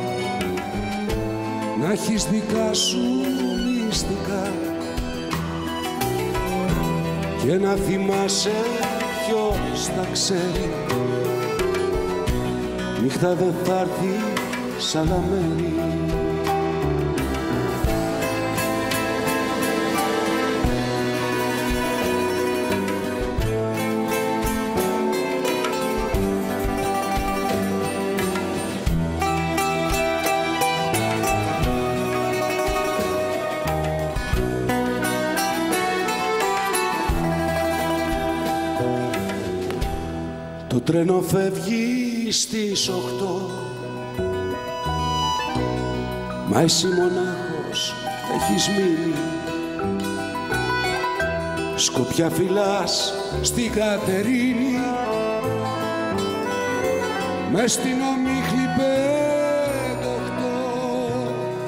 J: να έχεις δικά σου μυστικά και να θυμάσαι ποιος τα ξέρει. Νύχτα δεν θα έρθει σ' άλλα μέρη. Το τρένο φεύγει στις 8, μα εσύ μονάχος έχεις μείνει. Σκοπιά φυλάς στην Κατερίνη, μες στην ομίχλη 5-8,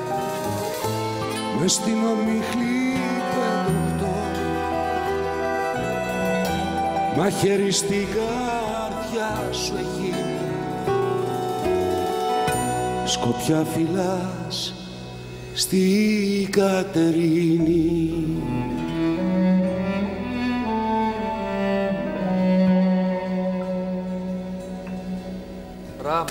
J: μες στην ομίχλη 5-8, μαχαίρι στην καρδιά σου έχει
U: σκοπιά φυλάς στη Κατερίνη.
R: Μπράβο.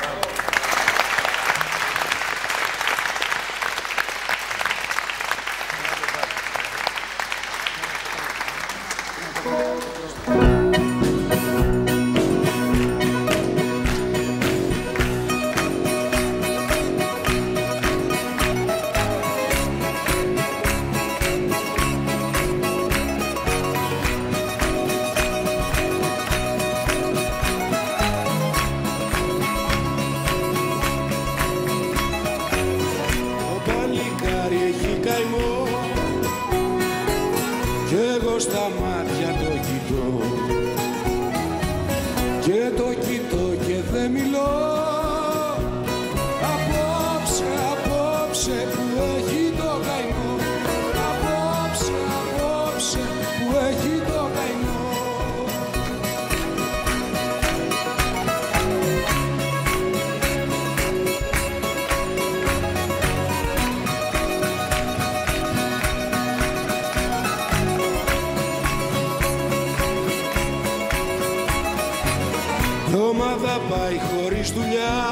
U: Ομάδα πάει χωρίς δουλειά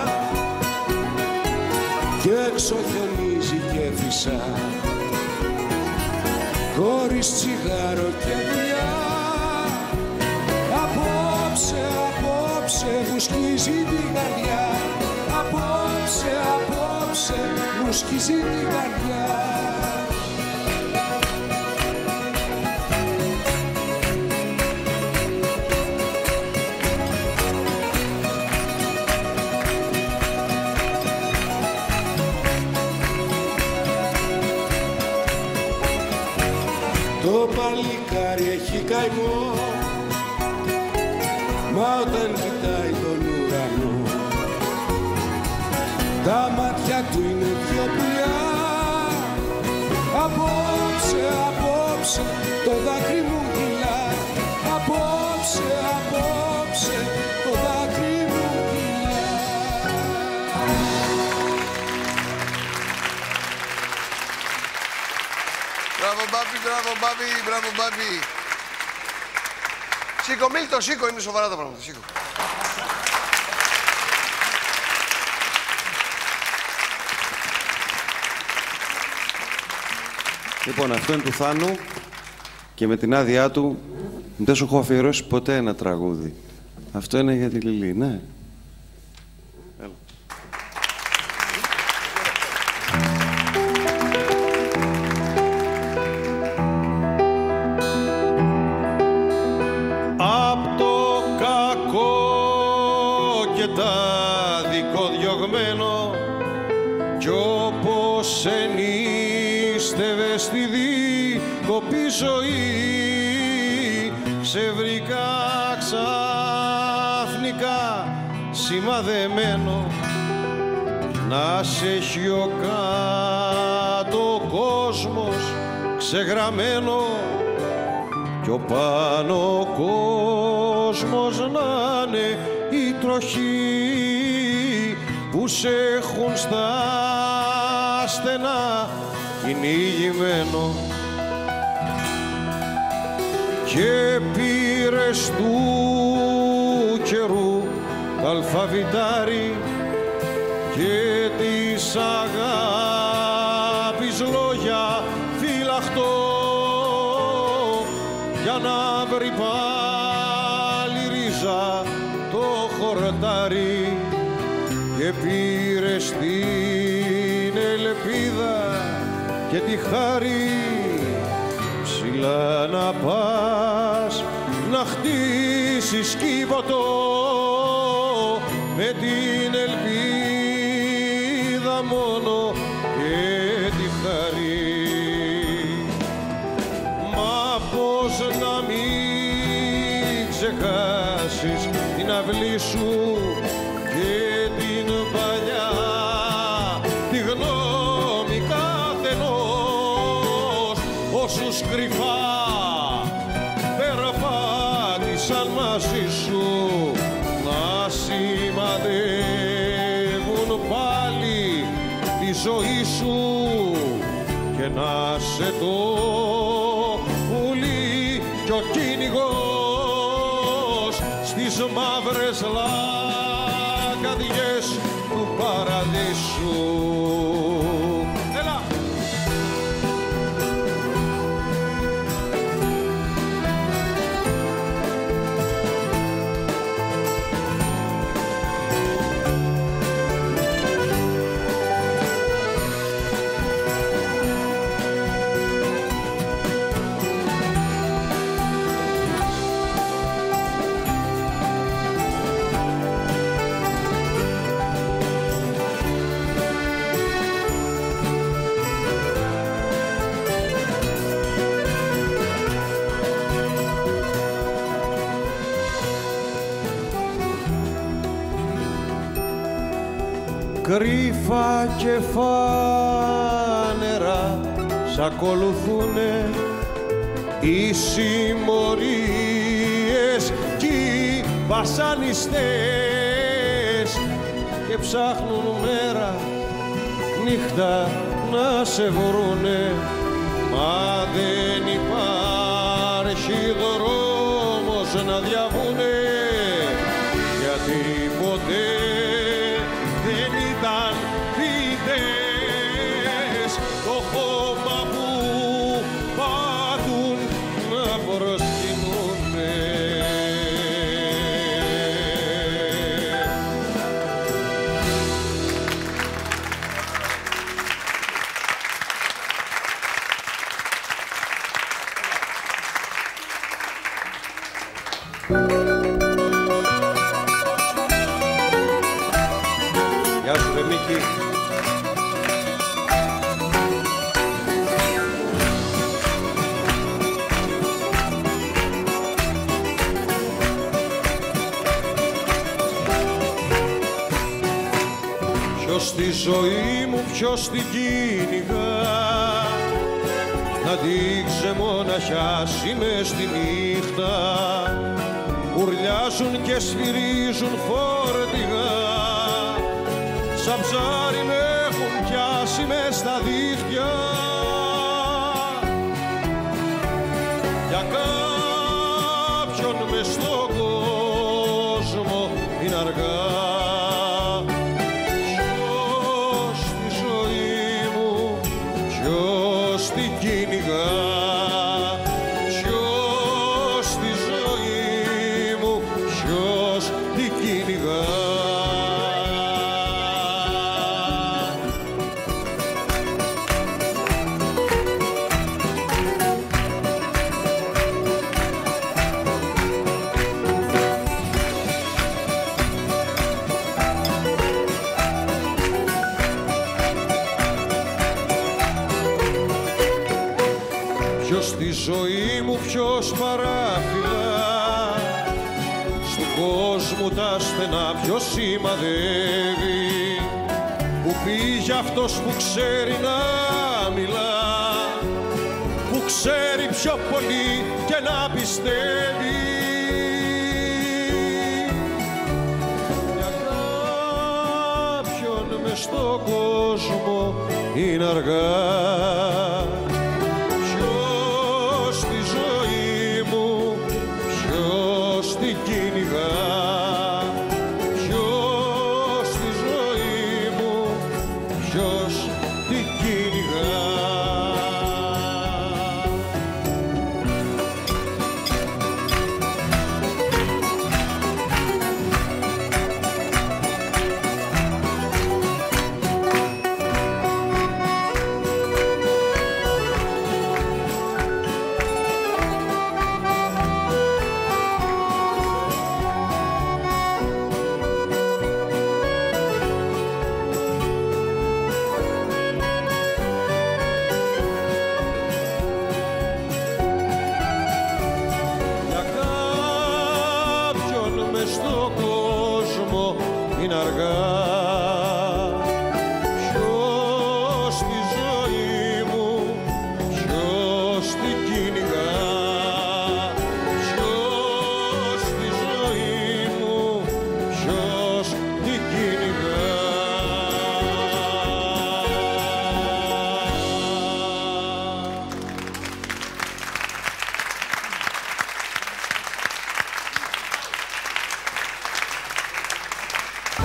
U: και έξω χιονίζει και φυσά, χωρίς τσιγάρο και δουλειά. Απόψε, απόψε μου σκίζει την καρδιά. Απόψε, απόψε μου σκίζει την καρδιά. Το παλικάρι έχει καημό, μα όταν κοιτάει τον ουρανό τα μάτια του είναι δυο πουλιά. Απόψε, απόψε το δάκρυ μου κυλά. Απόψε, απόψε το δάκρυ μου κυλά.
C: Μπράβο Μπάμπη, μπράβο Μπάμπη, μπράβο Μπάμπη. Σήκω Μίλτο, σήκω, είναι σοβαρά τα πράγματα, σήκω.
S: Λοιπόν, αυτό είναι του Θάνου και με την άδειά του δεν σου έχω αφιερώσει ποτέ ένα τραγούδι. Αυτό είναι για τη Λιλή, ναι. Έλα.
W: Απ' το κακό και τα δικοδιωγμένο κι όπως ενίστευε στη δίκοπη ζωή σε βρήκα ξαφνικά σημαδεμένο να σε έχει ο κάτω κόσμος ξεγραμμένο κι ο πάνω κόσμος να είναι η τροχή που σε έχουν στα στενά κυνηγημένο και πήρες του καιρού αλφαβητάρι και της αγάπης λόγια φυλαχτό για να βρει πάλι ρίζα το χορτάρι και πήρες την ελπίδα και τη χάρη ψηλά να πας να χτίσεις κύβωτο με την ελπίδα μόνο και τη χαρή. Μα πώς να μην ξεχάσεις την αυλή σου και την παλιά τη γνώμη καθενός όσους κρυφά περπάτησαν μαζί σου να σημαδεύουν πάλι Γεννάσε το πουλί κι ο κυνηγός στις μαύρες λαγκαδιές του παραδείσου. Έλα! Κρύφα και φάνερα σ' ακολουθούνε οι συμμορίες κι οι βασανιστές και ψάχνουν μέρα νύχτα να σε βρούνε, μα δεν υπάρχει δρόμος να διαβούνε, γιατί ποτέ δεν ήταν φοιτές το χώμα που πάτουν να προσκυνούνε. Γεια σου, Μίκη. Ποιος στη ζωή μου, ποιος την κυνηγά, να δείξε μοναχιάσει μες στη νύχτα, ουρλιάζουν και σφυρίζουν φορτηγά, σαν ψάρι με έχουν πιάσει μες στα δίχτυα. Για κάποιον μες στον κόσμο είναι αργά. Ποιος στη ζωή μου, ποιος την κυνηγά, ποιος στη ζωή μου, ποιος την κυνηγά. Ποιος στη ζωή μου, ποιος παράφυλα, στον κόσμο τα στενά ποιος σημαδεύει, που πήγε αυτός που ξέρει να μιλά, που ξέρει πιο πολύ και να πιστεύει. Για κάποιον μες στον κόσμο είναι αργά. Την κυνηγά, ποιος στη ζωή μου, ποιος την κυνηγά.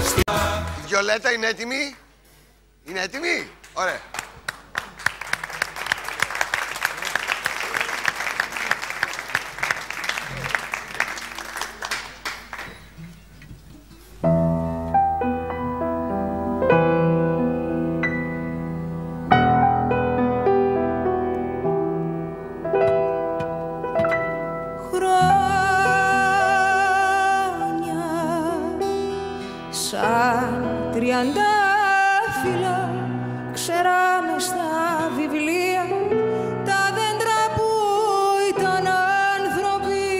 C: Η Βιολέτα είναι έτοιμη? Είναι έτοιμη? Ωραία.
E: Τριαντάφυλλα ξέραμε στα βιβλία, τα δέντρα που ήταν άνθρωποι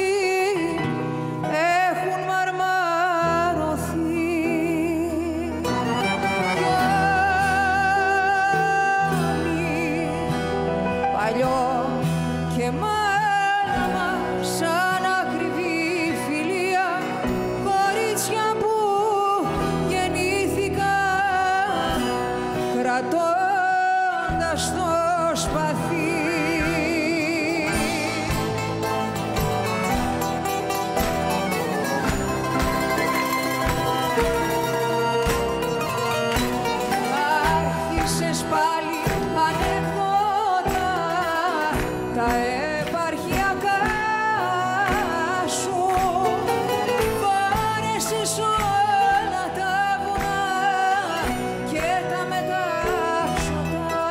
E: έχουν μαρμαρωθεί. Γιάννη, παλιό και μάλαμα σαν ακριβή φιλία, κορίτσια που κρατώντας το σπαθί. Άρχισες πάλι ανεκδότα τα επαρχιακά σου, φόρεσες όλα τα βουνά και τα μετάξωτα.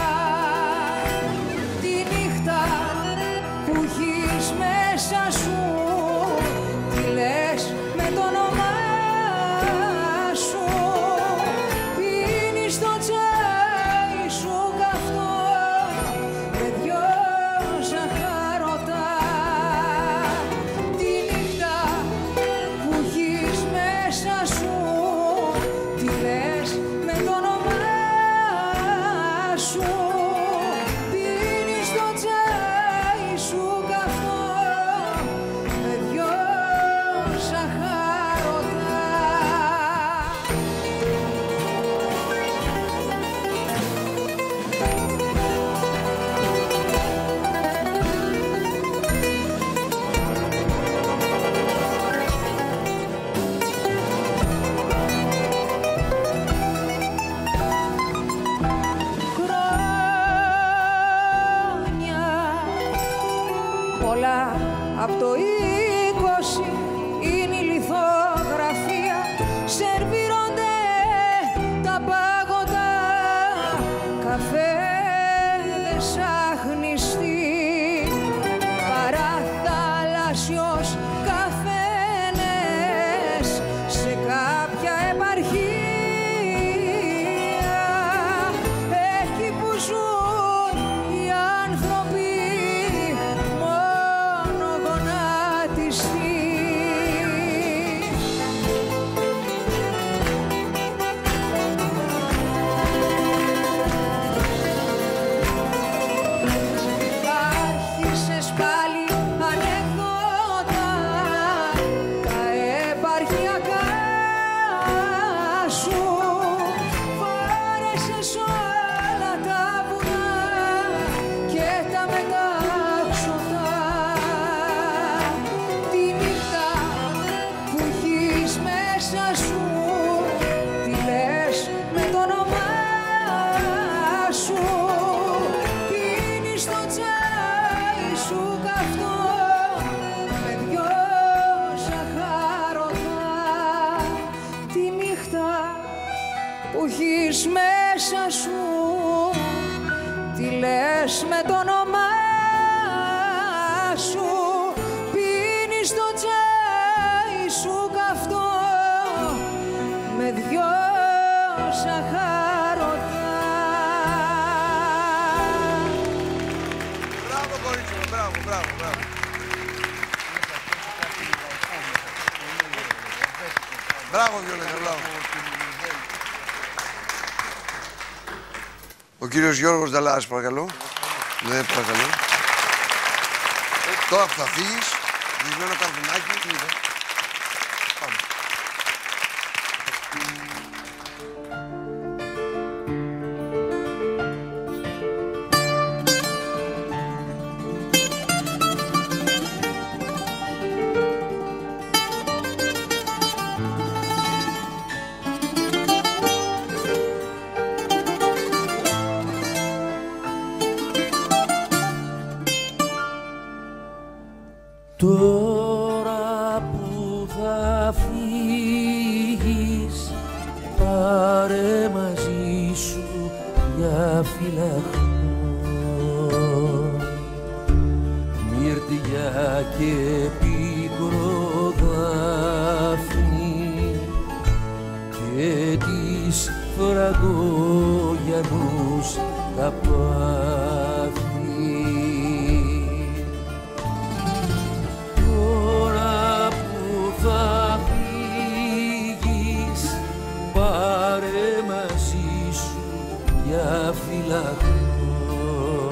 E: Τη νύχτα που έχεις μέσα σου τη λες με το όνομά σου, πίνεις το τσάι σου καυτό με δυο ζαχαρωτά. Τη νύχτα που έχεις μέσα σου τη λες με το όνομά σου, πίνεις το τσάι σου καυτό με δυο ζαχαρωτά. Πολλά απ' το 20 είναι η λιθογραφία, σερβίρονται τα πάγωτα, καφέδες άχνηστοι, παραθαλάσσιος καφένες σε κάποια επαρχία, εκεί που ζουν οι άνθρωποι μόνο γονάτιστοι. Άρχισες πάλι ανεκδότα τα επαρχιακά σου, φόρεσες όλα τα βουνά και τα μετάξωτα. Τη νύχτα που έχεις μέσα σου τη λες με το όνομά σου, πίνεις το τσάι σου καυτό με δυο ζαχαρωτά. Τη νύχτα που έχεις μέσα σου τη λες με το όνομά σου, πίνεις το τσάι σου καυτό με δυο ζαχαρωτά.
C: Μπράβο κορίτσι μου, μπράβο, μπράβο, μπράβο. Μπράβο Βιολέτα, μπράβο. Ο κύριος Γιώργος Νταλάς, παρακαλώ. Ναι, παρακαλώ. Τώρα που θα φύγεις, δυσμένο καρδουνάκι. Πάμε.
F: φυλαχτώ. Μυρτιά και πίκρο δάφνη και της φραγκόγιανους τα πάθη. Τώρα που θα φύγεις, πάρε μαζί σου για φυλαχτώ.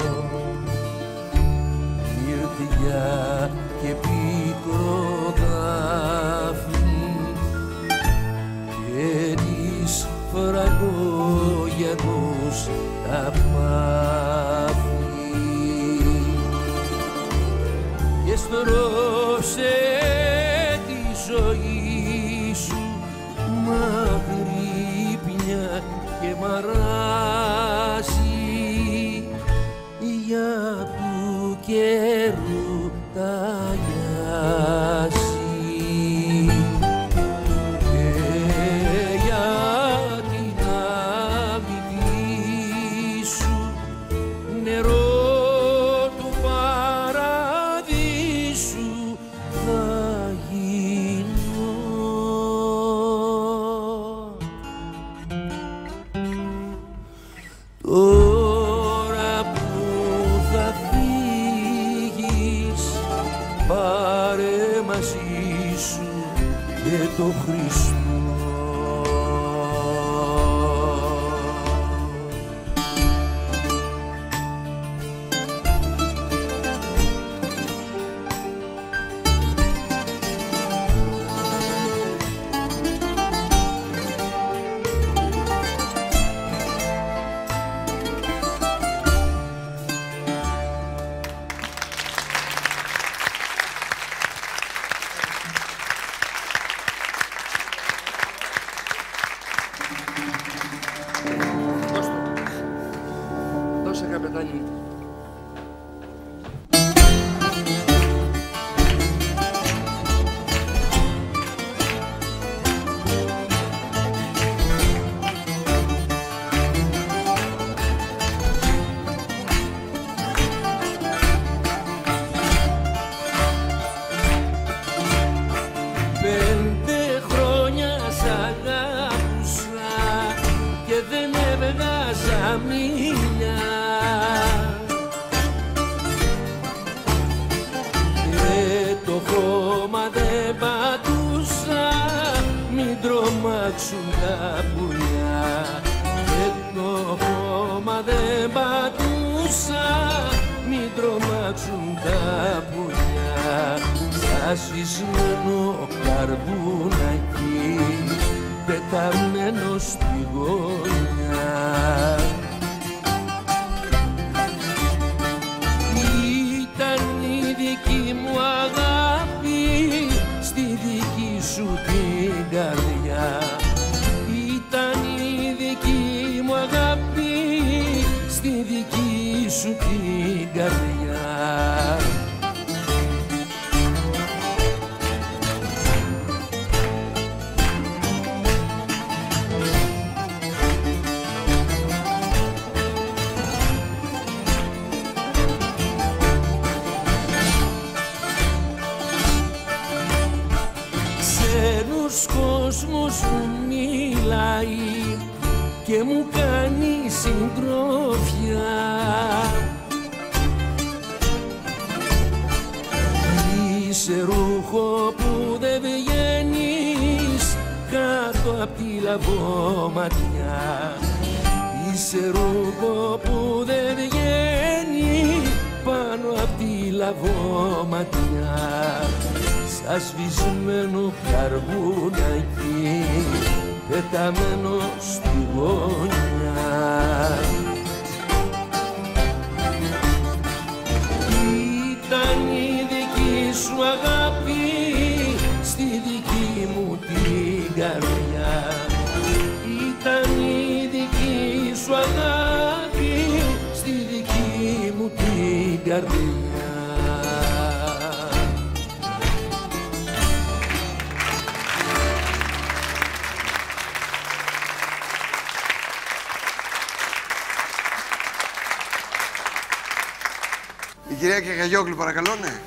F: Μυρτιά και πίκρο δάφνη και της φραγκόγιανους τα πάθη. Και στρώσε τη ζωή σου μαγρύπνια και μαράζει για του καιρού τα γιάζει. Και για την αμοιβή σου νερό του παραδείσου θα γίνω. Τώρα που θα φύγεις, πάρε μαζί σου και το Χριστό. Δώσε καπετάνι μου. Τρομάξουν τα πουλιά και το χώμα δεν πατούσα, μην τρομάξουν τα πουλιά. Στα σβησμένο καρβούνακι πεταμένο στη γωνιά. Ήταν η δική μου αγάπη στη δική σου την καρδιά. Ήταν η δική μου αγάπη στη δική σου την καρδιά. Ξένους κόσμους μου μιλάει και μου κάνει συντρόφια. Είσαι ρούχο που δεν βγαίνεις κάτω απ' τη λαβόματιά. Είσαι ρούχο που δεν βγαίνει πάνω απ' τη λαβόματιά. Σαν σβησμένο καρβούνακι πεταμένο στη γωνιά. Ήταν η δική σου αγάπη στη δική μου την καρδιά. Ήταν η δική σου αγάπη στη δική μου την καρδιά.
C: Λέα και Γαγιόγλου, παρακαλώ, ναι.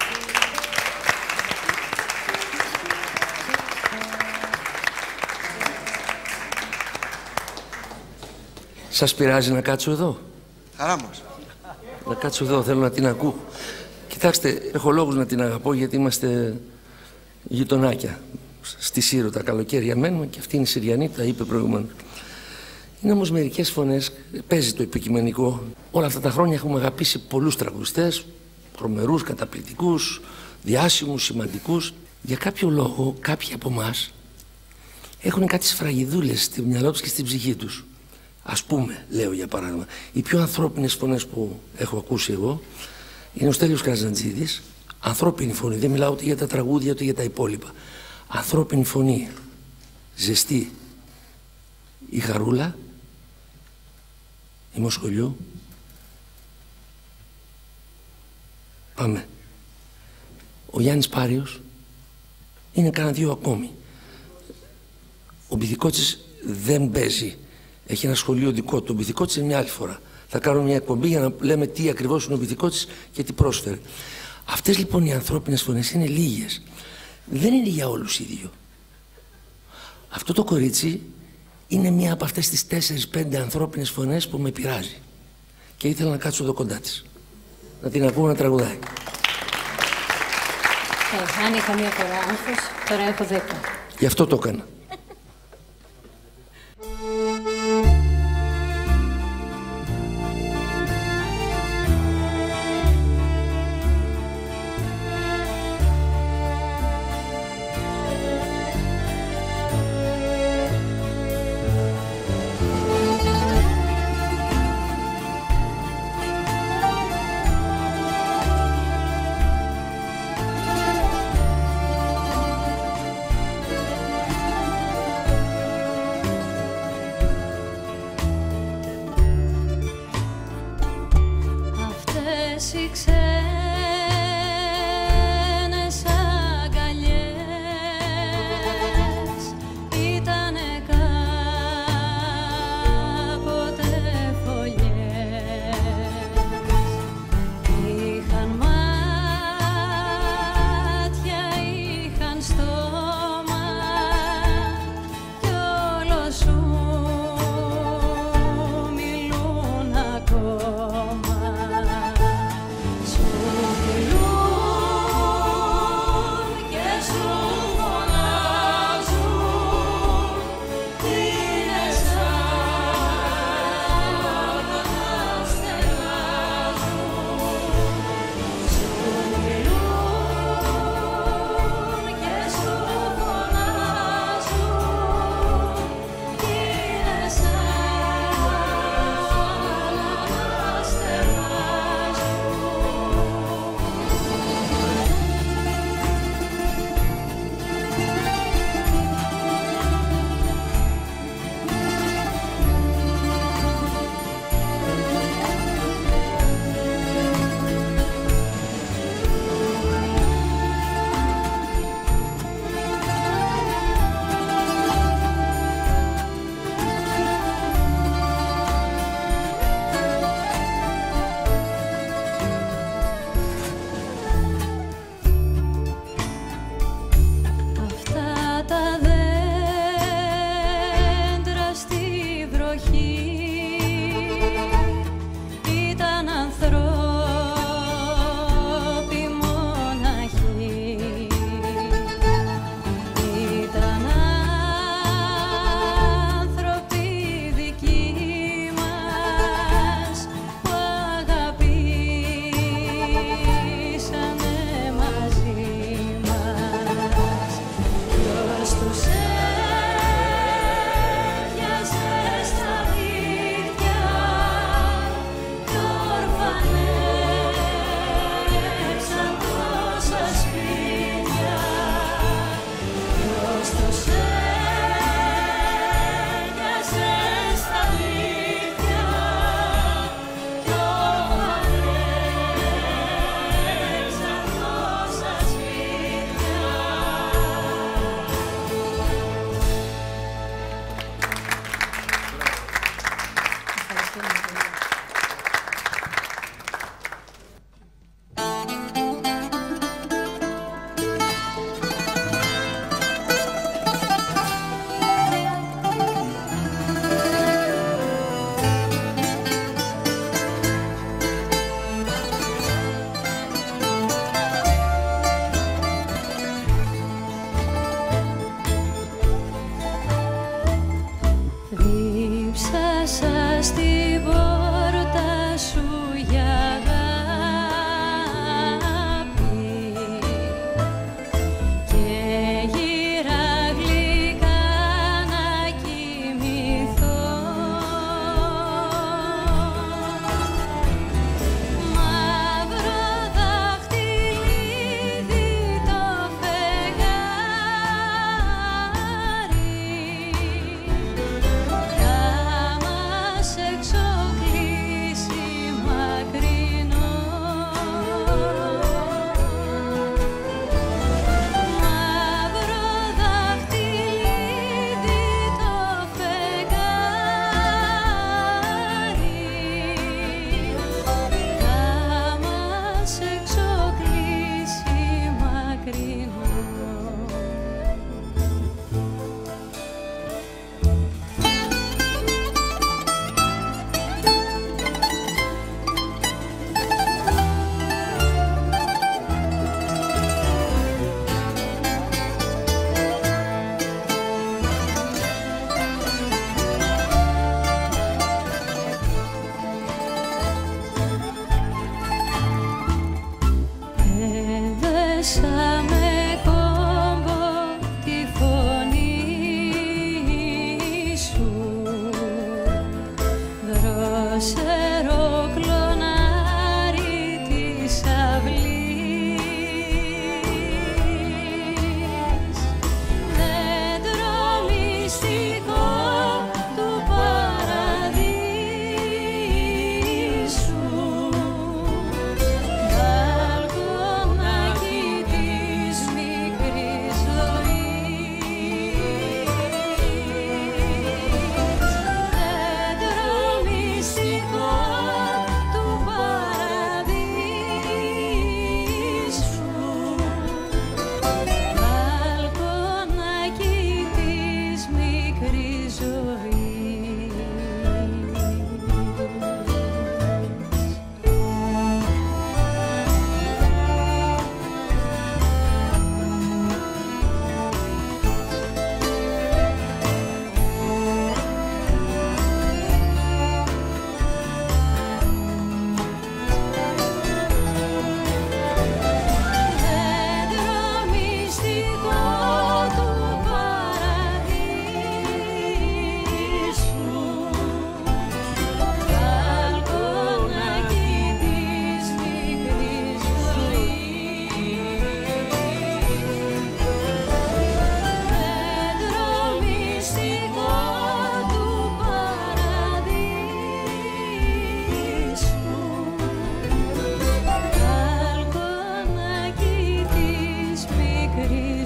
F: Σας πειράζει να κάτσω εδώ?
C: Χαρά μας.
F: Να κάτσω εδώ, θέλω να την ακούω. Κοιτάξτε, έχω λόγους να την αγαπώ γιατί είμαστε γειτονάκια. Στη Σύρο τα καλοκαίρια μένουμε και αυτή είναι η Συριανή, τα είπε προηγουμένως. Είναι όμως μερικές φωνές, παίζει το υποκειμενικό. Όλα αυτά τα χρόνια έχουμε αγαπήσει πολλούς τραγουδιστές, τρομερούς, καταπληκτικούς, διάσημους, σημαντικούς. Για κάποιο λόγο κάποιοι από εμάς έχουν κάτι σφραγιδούλες στη μυαλό τους και στην ψυχή τους. Ας πούμε, λέω για παράδειγμα, οι πιο ανθρώπινες φωνές που έχω ακούσει εγώ είναι ο Στέλιος Καζαντζίδης. Ανθρώπινη φωνή, δεν μιλάω ούτε για τα τραγούδια ούτε για τα υπόλοιπα. Ανθρώπινη φωνή, ζεστή. Η Χαρούλα, η Μοσχολιού. Πάμε. Ο Γιάννης Πάριος είναι κάνα δύο ακόμη. Ο Μπιθικότσης δεν παίζει. Έχει ένα σχολείο δικό του. Ο Μπιθικότσης είναι μια άλλη φορά. Θα κάνουμε μια εκπομπή για να λέμε τι ακριβώς είναι ο Μπιθικότσης και τι πρόσφερε. Αυτές λοιπόν οι ανθρώπινες φωνές είναι λίγες. Δεν είναι για όλους ίδιο. Αυτό το κορίτσι είναι μια από αυτές τις 4-5 ανθρώπινες φωνές που με πειράζει. Και ήθελα να κάτσω εδώ κοντά της. Να την ακούω να τραγουδάει.
G: Αν είχα μία φορά άγχος, τώρα έχω 10.
F: Γι' αυτό το έκανα.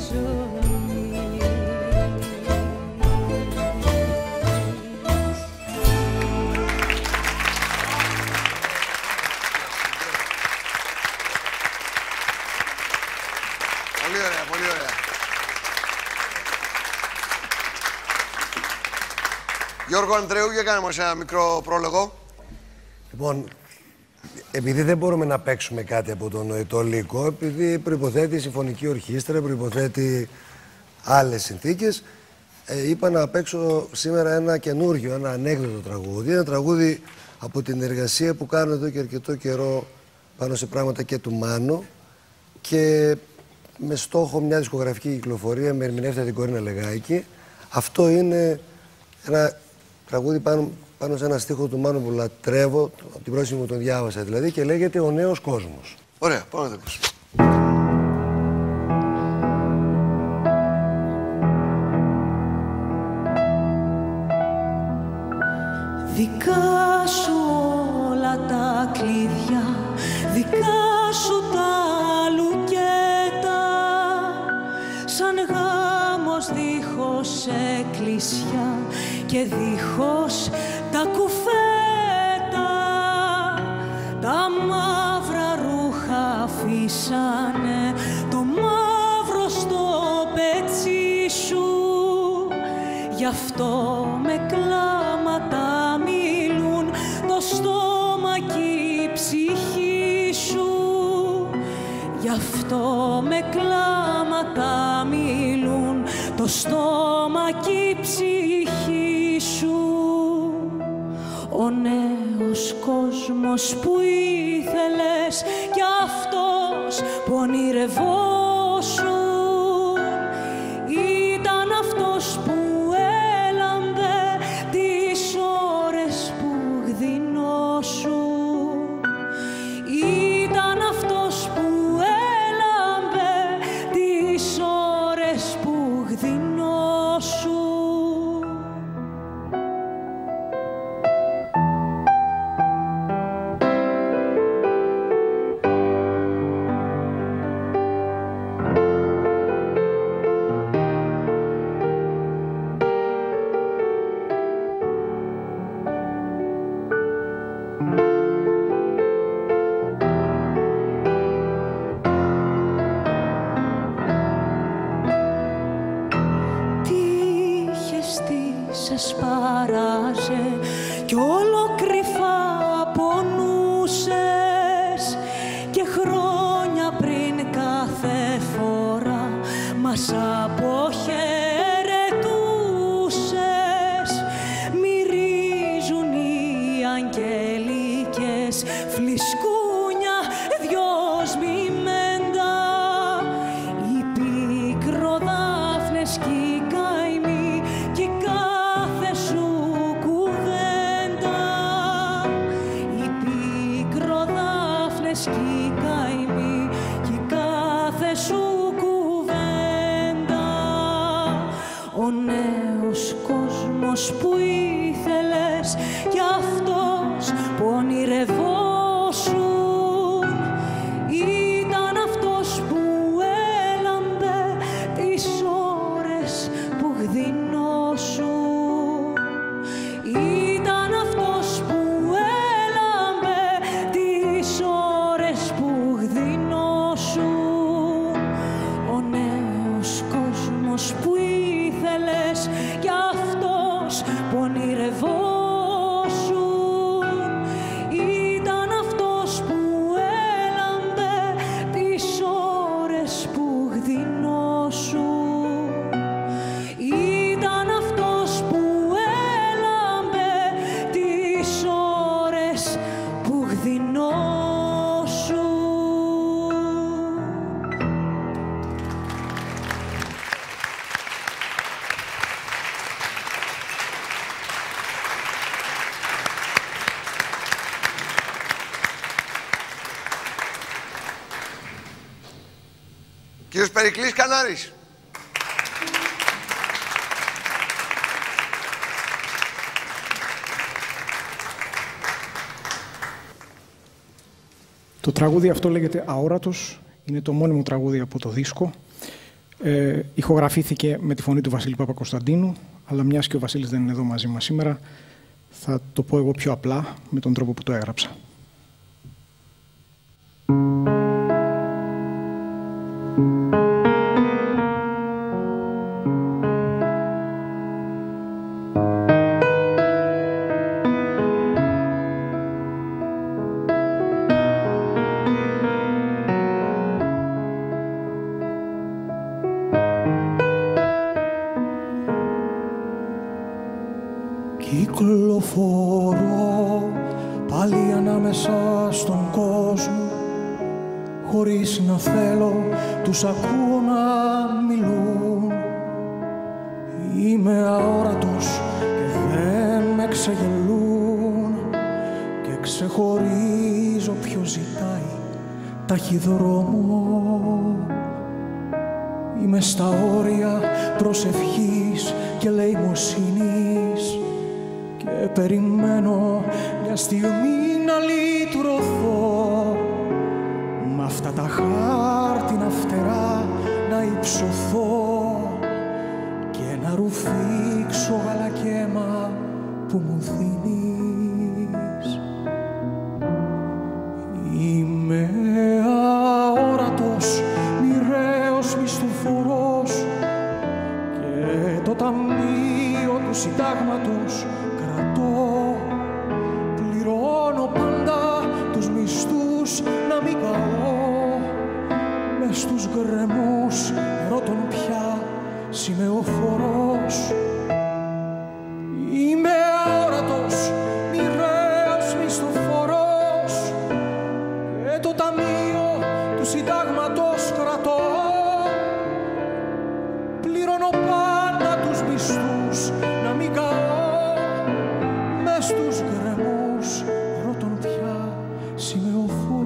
E: ζωή.
C: Πολύ ωραία, πολύ ωραία. Γιώργο Ανδρέου, για κάνε μας ένα μικρό πρόλογο.
I: Λοιπόν, επειδή δεν μπορούμε να παίξουμε κάτι από τον νοητό λύκο, επειδή προϋποθέτει συμφωνική ορχήστρα, προϋποθέτει άλλες συνθήκες, είπα να παίξω σήμερα ένα καινούργιο, ένα ανέκδοτο τραγούδι. Ένα τραγούδι από την εργασία που κάνω εδώ και αρκετό καιρό πάνω σε πράγματα και του Μάνου και με στόχο μια δισκογραφική κυκλοφορία με ερμηνεύτρια την Κορίνα Λεγάκη. Αυτό είναι ένα τραγούδι πάνω σε ένα στίχο του Μάνου που λατρεύω, από την πρόσφυγη μου τον διάβασα δηλαδή, και λέγεται «Ο νέος κόσμος».
C: Ωραία, πάμε να το ακούσουμε.
E: Δικά σου όλα τα κλειδιά, δικά σου τα λουκέτα, σαν γάμος δίχως εκκλησιά και δίχως τα κουφέτα. Τα μαύρα ρούχα αφήσανε το μαύρο στο πετσί σου, γι' αυτό με κλάματα μιλούν το στόμα και η ψυχή σου. Γι' αυτό με κλάματα μιλούν το στόμα και η ψυχή σου. Ο νέος κόσμος που ήθελες κι αυτός που ονειρευόσουν ήταν αυτός που έλαμπε τις ώρες που γδινώσουν. Ήταν αυτός που έλαμπε τις ώρες που γδινώσουν. Σε σπάραζε κι όλο κρυφά πονούσες και χρόνια πριν κάθε φορά μας αποχαιρετούσες. Μυρίζουν οι αγγελικές φλισκούνια δυοσμημέντα, οι πικροδάφνες κι οι καημοί κι κάθε σου κουβέντα. Οι πικροδάφνες κι οι καημοί κι κάθε σου κουβέντα. Ο νέος κόσμος που ήθελες κι αυτός που ονειρευόσουν ήταν αυτός που έλαμπε τις ώρες που γδινώσουν. Ήταν αυτός που έλαμπε τις ώρες που γδινώσουν. Ο νέος κόσμος που ήθελες κι αυτός που ονειρευόσουν ήταν αυτός που έλαμπε τις ώρες που γδινώσουν. Ήταν αυτός που έλαμπε τις ώρες που γδινώσουν.
C: Κύριος Περικλής Κανάρης.
R: Το τραγούδι αυτό λέγεται «Αόρατος». Είναι το μόνιμο τραγούδι από το δίσκο.
M: Ηχογραφήθηκε με τη φωνή του Βασίλη Παπακοσταντίνου, αλλά μιας και ο Βασίλης δεν είναι εδώ μαζί μας σήμερα, θα το πω εγώ πιο απλά, με τον τρόπο που το έγραψα.
O: Κυκλοφορώ πάλι ανάμεσα στον κόσμο, χωρίς να θέλω, τους ακούω να μιλούν. Είμαι αόρατος και δεν με ξεγελούν και ξεχωρίζω ποιος ζητάει ταχυδρόμο. Είμαι στα όρια προσευχής και ελεημοσύνης και περιμένω μια στιγμή να λυτρωθώ, μ' αυτά τα χάρτινα φτερά να υψωθώ και να ρουφήξω γαλακέμα που μου δίνεις. Είμαι αόρατος, μοιραίος μισθοφορός και το ταμείο του συντάγματος κρατώ. Πληρώνω πάντα τους μισθούς να μην καώ. Μες στους γκρεμούς ρώτων πια σημεοφορός. Είμαι αόρατος, μοιραίος μισθοφορός και το ταμείο του συντάγματος κρατώ. Πληρώνω πάντα τους μισθούς να μην καώ. Μες στους γκρεμούς ρώτων πια σημεοφορός.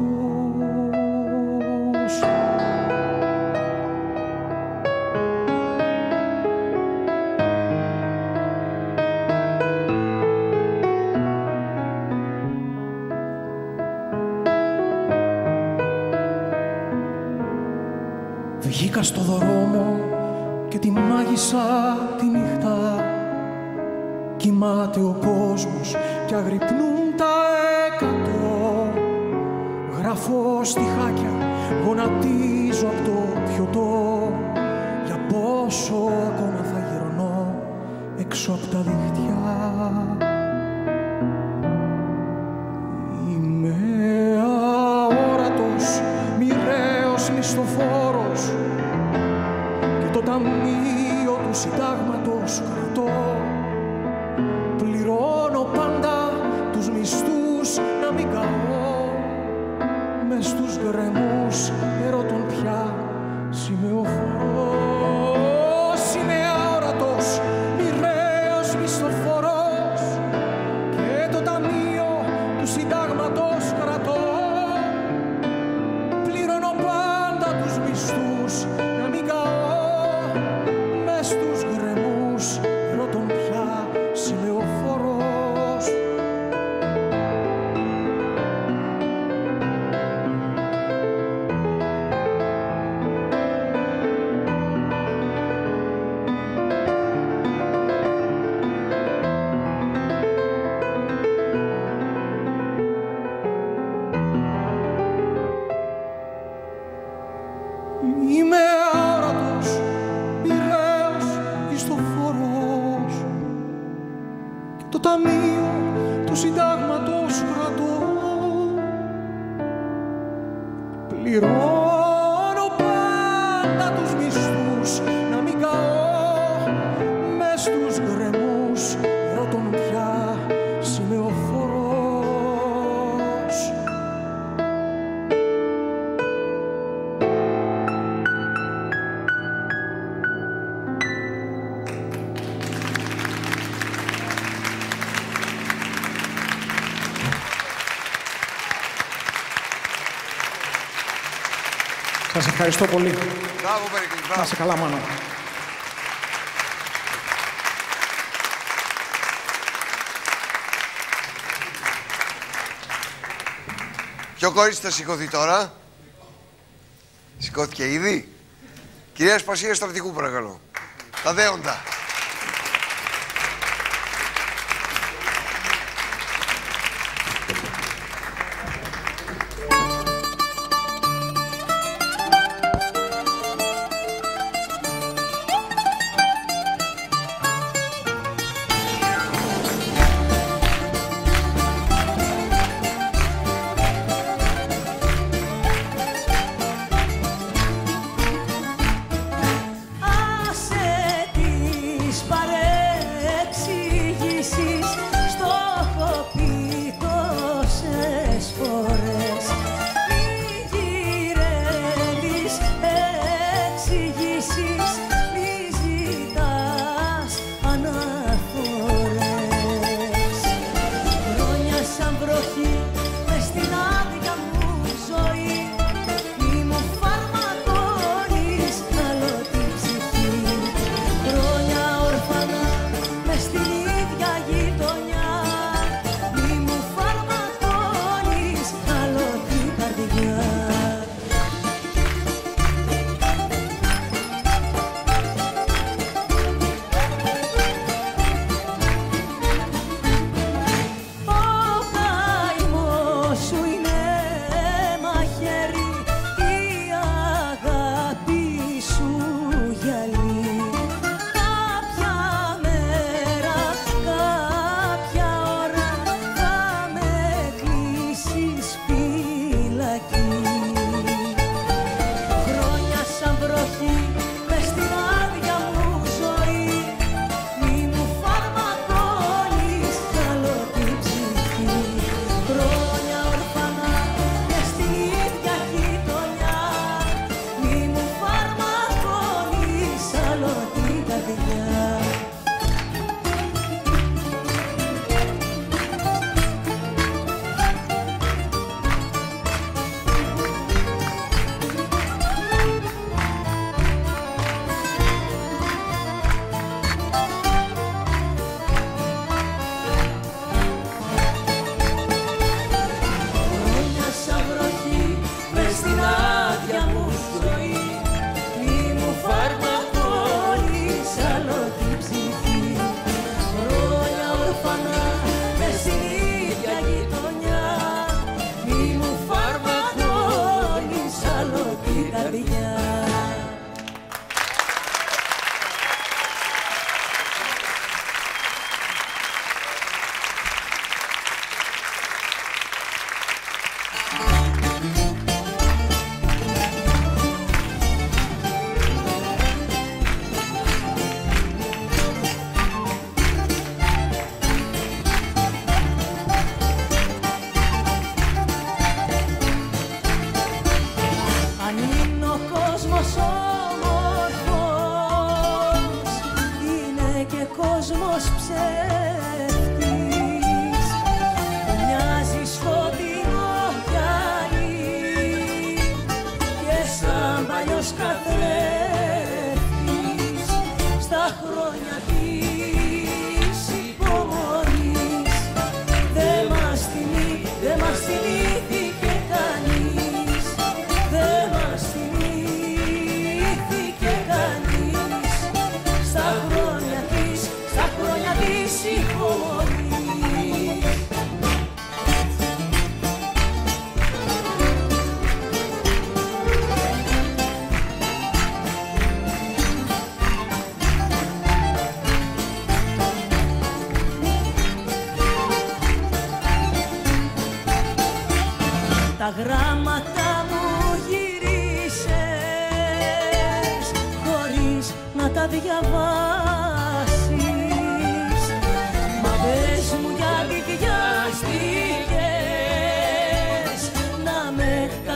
O: Βγήκα στο δρόμο και τη μάγισσα τη νύχτα. Κοιμάται ο κόσμος κι αγρυπνούν τα 100. Γράφω στιχάκια, γονατίζω απ' το πιωτό. Για πόσο ακόμα θα γυρνώ έξω απ' τα δίχτυα. Είμαι αόρατος, μοιραίος μισθοφόρος και το ταμείο του συντάγματος κρατώ. Πληρώνω πάντα τους μισθούς να μην καώ. Μες στους γκρεμούς ερωτών πια σημεοφορός. Είμαι αόρατος, μοιραίος μισθοφορός και το ταμείο του συντάγματος κρατώ. Πληρώνω πάντα τους μισθούς να μην καώ. Μες στους γκρεμούς ερωτών πια σημεοφορός. Είμαι αόρατος, μοιραίος μισθοφορός και το ταμείο του συντάγματος κρατώ. Πληρώνω πάντα τους μισθούς να μην καώ. Μες στους γκρεμούς ρώτων πια σημεοφορός.
M: Σας ευχαριστώ πολύ.
C: Μπράβο, Περικλή, μπράβο.
M: Να είσαι καλά, Μάνο.
C: Ποιο κορίτσι θα σηκωθεί τώρα? Σηκώθηκε ήδη. Κυρία Σπασία Στρατηγού, παρακαλώ. Τα δέοντα.
E: Τα γράμματα μου γύρισες χωρίς να τα διαβάσεις. Μα πες μου γιατί βιάστηκες να με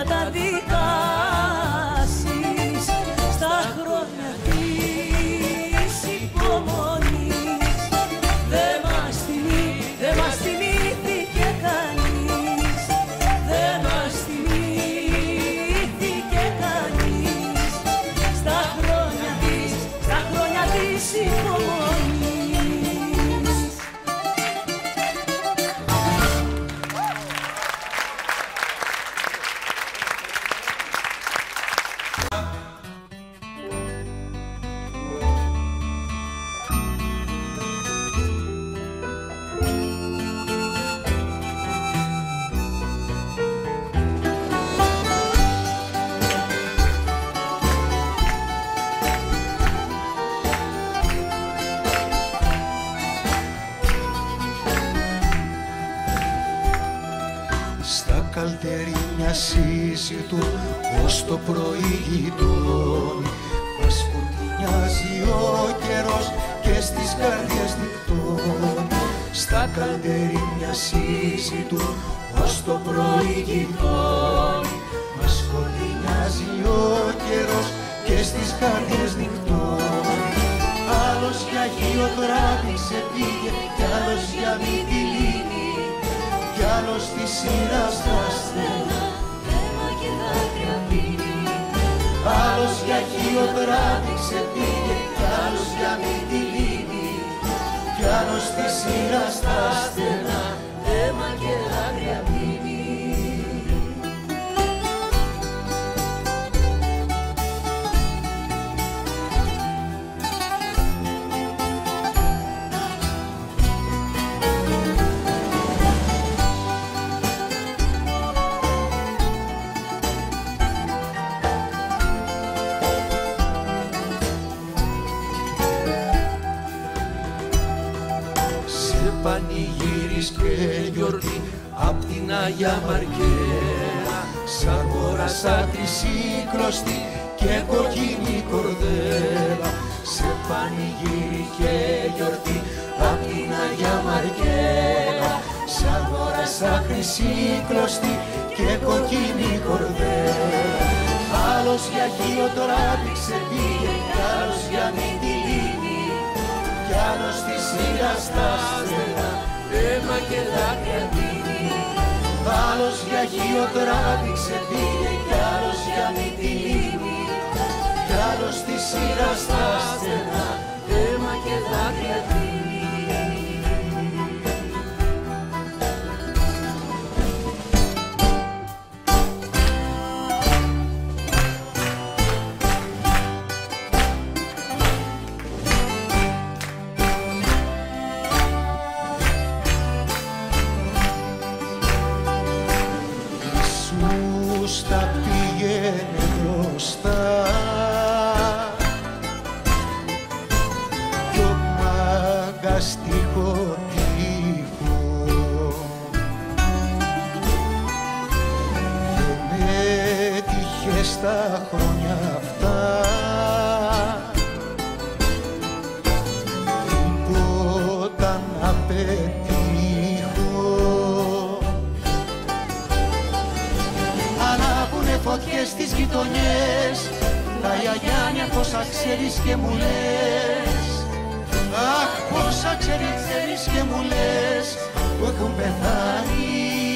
E: καταδικάσεις στα χρόνια της υπομονής. Δεν μας θυμήθηκε κανείς, δεν μας θυμήθηκε κανείς στα χρόνια της υπομονής.
H: καλτερίνια σύζητου ως το πρωί γειτόνι. Μας φωτεινιάζει ο καιρός και στις καρδιές νυχτώνει. Στα καλτερίνια σύζητου ως το πρωί γειτόνι. Μας φωτεινιάζει ο καιρός και στις καρδιές νυχτώνει. Άλλος για Αγιογράφη ξεπήγε κι άλλος για Μυτιλήνη, κι άλλος στη σειρά στα στενά αίμα και δάκρυα πίνει. Άλλος για Αγιογράφη ξεπήγε κι άλλος για Μυτιλήνη, κι άλλος στη σειρά στα στενά αίμα και δάκρυα πίνει. Πανηγύρις και γιορτή απ' την Αγία Μαργέρα, σ' αγόρασα χρυσή κλωστή και κοκκίνη κορδέλα. Σε πανηγύρι και γιορτή απ' την Αγία Μαργέρα, σ' αγόρασα χρυσή κλωστή και κοκκίνη κορδέλα. Άλλος για Αγίο τράβηξε πήγε κι άλλος για Μυτιλήνη, κι άλλος στη σειρά στα στενά αίμα και δάκρυα πίνει. Άλλος για Αγίο τράβηξε πήγε κι άλλος για Μυτιλήνη, κι άλλος στη σειρά στα στενά αίμα και δάκρυα πίνει. Τα πήγαινε μπροστά κι ο μάγκας τείχο δεν έτυχε στα χρόνια αυτά τίποτα να πετύχω. Φωτιές στις γειτονιές, τα γιαγιάνια πόσα ξέρεις και μου λες. Αχ, πόσα ξέρεις και μου λες που έχουν πεθάνει.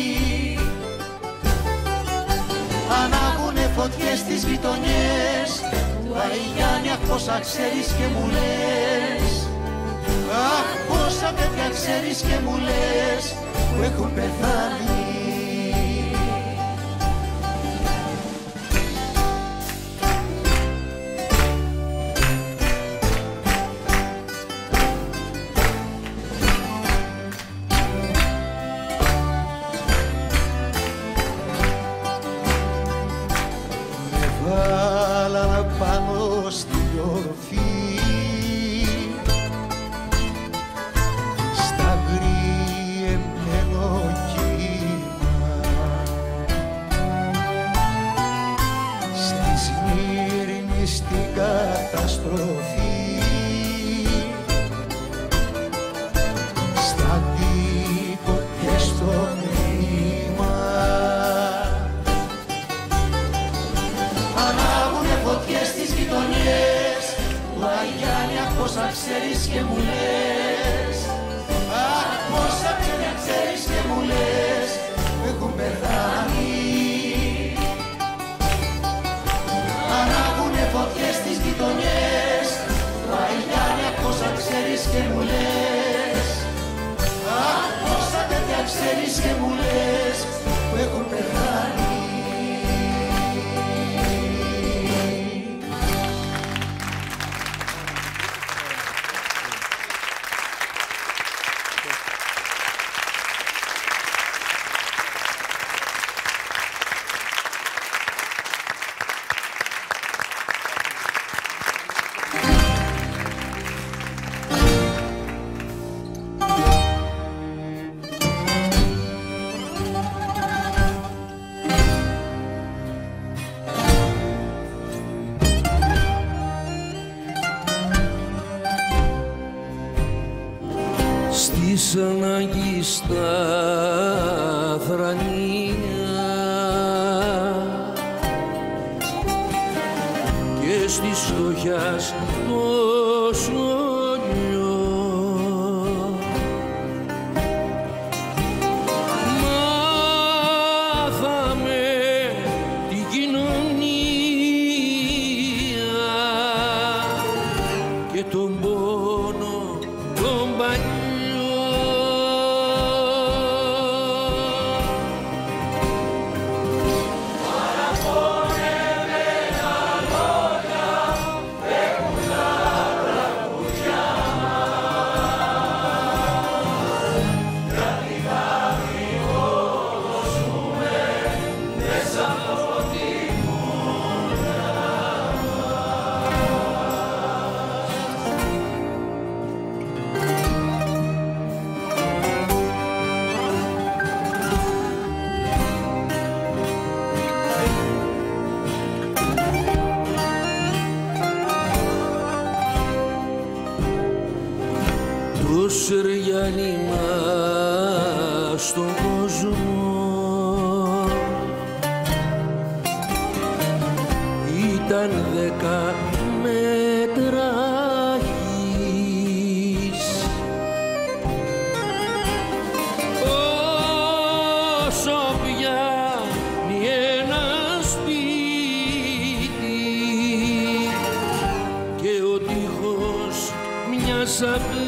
H: Ανάβουνε φωτιές στις γειτονιές, τα γιαγιάνια πόσα ξέρεις και μου λες. Αχ, πόσα παιδιά ξέρεις και μου λες που έχουν πεθάνει. Πάνω στη ορφή στα γριεμένο κύμα στη Σμύρνη στην καταστροφή στα τείχο και στο κλίμα. Ανάβουνε φωτιές στις γειτονιές, Αγιάνια πόσα ξέρεις και μου λες. Αχ, πόσα παιδιά ξέρεις και μου λες που έχουν πεθάνει. Ανάβουνε φωτιές στις γειτονιές, Αγιάνια πόσα ξέρεις και μου λες. Αχ, πόσα παιδιά ξέρεις και μου λες που έχουν πεθάνει. της ανάγκης στα θρανία και στις φτωχιάς το σωλιό. Μάθαμε την κοινωνία και τον πόνο τον παλιό. Το σεριάνιμα στον κόσμο ήταν 10 μέτρα γης. Όσο πιάνει ένα σπίτι και ο τείχος μια σαπλή.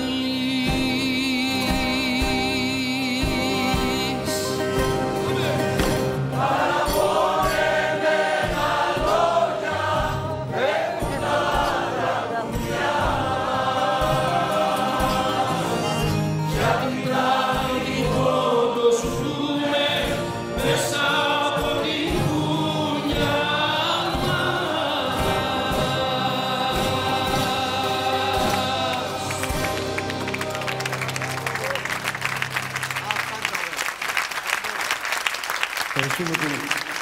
S: Ευχαριστούμε πολύ.